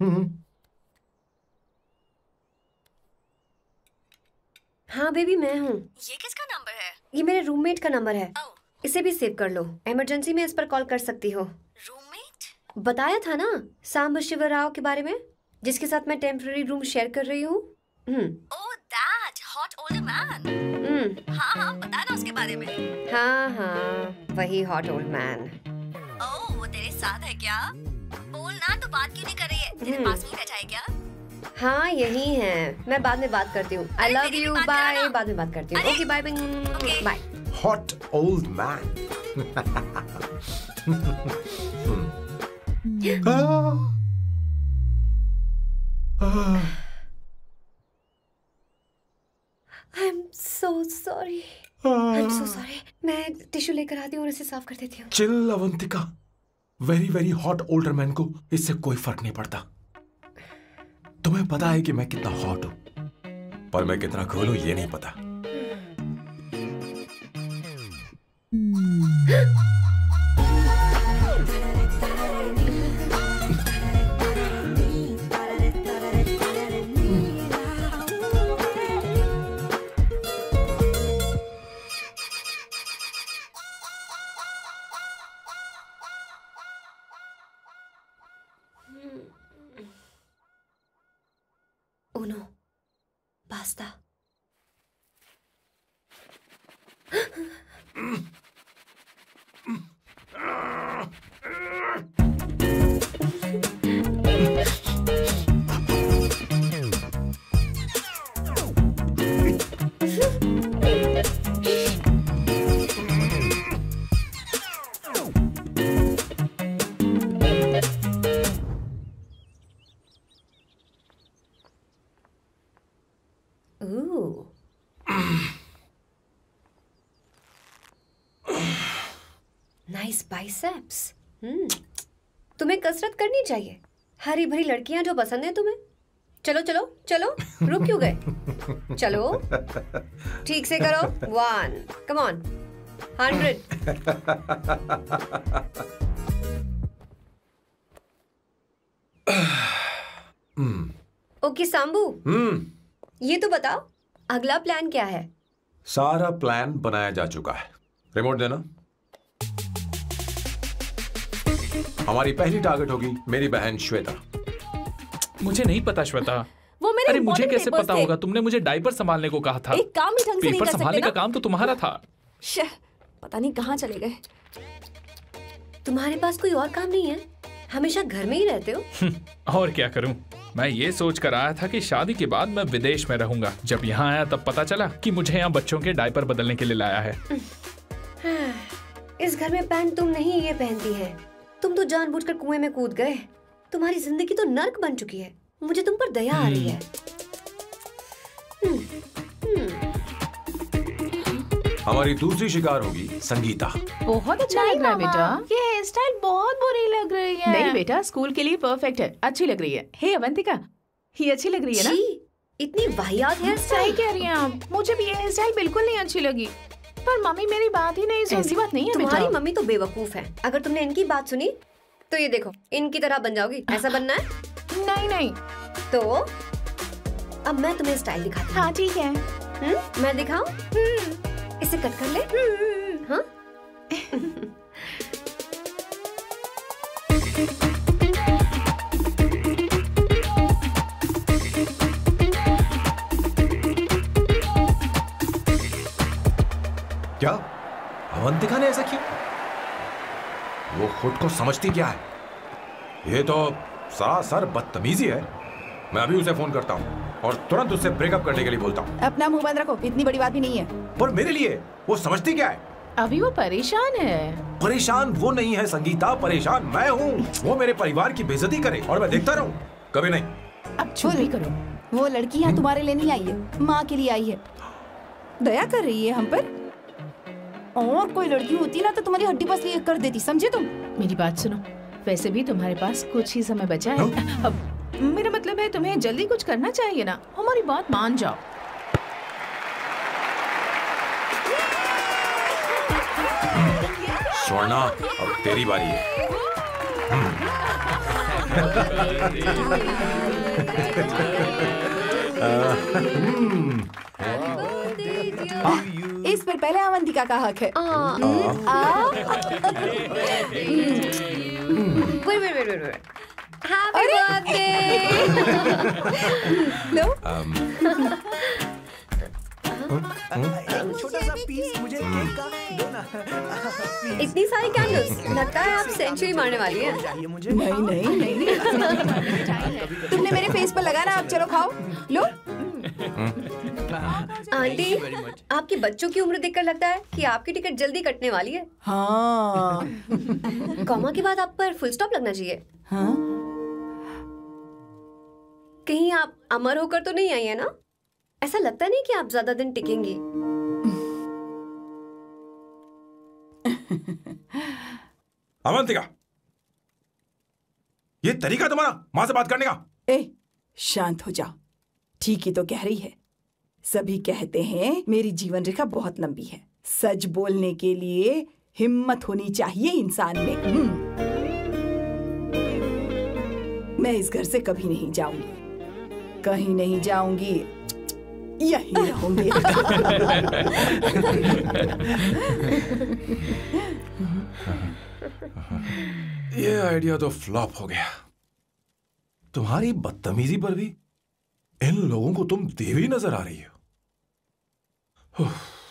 Speaker 10: हाँ बेबी, मैं हूँ।
Speaker 5: ये किसका नंबर है?
Speaker 10: ये मेरे रूममेट का नंबर है।
Speaker 5: oh.
Speaker 10: इसे भी सेव कर लो, इमरजेंसी में इस पर कॉल कर सकती हो।
Speaker 5: रूममेट?
Speaker 10: बताया था ना सांब शिवराव के बारे में, जिसके साथ मैं टेम्पररी रूम शेयर कर रही हूँ।
Speaker 5: Oh that hot older man. हाँ हाँ, बता ना उसके बारे में।
Speaker 10: हाँ हाँ, वही हॉट ओल्ड मैन।
Speaker 5: ओह, वो तेरे साथ है क्या? बोल ना, तो बात क्यों नहीं कर रही है? तेरे पास में बैठा है क्या?
Speaker 10: हाँ यही है। मैं बाद में बात करती हूँ। I love you, bye. बाद में बात करती हूँ। Okay bye bye bye.
Speaker 9: Hot old man. I am so sorry. I am so sorry. मैं टिश्यू लेकर आती हूँ और इसे साफ कर देती हूँ। Chill Avantika, very very hot older man को इससे कोई फर्क नहीं पड़ता। तुम्हें पता है कि मैं कितना हॉट हूं, पर मैं कितना कूल हूं ये नहीं पता।
Speaker 10: Uno, basta. Ooh. Nice biceps. Hmm, तुम्हें कसरत करनी चाहिए। हरी भरी लड़कियां जो पसंद है तुम्हें। चलो चलो चलो, रुक क्यों गए? चलो ठीक से करो। One, come on, hundred. Okay Sambu,
Speaker 9: hmm
Speaker 10: ये तो बताओ अगला प्लान क्या है?
Speaker 9: सारा प्लान बनाया जा चुका है। रिमोट देना। हमारी पहली टारगेट होगी मेरी बहन श्वेता।
Speaker 7: मुझे नहीं पता श्वेता।
Speaker 5: वो मेरे
Speaker 7: अरे मुझे
Speaker 5: important
Speaker 7: कैसे
Speaker 5: papers
Speaker 7: पता
Speaker 5: थे।
Speaker 7: होगा? तुमने मुझे डायपर संभालने को कहा था।
Speaker 5: एक काम ही ढंग से नहीं
Speaker 7: पेपर
Speaker 5: कर सकते
Speaker 7: संभालने
Speaker 5: ना?
Speaker 7: का काम तो तुम्हारा था।
Speaker 5: शह, पता नहीं कहाँ चले गए।
Speaker 10: तुम्हारे पास कोई और काम नहीं है? हमेशा घर में ही रहते हो।
Speaker 7: और क्या करूं? मैं ये सोच कर आया था कि शादी के बाद मैं विदेश में रहूंगा। जब यहाँ आया तब पता चला कि मुझे यहाँ बच्चों के डायपर बदलने के लिए लाया है।
Speaker 10: इस घर में पैंट तुम नहीं ये पहनती है। तुम तो जानबूझकर कुएं में कूद गए। तुम्हारी जिंदगी तो नर्क बन चुकी है। मुझे तुम पर दया आ रही है।
Speaker 9: हमारी दूसरी शिकार होगी संगीता।
Speaker 6: बहुत अच्छा लग रहा है बेटा।
Speaker 4: ये हेयर स्टाइल बहुत बुरी लग रही है।
Speaker 6: नहीं बेटा, स्कूल के लिए परफेक्ट है। अच्छी लग रही है। हे अवंतिका, ये अच्छी लग रही है ना?
Speaker 10: छी, इतनी वाहियात हेयर
Speaker 6: सही
Speaker 10: स्टाइल।
Speaker 6: कह रही हैं आप। मुझे भी ये हेयर स्टाइल बिल्कुल नहीं अच्छी लगी। पर मम्मी मेरी बात ही नहीं सुनती। ऐसी बात नहीं है
Speaker 10: तुम्हारी
Speaker 6: बेटा।
Speaker 10: मम्मी तो बेवकूफ है। अगर तुमने इनकी बात सुनी तो ये देखो इनकी तरह बन जाओगी। ऐसा बनना है?
Speaker 6: नहीं नहीं।
Speaker 10: तो अब मैं तुम्हें स्टाइल दिखाती हूँ।
Speaker 6: हाँ ठीक है।
Speaker 10: हम्म, मैं दिखाऊं? इसे कट कर ले। हाँ?
Speaker 9: क्या अवंतिका ने ऐसा किया? वो खुद को समझती क्या है? ये तो सरासर बदतमीजी है। मैं अभी उसे फोन करता हूँ और तुरंत उससे ब्रेकअप करने के लिए बोलता हूँ।
Speaker 4: अपना मुंह बंद रखो, इतनी बड़ी बात भी नहीं है।
Speaker 9: पर मेरे लिए वो समझती क्या है?
Speaker 6: अभी वो परेशान है।
Speaker 9: परेशान वो नहीं है संगीता, परेशान मैं हूँ। वो मेरे परिवार की बेइज्जती करे और मैं देखता रहूँ? कभी नहीं।
Speaker 6: अब चुप ही करो।
Speaker 4: वो लड़की यहाँ तुम्हारे लिए नहीं आई है, माँ के लिए आई है। दया कर रही है हम पर। और कोई लड़की होती ना तो तुम्हारी हड्डी पसली एक कर देती, समझे तुम?
Speaker 6: मेरी बात सुनो, वैसे भी तुम्हारे पास कुछ ही समय बचा है। अब मेरा मतलब है तुम्हें जल्दी कुछ करना चाहिए ना। हमारी बात मान जाओ।
Speaker 9: स्वर्णा, अब तेरी बारी है।
Speaker 4: इस पर पहले अवंतिका का हक है।
Speaker 10: Wait, wait, wait, wait, wait. Happy birthday!
Speaker 4: लो।
Speaker 2: छोटा सा पीस मुझे केक का दो ना।
Speaker 10: इतनी सारी कैंडल्स, लगता है आप सेंचुरी मारने वाली है।
Speaker 2: मुझे
Speaker 4: नहीं नहीं नहीं, नहीं। तुमने मेरे फेस पर लगाना, आप चलो खाओ। लो।
Speaker 10: आंटी, आपके बच्चों की उम्र देखकर लगता है कि आपकी टिकट जल्दी कटने वाली है।
Speaker 4: हाँ।
Speaker 10: कॉमा के बाद आप पर फुल स्टॉप लगना चाहिए।
Speaker 4: हाँ?
Speaker 10: कहीं आप अमर होकर तो नहीं आई है ना? ऐसा लगता नहीं कि आप ज्यादा दिन टिकेंगी।
Speaker 9: अवंतिका, ये तरीका तुम्हारा माँ से बात करने का?
Speaker 4: ए, शांत हो जाओ। ठीक ही तो कह रही है। सभी कहते हैं मेरी जीवन रेखा बहुत लंबी है। सच बोलने के लिए हिम्मत होनी चाहिए इंसान में। मैं इस घर से कभी नहीं जाऊंगी, कहीं नहीं जाऊंगी, यहीं रहूंगी।
Speaker 9: ये आइडिया तो फ्लॉप हो गया। तुम्हारी बदतमीजी पर भी इन लोगों को तुम देवी नजर आ रही हो।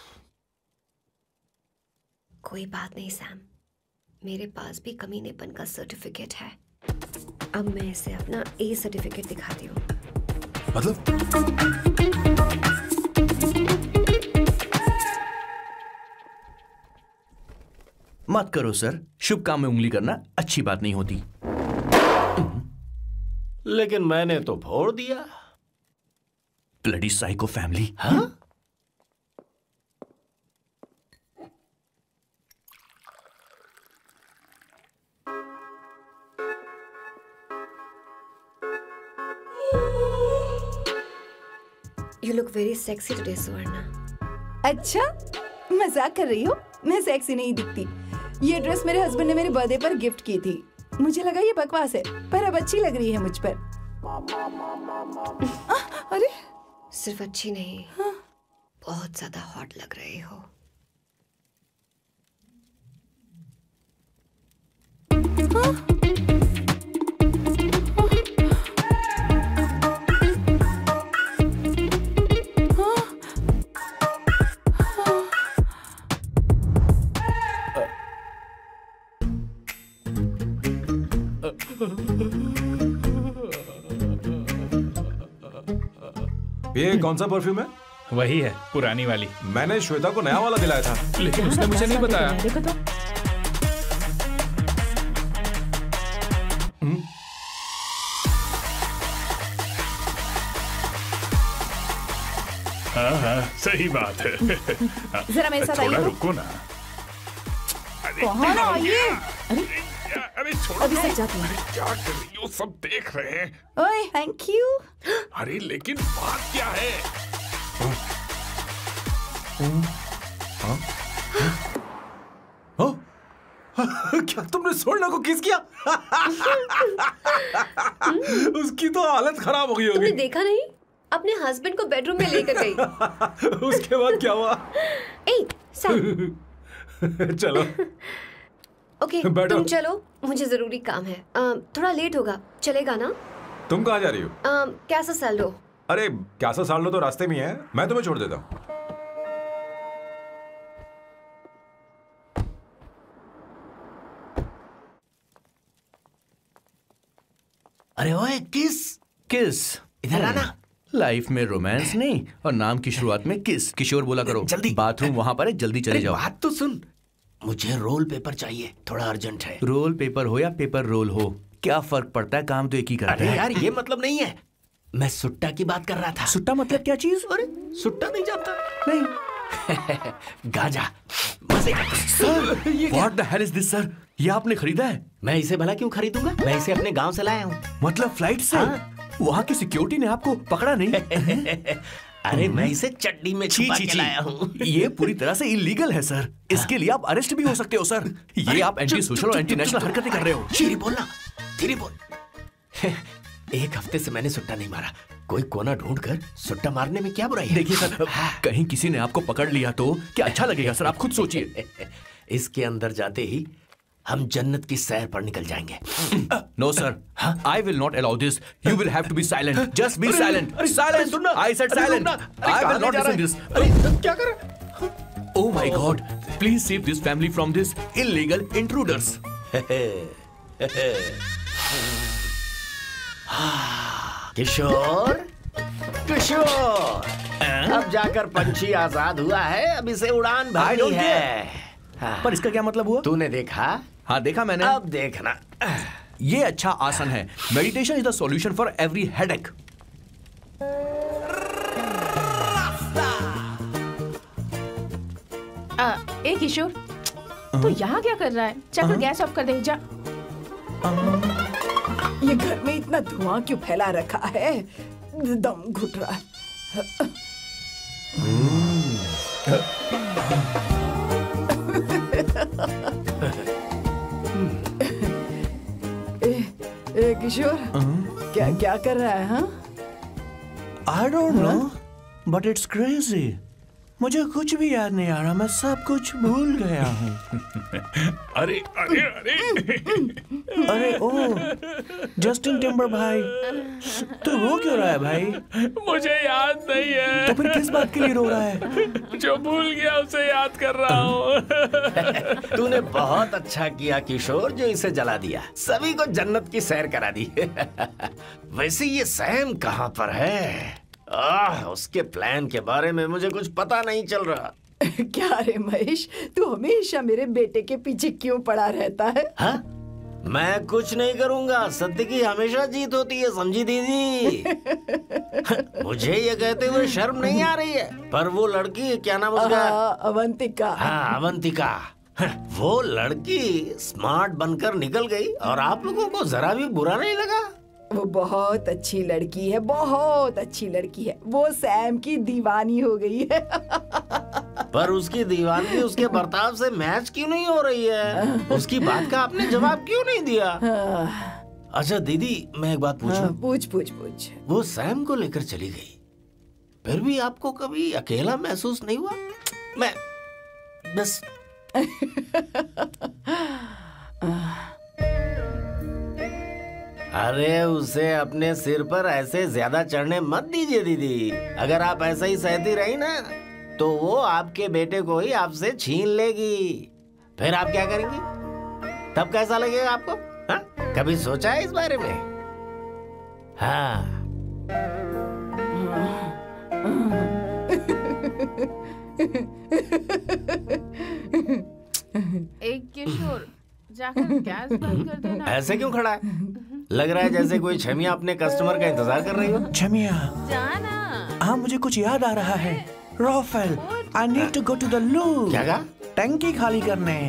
Speaker 10: कोई बात नहीं सैम, मेरे पास भी कमीनेपन का सर्टिफिकेट है। अब मैं इसे अपना ए सर्टिफिकेट दिखाती हूँ।
Speaker 9: मतलब?
Speaker 2: मत करो सर, शुभ काम में उंगली करना अच्छी बात नहीं होती।
Speaker 8: लेकिन मैंने तो फोड़ दिया।
Speaker 2: Bloody psycho family.
Speaker 8: हाँ?
Speaker 10: You look very sexy today, Suvarna.
Speaker 4: अच्छा, मजाक कर रही हो? मैं सेक्सी नहीं दिखती। ये ड्रेस मेरे हस्बैंड ने मेरे बर्थडे पर गिफ्ट की थी। मुझे लगा ये बकवास है, पर अब अच्छी लग रही है मुझ पर। आ, अरे
Speaker 10: सिर्फ अच्छी नहीं, हाँ? बहुत ज्यादा हॉट लग रही हो।
Speaker 4: हाँ?
Speaker 9: ये कौन सा परफ्यूम है?
Speaker 7: वही है, पुरानी वाली।
Speaker 9: मैंने श्वेता को नया वाला दिलाया था,
Speaker 7: लेकिन उसने मुझे नहीं बताया।
Speaker 6: देखो तो।
Speaker 12: हाँ हाँ सही बात है।
Speaker 4: जरा मेरे साथ आइए।
Speaker 12: थोड़ा रुको ना।
Speaker 4: कहाँ ना आइए?
Speaker 12: अरे अरे छोड़ो।
Speaker 4: अभी से जाती हूँ।
Speaker 12: क्या कर रही हो? सब देख रहे हैं।
Speaker 4: ओए थैंक यू।
Speaker 12: अरे लेकिन बात क्या है?
Speaker 9: हाँ? हाँ? क्या तुमने सोना को किस किया? उसकी तो हालत खराब हो गई होगी।
Speaker 10: तुमने देखा नहीं? अपने हस्बैंड को बेडरूम में लेकर गई।
Speaker 9: उसके बाद क्या हुआ?
Speaker 10: ए, सैम।
Speaker 9: चलो।
Speaker 10: ओके, तुम चलो, मुझे जरूरी काम है। आ, थोड़ा लेट होगा, चलेगा ना?
Speaker 9: तुम कहाँ जा रही हो?
Speaker 10: आ, कैसा साल लो?
Speaker 9: अरे कैसा साल लो तो रास्ते में है, मैं तुम्हें छोड़ देता हूँ।
Speaker 8: अरे ओए किस
Speaker 2: किस
Speaker 8: इधर आना।
Speaker 2: लाइफ में रोमांस नहीं और नाम की शुरुआत में किस। किशोर बोला करो।
Speaker 8: जल्दी।
Speaker 2: बाथरूम वहां पर है, जल्दी चले जाओ।
Speaker 8: बात तो सुन, मुझे रोल पेपर चाहिए, थोड़ा अर्जेंट है।
Speaker 2: रोल पेपर हो या पेपर रोल हो, क्या फर्क पड़ता है, काम तो एक ही करता
Speaker 8: अरे
Speaker 2: है।
Speaker 8: यार ये मतलब नहीं है, मैं सुट्टा की बात कर रहा था।
Speaker 2: सुट्टा मतलब क्या चीज?
Speaker 8: अरे सुट्टा नहीं जानता?
Speaker 2: नहीं।
Speaker 8: गांजा मजे का।
Speaker 2: Sir, what the hell is this sir? ये आपने खरीदा है?
Speaker 8: मैं इसे भला क्यों खरीदूंगा? मैं इसे अपने गांव से लाया हूँ।
Speaker 2: मतलब फ्लाइट से?
Speaker 8: हाँ?
Speaker 2: वहाँ की सिक्योरिटी ने आपको पकड़ा नहीं?
Speaker 8: अरे मैं इसे चड्डी में छुपा के लाया हूँ।
Speaker 2: ये पूरी तरह से इलीगल है सर। इसके लिए आप अरेस्ट भी हो सकते हो सर। ये आप एंटी सोशल और एंटी नेशनल हरकतें कर रहे हो।
Speaker 8: धीरे बोलना, धीरे बोल। एक हफ्ते से मैंने सुट्टा नहीं मारा, कोई कोना ढूंढ कर सुट्टा मारने में क्या बुराई है?
Speaker 2: देखिए सर, कहीं किसी ने आपको पकड़ लिया तो क्या अच्छा लगेगा सर? आप खुद सोचिए।
Speaker 8: इसके अंदर जाते ही हम जन्नत की सैर पर निकल जाएंगे।
Speaker 2: No sir, I will not allow this. You will have to be silent. Just be silent. Silent. I said silent. I will not listen this.
Speaker 8: क्या कर रहे हैं?
Speaker 2: Oh my god, please save this family from this illegal intruders.
Speaker 8: Kishore, Kishore, अब जाकर पंछी आजाद हुआ है, अब इसे उड़ान भरनी है।
Speaker 2: हाँ। पर इसका क्या मतलब हुआ?
Speaker 8: तूने देखा?
Speaker 2: हाँ देखा मैंने।
Speaker 8: अब देखना।
Speaker 2: ये अच्छा आसन है। Meditation is the solution for every headache.
Speaker 6: ए किशोर, तू यहाँ क्या कर रहा है? चल गैस ऑफ कर दे जा।
Speaker 4: ये घर में इतना धुआं क्यों फैला रखा है? दम घुट रहा है। ए, ए किशोर, क्या क्या कर रहा है? हाँ?
Speaker 2: I don't know, but it's crazy. मुझे कुछ भी याद नहीं आ रहा, मैं सब कुछ भूल गया हूँ।
Speaker 12: अरे अरे अरे
Speaker 2: अरे ओ जस्टिन टिम्बर भाई, तू रो क्यों रहा है भाई?
Speaker 12: मुझे याद नहीं है।
Speaker 2: तो फिर किस बात के लिए रो रहा है?
Speaker 12: जो भूल गया उसे याद कर रहा हूँ।
Speaker 8: तूने बहुत अच्छा किया किशोर जो इसे जला दिया, सभी को जन्नत की सैर करा दी। वैसे ये सैम कहाँ पर है? आह, उसके प्लान के बारे में मुझे कुछ पता नहीं चल रहा।
Speaker 4: क्या रे महेश, तू हमेशा मेरे बेटे के पीछे क्यों पड़ा रहता है?
Speaker 8: हा? मैं कुछ नहीं करूंगा, सत्य की हमेशा जीत होती है, समझी दीदी? मुझे ये कहते हुए शर्म नहीं आ रही है, पर वो लड़की क्या नाम उसका?
Speaker 4: अवंतिका।
Speaker 8: हाँ अवंतिका, वो लड़की स्मार्ट बनकर निकल गई और आप लोगों को जरा भी बुरा नहीं लगा?
Speaker 4: वो बहुत अच्छी लड़की है, बहुत अच्छी लड़की है। वो सैम की दीवानी हो गई है।
Speaker 8: पर उसकी दीवानगी उसके बर्ताव से मैच क्यों नहीं हो रही है? उसकी बात का आपने जवाब क्यों नहीं दिया? अच्छा दीदी, मैं एक बात पूछूं?
Speaker 4: पूछ पूछ पूछ।
Speaker 8: वो सैम को लेकर चली गई, फिर भी आपको कभी अकेला महसूस नहीं हुआ? मैं बस अरे उसे अपने सिर पर ऐसे ज्यादा चढ़ने मत दीजिए दीदी। अगर आप ऐसा ही सहती रही ना तो वो आपके बेटे को ही आपसे छीन लेगी। फिर आप क्या करेंगी? तब कैसा लगेगा आपको? हा? कभी सोचा है इस बारे में? हाँ।
Speaker 6: एक किशोर, जाकर गैस बंद कर देना।
Speaker 8: ऐसे क्यों खड़ा है? लग रहा है जैसे कोई छमिया अपने कस्टमर का इंतजार कर रही हो।
Speaker 2: छमिया,
Speaker 6: जाना।
Speaker 2: हाँ मुझे कुछ याद आ रहा है। Rafael, I need to go to the loo।
Speaker 8: क्या कहा?
Speaker 2: टंकी खाली करने।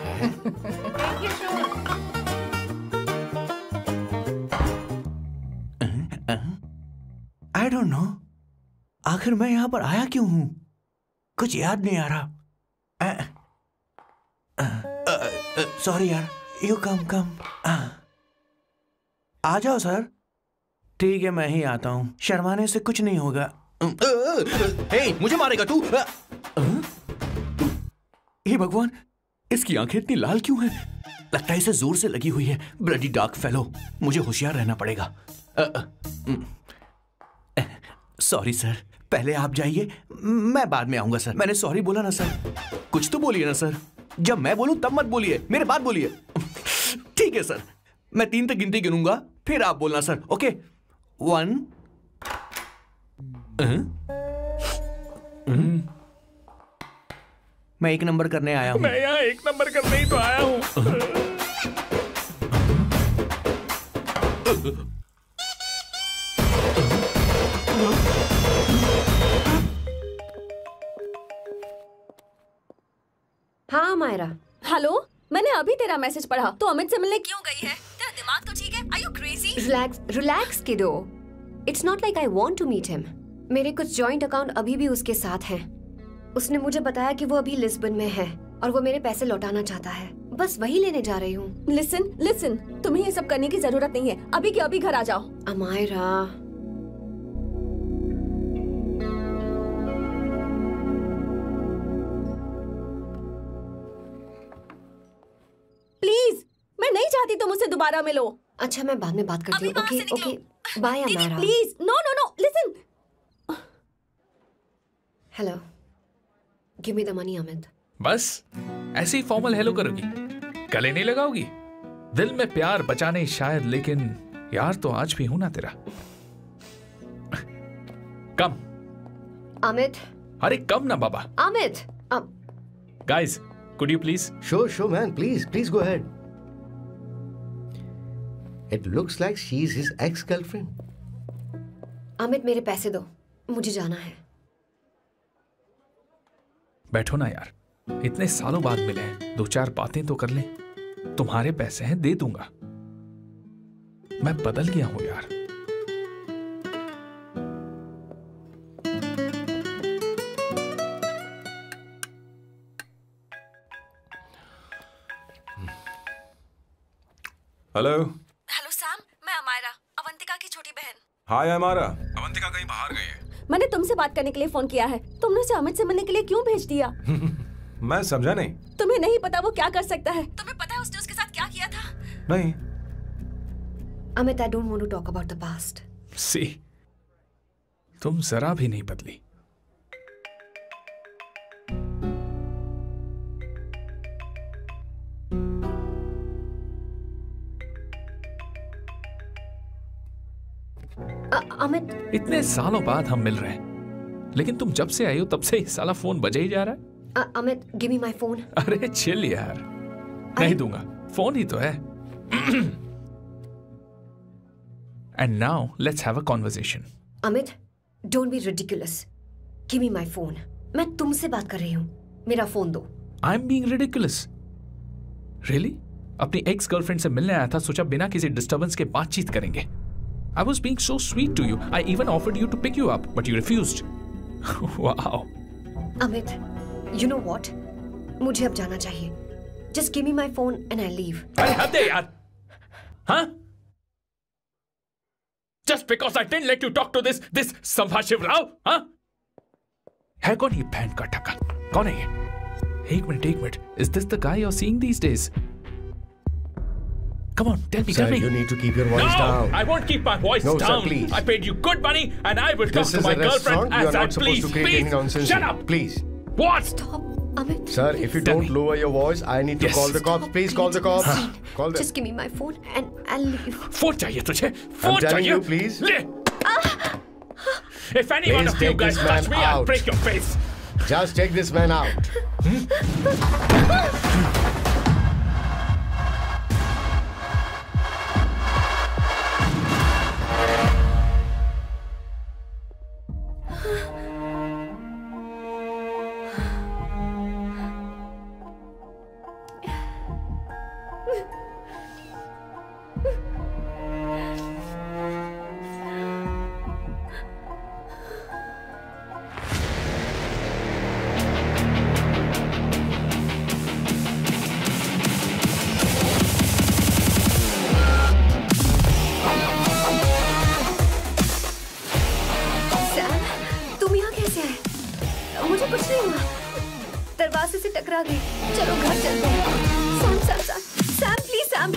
Speaker 2: I don't know। आखिर मैं यहाँ पर आया क्यों हूँ? कुछ याद नहीं आ रहा। सॉरी यार। यू कम कम। आ जाओ सर। ठीक है, मैं ही आता हूँ। शर्माने से कुछ नहीं होगा। हे, मुझे मारेगा तू? हे भगवान, इसकी आंखें इतनी लाल क्यों हैं? लगता है इसे जोर से लगी हुई है। ब्लडी डार्क फेलो, मुझे होशियार रहना पड़ेगा। सॉरी सर, पहले आप जाइए, मैं बाद में आऊंगा सर। मैंने सॉरी बोला ना सर? कुछ तो बोलिए ना सर। जब मैं बोलूं तब मत बोलिए, मेरे बाद बोलिए। ठीक है सर, मैं तीन तक गिनती गिनूंगा, फिर आप बोलना सर। Okay, one. मैं एक नंबर करने आया हूँ।
Speaker 12: मैं यहाँ एक नंबर करने ही तो आया हूँ।
Speaker 10: हाँ मायरा।
Speaker 5: हेलो, मैंने अभी तेरा मैसेज पढ़ा। तो अमित से मिलने क्यों गई है? तेरा दिमाग तो ठीक है? Are you crazy?
Speaker 10: Relax relax kiddo. It's not like I want to meet him. मेरे कुछ जॉइंट अकाउंट अभी भी उसके साथ हैं। उसने मुझे बताया कि वो अभी लिस्बन में है और वो मेरे पैसे लौटाना चाहता है। बस वही लेने जा रही हूँ।
Speaker 5: लिसन लिसन, तुम्हें ये सब करने की जरूरत नहीं है। अभी के अभी घर आ जाओ।
Speaker 10: अमायरा,
Speaker 5: प्लीज, मैं नहीं चाहती तुम मुझसे दोबारा मिलो।
Speaker 10: अच्छा, मैं बाद में बात करती हूँ। Okay okay, bye Amayra.
Speaker 5: Please, no no no, listen.
Speaker 10: Hello, give me the money Amit.
Speaker 7: बस ऐसे ही फॉर्मल हेलो करोगी? गले नहीं लगाओगी? दिल में प्यार बचा नहीं शायद, लेकिन यार तो आज भी हूं ना तेरा। कम
Speaker 10: अमित।
Speaker 7: अरे कम ना बाबा।
Speaker 10: Amit.
Speaker 7: Guys, could you please?
Speaker 3: Sure, sure, man. Please, please go ahead. It looks like she's his ex-girlfriend.
Speaker 10: Amit, मेरे पैसे दो, मुझे जाना है।
Speaker 7: बैठो ना यार, इतने सालों बाद मिले हैं, दो चार बातें तो कर लें। तुम्हारे पैसे हैं, दे दूंगा। मैं बदल गया हूं यार।
Speaker 9: हेलो।
Speaker 5: हेलो सैम, मैं अमायरा, अवंतिका की छोटी बहन।
Speaker 9: हाय अमायरा। अवंतिका कहीं बाहर गई है।
Speaker 5: मैंने तुमसे बात करने के लिए फोन किया है। तुमने उसे अमित से मिलने के लिए क्यों भेज दिया?
Speaker 9: मैं समझा नहीं।
Speaker 5: तुम्हें नहीं पता वो क्या कर सकता है? तुम्हें पता है उसने उसके साथ क्या किया था?
Speaker 9: नहीं।
Speaker 10: Amit, I don't want to talk about the past.
Speaker 7: See, तुम जरा भी नहीं बदली।
Speaker 10: अमित,
Speaker 7: इतने सालों बाद हम मिल रहे हैं, लेकिन तुम जब से आई हो तब से ही साला फोन बजा ही जा रहा है।
Speaker 10: uh, Amit, give me my phone.
Speaker 7: अरे चिल यार, नहीं दूंगा, फोन ही तो है। And now let's have a conversation.
Speaker 10: Amit, don't be ridiculous. Give me my phone. मैं तुमसे बात कर रही हूँ, मेरा फोन दो।
Speaker 7: I am being ridiculous? Really? अपनी एक्स गर्लफ्रेंड से मिलने आया था, सोचा बिना किसी डिस्टर्बेंस के बातचीत करेंगे। I was being so sweet to you. I even offered you to pick you up, but you refused. Wow.
Speaker 10: Amit, you know what? मुझे अब जाना चाहिए. Just give me my phone and I'll leave.
Speaker 7: अरे हद है यार. Huh? Just because I didn't let you talk to this this Sambha Shiv Rao, huh? है कौन ये बैंड का टक्का? कौन है ये? एक मिनट, एक minute. Is this the guy you're seeing these days? Come on, tell me,
Speaker 3: Sir,
Speaker 7: tell me.
Speaker 3: you need to keep your voice
Speaker 7: no,
Speaker 3: down.
Speaker 7: I won't keep my voice
Speaker 3: no,
Speaker 7: down.
Speaker 3: Sir, please.
Speaker 7: I paid you good money, and I will
Speaker 3: This
Speaker 7: talk to
Speaker 3: is
Speaker 7: my
Speaker 3: a
Speaker 7: girlfriend
Speaker 3: restaurant. You
Speaker 7: as
Speaker 3: are
Speaker 7: I
Speaker 3: not supposed
Speaker 7: please.
Speaker 3: to create any
Speaker 7: Please,
Speaker 3: nonsense.
Speaker 7: shut up.
Speaker 3: Please.
Speaker 7: What?
Speaker 10: Stop, Amit.
Speaker 3: Sir, if you
Speaker 10: Tell
Speaker 3: don't
Speaker 10: me.
Speaker 3: lower your voice, I need to
Speaker 7: Yes.
Speaker 3: call the cops.
Speaker 10: Stop,
Speaker 3: Please call the
Speaker 10: please.
Speaker 3: cops. Call them.
Speaker 10: Just give me my phone and I'll leave.
Speaker 7: Phone चाहिए तुझे?
Speaker 3: I'm
Speaker 7: phone
Speaker 3: telling
Speaker 7: चाहिए?
Speaker 3: you, please.
Speaker 7: ले. If any one
Speaker 3: Please
Speaker 7: of you
Speaker 3: take
Speaker 7: guys
Speaker 3: this man
Speaker 7: touch me, I'll
Speaker 3: out.
Speaker 7: break your face.
Speaker 3: Just take this man out.
Speaker 10: दरवाजे से टकरा गई. चलो घर चलते हैं. Sam, Sam, Sam, Sam, please Sam.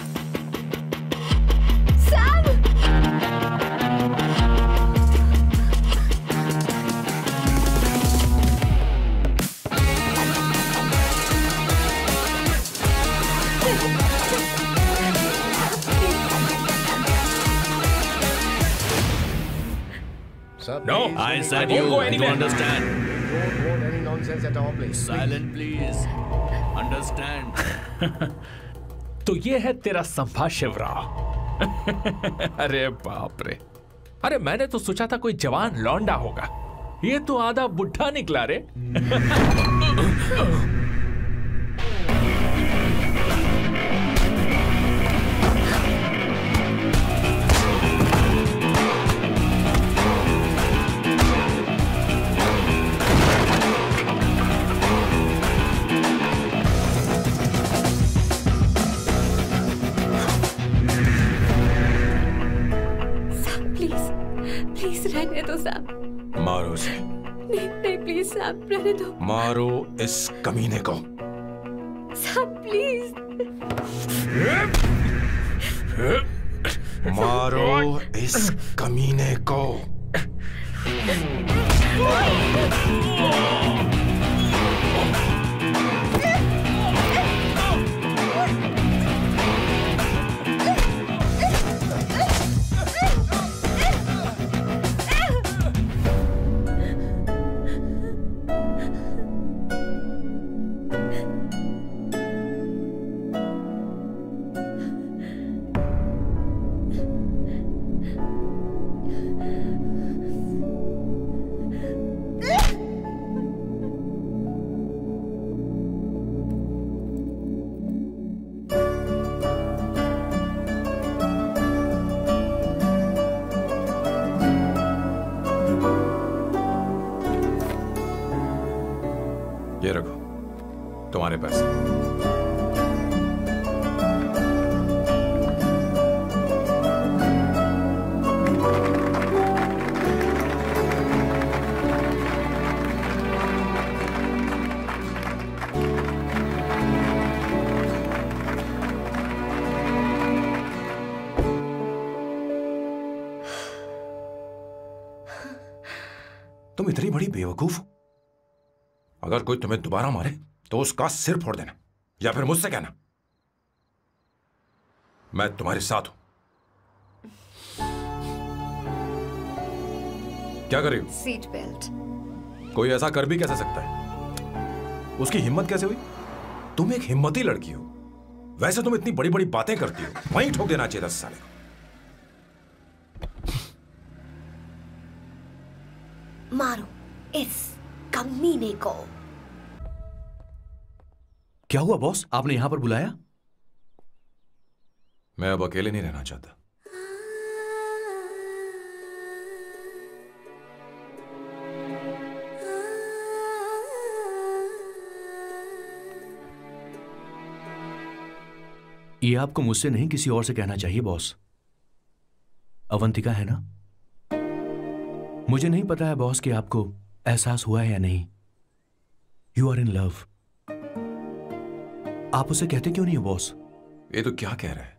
Speaker 10: Sam.
Speaker 3: Sir,
Speaker 13: No,
Speaker 3: please,
Speaker 13: I
Speaker 3: don't
Speaker 13: said
Speaker 3: go
Speaker 13: you.
Speaker 3: anywhere.
Speaker 13: You understand?
Speaker 3: Don't want any nonsense at our place.
Speaker 13: Silent, please. Understand?
Speaker 7: तो ये है तेरा संभा शिवराव. अरे बाप रे. अरे मैंने तो सोचा था कोई जवान लौंडा होगा. ये तो आधा बुढ़ा निकला रे.
Speaker 10: रहने दो सैम.
Speaker 9: मारो उसे.
Speaker 10: नहीं नहीं प्लीज सैम, रहने दो.
Speaker 9: मारो इस कमीने को.
Speaker 10: Sam please.
Speaker 9: मारो इस कमीने को. ये रखो तुम्हारे पैसे. तुम इतनी बड़ी बेवकूफ हो. अगर कोई तुम्हें दोबारा मारे तो उसका सिर फोड़ देना या फिर मुझसे कहना मैं तुम्हारे साथ हूं. क्या कर रही हो?
Speaker 10: Seat belt.
Speaker 9: कोई ऐसा कर भी कैसे सकता है? उसकी हिम्मत कैसे हुई? तुम एक हिम्मती लड़की हो. वैसे तुम इतनी बड़ी बड़ी बातें करती हो, वहीं ठोक देना चाहिए दस साले को.
Speaker 10: मारो इस कमीने को.
Speaker 2: क्या हुआ बॉस, आपने यहां पर ये आपको मुझसे नहीं किसी और से कहना चाहिए बॉस। अवंतिका है ना? मुझे नहीं पता है बॉस कि आपको एहसास हुआ है या नहीं। You are in love. आप उसे कहते क्यों नहीं हो बॉस?
Speaker 9: ये तो क्या कह रहा है?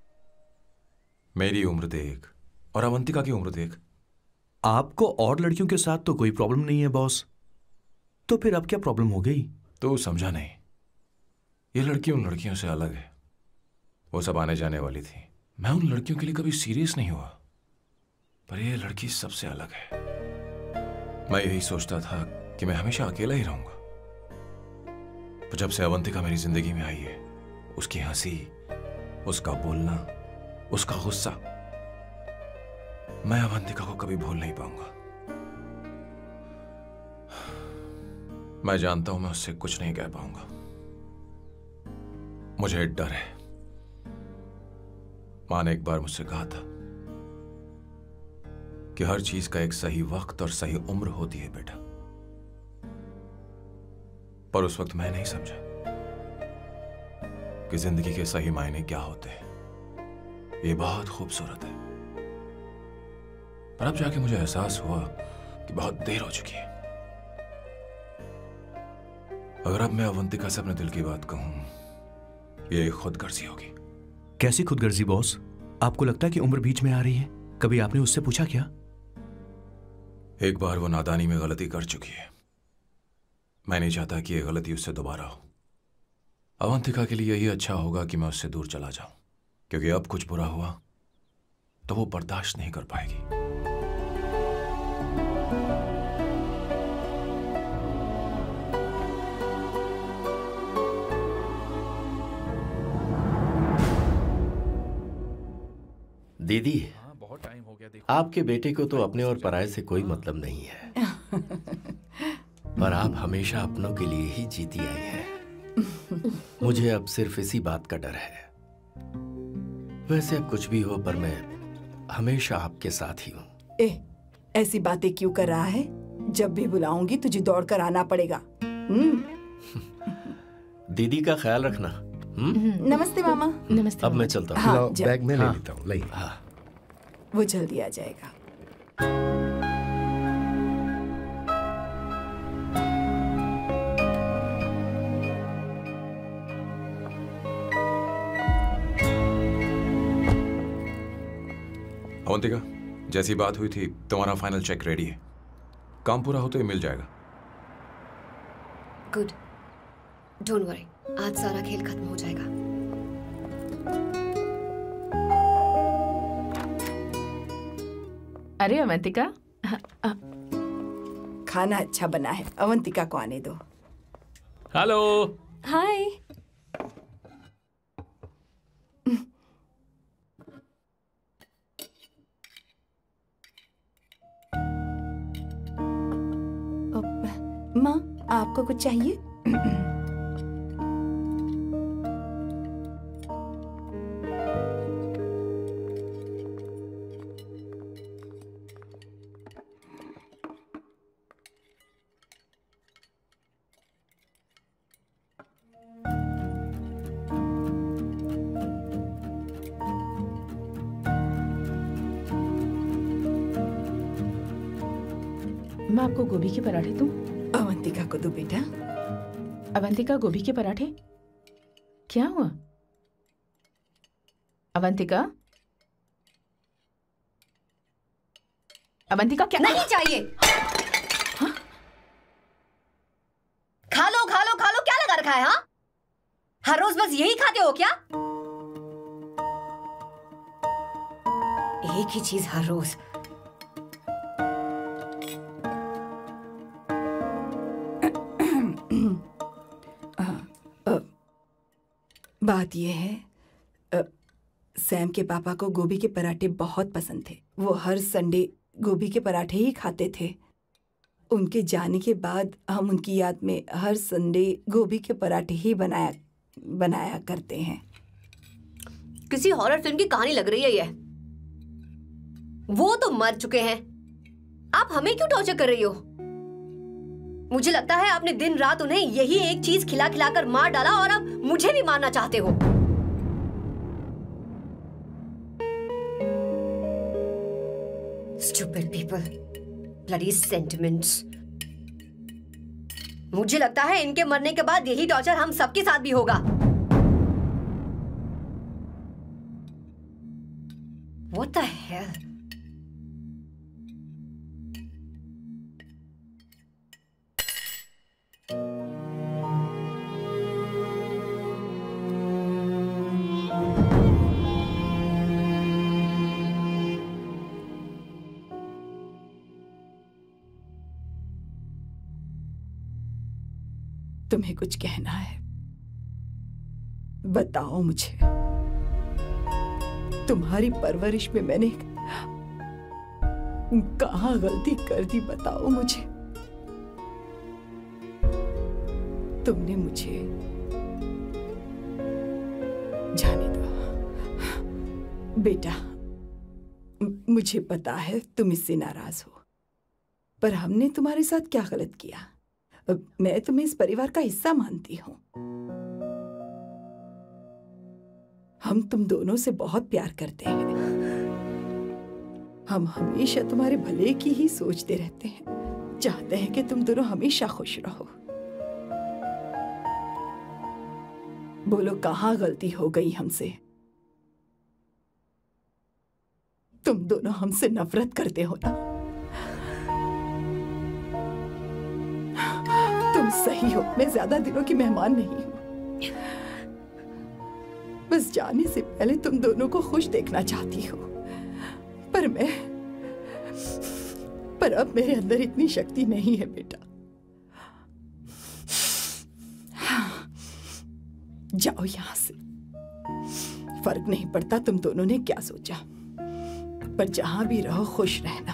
Speaker 9: मेरी उम्र देख और अवंतिका की उम्र देख।
Speaker 2: आपको और लड़कियों के साथ तो कोई प्रॉब्लम नहीं है बॉस, तो फिर अब क्या प्रॉब्लम हो गई?
Speaker 9: तो समझा नहीं। ये लड़की उन लड़कियों से अलग है। वो सब आने जाने वाली थी। मैं उन लड़कियों के लिए कभी सीरियस नहीं हुआ, पर ये लड़की सबसे अलग है। मैं यही सोचता था कि मैं हमेशा अकेला ही रहूंगा, पर जब से अवंतिका मेरी जिंदगी में आई है, उसकी हंसी, उसका बोलना, उसका गुस्सा, मैं अवंतिका को कभी भूल नहीं पाऊंगा। मैं जानता हूं मैं उससे कुछ नहीं कह पाऊंगा। मुझे डर है। मां ने एक बार मुझसे कहा था कि हर चीज का एक सही वक्त और सही उम्र होती है बेटा, पर उस वक्त मैं नहीं समझा कि जिंदगी के सही मायने क्या होते हैं। ये बहुत खूबसूरत है, पर अब जाके मुझे एहसास हुआ कि बहुत देर हो चुकी है। अगर अब मैं अवंतिका से अपने दिल की बात कहूं, ये खुदगर्जी होगी।
Speaker 2: कैसी खुदगर्जी बॉस? आपको लगता है कि उम्र बीच में आ रही है? कभी आपने उससे पूछा क्या?
Speaker 9: एक बार वो नादानी में गलती कर चुकी है। मैं नहीं चाहता कि ये गलती उससे दोबारा हो। अवंतिका के लिए यही अच्छा होगा कि मैं उससे दूर चला जाऊं, क्योंकि अब कुछ बुरा हुआ तो वो बर्दाश्त नहीं कर पाएगी।
Speaker 8: दीदी,
Speaker 7: बहुत टाइम हो गया।
Speaker 8: आपके बेटे को तो अपने और पराये से कोई मतलब नहीं है, पर आप हमेशा अपनों के लिए ही जीती आई हैं। मुझे अब सिर्फ इसी बात का डर है। वैसे अब कुछ भी हो, पर मैं हमेशा आपके साथ ही हूँ।
Speaker 4: ए, ऐसी बातें क्यों कर रहा है? जब भी बुलाऊंगी तुझे दौड़ कर आना पड़ेगा।
Speaker 8: दीदी का ख्याल रखना।
Speaker 4: नमस्ते मामा।
Speaker 5: नमस्ते।
Speaker 8: अब मैं चलता हूँ।
Speaker 3: हाँ, बैग में ले लेता हूँ। लाइए।
Speaker 8: हाँ,
Speaker 4: वो जल्दी आ जाएगा।
Speaker 9: अवंतिका, जैसी बात हुई थी तुम्हारा फाइनल चेक रेडी है। काम पूरा हो तो ये मिल जाएगा।
Speaker 10: गुड, डोंट वरी, आज सारा खेल खत्म हो जाएगा।
Speaker 6: अरे अवंतिका,
Speaker 4: खाना अच्छा बना है, अवंतिका को आने दो।
Speaker 7: हेलो।
Speaker 5: हाय।
Speaker 4: माँ, आपको कुछ चाहिए?
Speaker 6: मैं आपको गोभी के पराठे दूं?
Speaker 4: अवंतिका को दो बेटा।
Speaker 6: अवंतिका, गोभी के पराठे? क्या हुआ अवंतिका? अवंतिका क्या?
Speaker 10: नहीं चाहिए।
Speaker 6: हाँ?
Speaker 10: खा लो खा लो खा लो, क्या लगा रखा है? हाँ, हर रोज बस यही खाते हो क्या? एक ही चीज हर रोज।
Speaker 4: बात यह है, अ, सैम के पापा को गोभी के पराठे बहुत पसंद थे। वो हर संडे गोभी के पराठे ही खाते थे। उनके जाने के बाद हम उनकी याद में हर संडे गोभी के पराठे ही बनाया बनाया करते हैं।
Speaker 10: किसी हॉरर फिल्म की कहानी लग रही है ये। वो तो मर चुके हैं, आप हमें क्यों टॉर्चर कर रही हो? मुझे लगता है आपने दिन रात उन्हें यही एक चीज खिला खिलाकर मार डाला और अब मुझे भी मारना चाहते हो। Stupid people, bloody sentiments. मुझे लगता है इनके मरने के बाद यही टॉर्चर हम सबके साथ भी होगा. What the hell?
Speaker 4: तुम्हें कुछ कहना है? बताओ मुझे. तुम्हारी परवरिश में मैंने कहाँ गलती कर दी, बताओ मुझे. तुमने मुझे जाने दो बेटा. मुझे पता है तुम इससे नाराज हो, पर हमने तुम्हारे साथ क्या गलत किया? मैं तुम्हें इस परिवार का हिस्सा मानती हूं. हम तुम दोनों से बहुत प्यार करते हैं. हम हमेशा तुम्हारे भले की ही सोचते रहते हैं, चाहते हैं कि तुम दोनों हमेशा खुश रहो. बोलो कहाँ गलती हो गई हमसे? तुम दोनों हमसे नफरत करते हो ना? तुम सही हो, मैं ज्यादा दिनों की मेहमान नहीं हूं. बस जाने से पहले तुम दोनों को खुश देखना चाहती हो, पर मैं पर अब मेरे अंदर इतनी शक्ति नहीं है बेटा. जाओ यहां से. फर्क नहीं पड़ता तुम दोनों ने क्या सोचा, पर जहां भी रहो खुश रहना.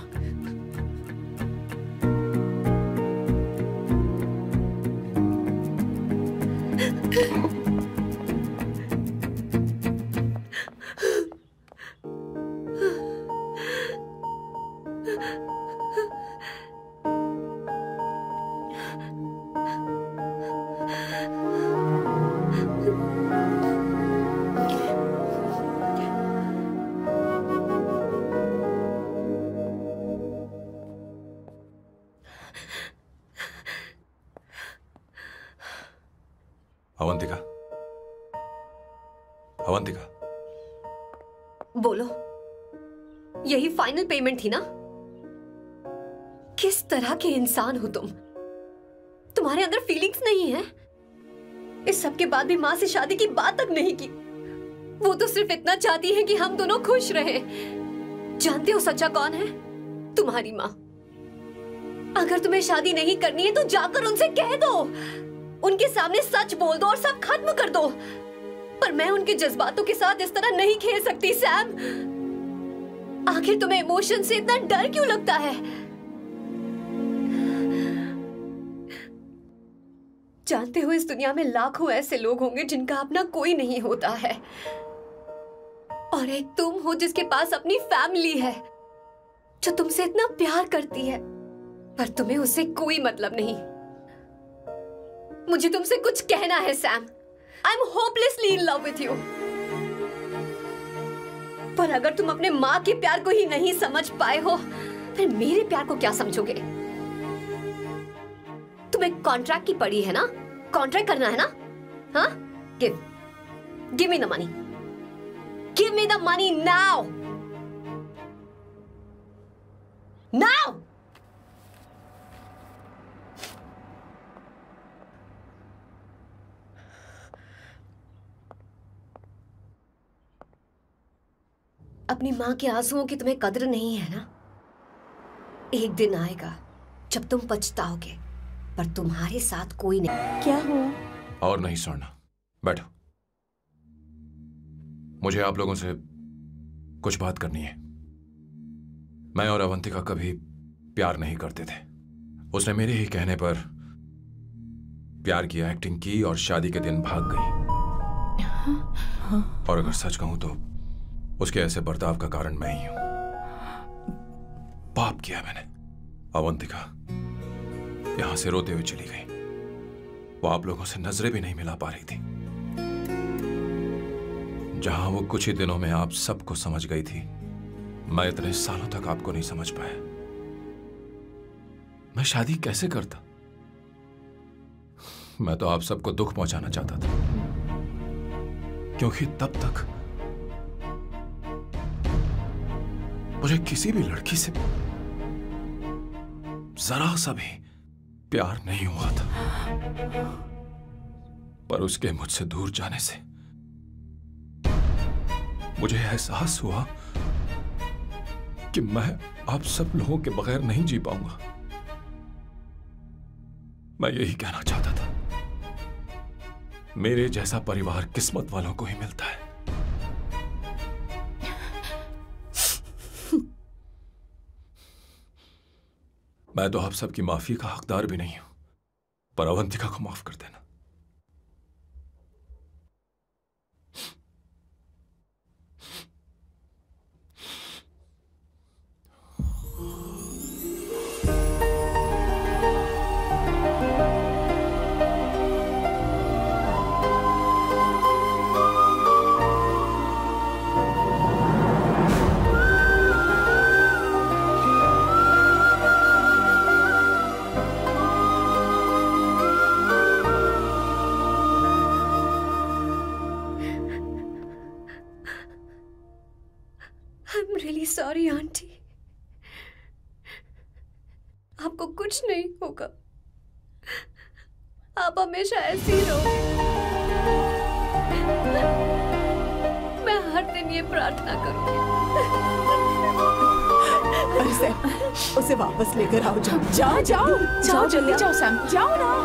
Speaker 9: अवंतिका, अवंतिका,
Speaker 10: बोलो. यही फाइनल पेमेंट थी ना? किस तरह के इंसान हो तुम? तुम्हारे अंदर फीलिंग्स नहीं है? इस सब के बाद भी माँ से शादी की बात तक नहीं की. वो तो सिर्फ इतना चाहती है कि हम दोनों खुश रहें. जानते हो सच्चा कौन है? तुम्हारी माँ. अगर तुम्हें शादी नहीं करनी है तो जाकर उनसे कह दो, उनके सामने सच बोल दो और सब खत्म कर दो. पर मैं उनके जज्बातों के साथ इस तरह नहीं खेल सकती सैम. आखिर तुम्हें इमोशन से इतना डर क्यों लगता है? जानते हो इस दुनिया में लाखों ऐसे लोग होंगे जिनका अपना कोई नहीं होता है, और एक तुम हो जिसके पास अपनी फैमिली है जो तुमसे इतना प्यार करती है, पर तुम्हें उससे कोई मतलब नहीं. मुझे तुमसे कुछ कहना है Sam. I am hopelessly in love with you. पर अगर तुम अपने माँ के प्यार को ही नहीं समझ पाए हो, फिर मेरे प्यार को क्या समझोगे? तुम्हें कॉन्ट्रैक्ट की पड़ी है ना? कॉन्ट्रैक्ट करना है ना? हाँ? Give give me the money. Give me the money now. Now. अपनी माँ के आंसुओं की तुम्हें कद्र नहीं है ना? एक दिन आएगा जब तुम पछताओगे, पर तुम्हारे साथ कोई नहीं.
Speaker 4: क्या हुआ?
Speaker 9: और नहीं स्वर्णा, बैठो. मुझे आप लोगों से कुछ बात करनी है. मैं और अवंतिका कभी प्यार नहीं करते थे. उसने मेरे ही कहने पर प्यार की एक्टिंग की और शादी के दिन भाग गई. और अगर सच कहूं तो उसके ऐसे बर्ताव का कारण मैं ही हूं. पाप किया मैंने. अवंतिका यहां से रोते हुए चली गई. वो आप लोगों से नजरें भी नहीं मिला पा रही थी. जहां वो कुछ ही दिनों में आप सबको समझ गई थी, मैं इतने सालों तक आपको नहीं समझ पाया। मैं शादी कैसे करता? मैं तो आप सबको दुख पहुंचाना चाहता था, क्योंकि तब तक मुझे किसी भी लड़की से जरा सा भी प्यार नहीं हुआ था। पर उसके मुझसे दूर जाने से मुझे एहसास हुआ कि मैं आप सब लोगों के बगैर नहीं जी पाऊंगा। मैं यही कहना चाहता था, मेरे जैसा परिवार किस्मत वालों को ही मिलता है। मैं तो आप सबकी माफी का हकदार भी नहीं हूं, पर अवंतिका को माफ कर देना।
Speaker 10: सॉरी आंटी, आपको कुछ नहीं होगा। आप हमेशा ऐसी ही रहोगे। मैं हर दिन ये प्रार्थना करूंगी।
Speaker 4: अरे सैम, उसे वापस लेकर आओ। जाओ जाओ जाओ
Speaker 6: जाओ जल्दी जाओ सैम, जाओ ना।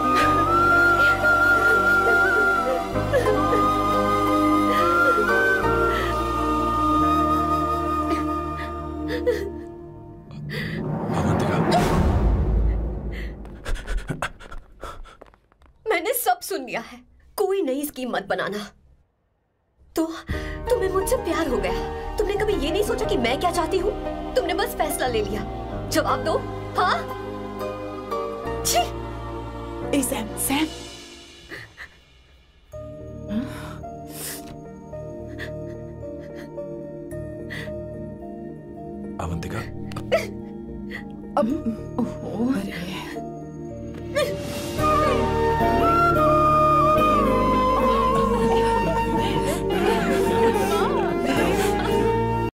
Speaker 10: मैंने सब सुन लिया है, कोई नई स्कीम मत बनाना। तो तुम्हें मुझसे प्यार हो गया, तुमने कभी ये नहीं सोचा कि मैं क्या चाहती हूँ? तुमने बस फैसला ले लिया। जवाब दो। हाँ? छी!
Speaker 4: ए सैम, सैम।
Speaker 9: अवंतिका,
Speaker 4: अब ओह, अरे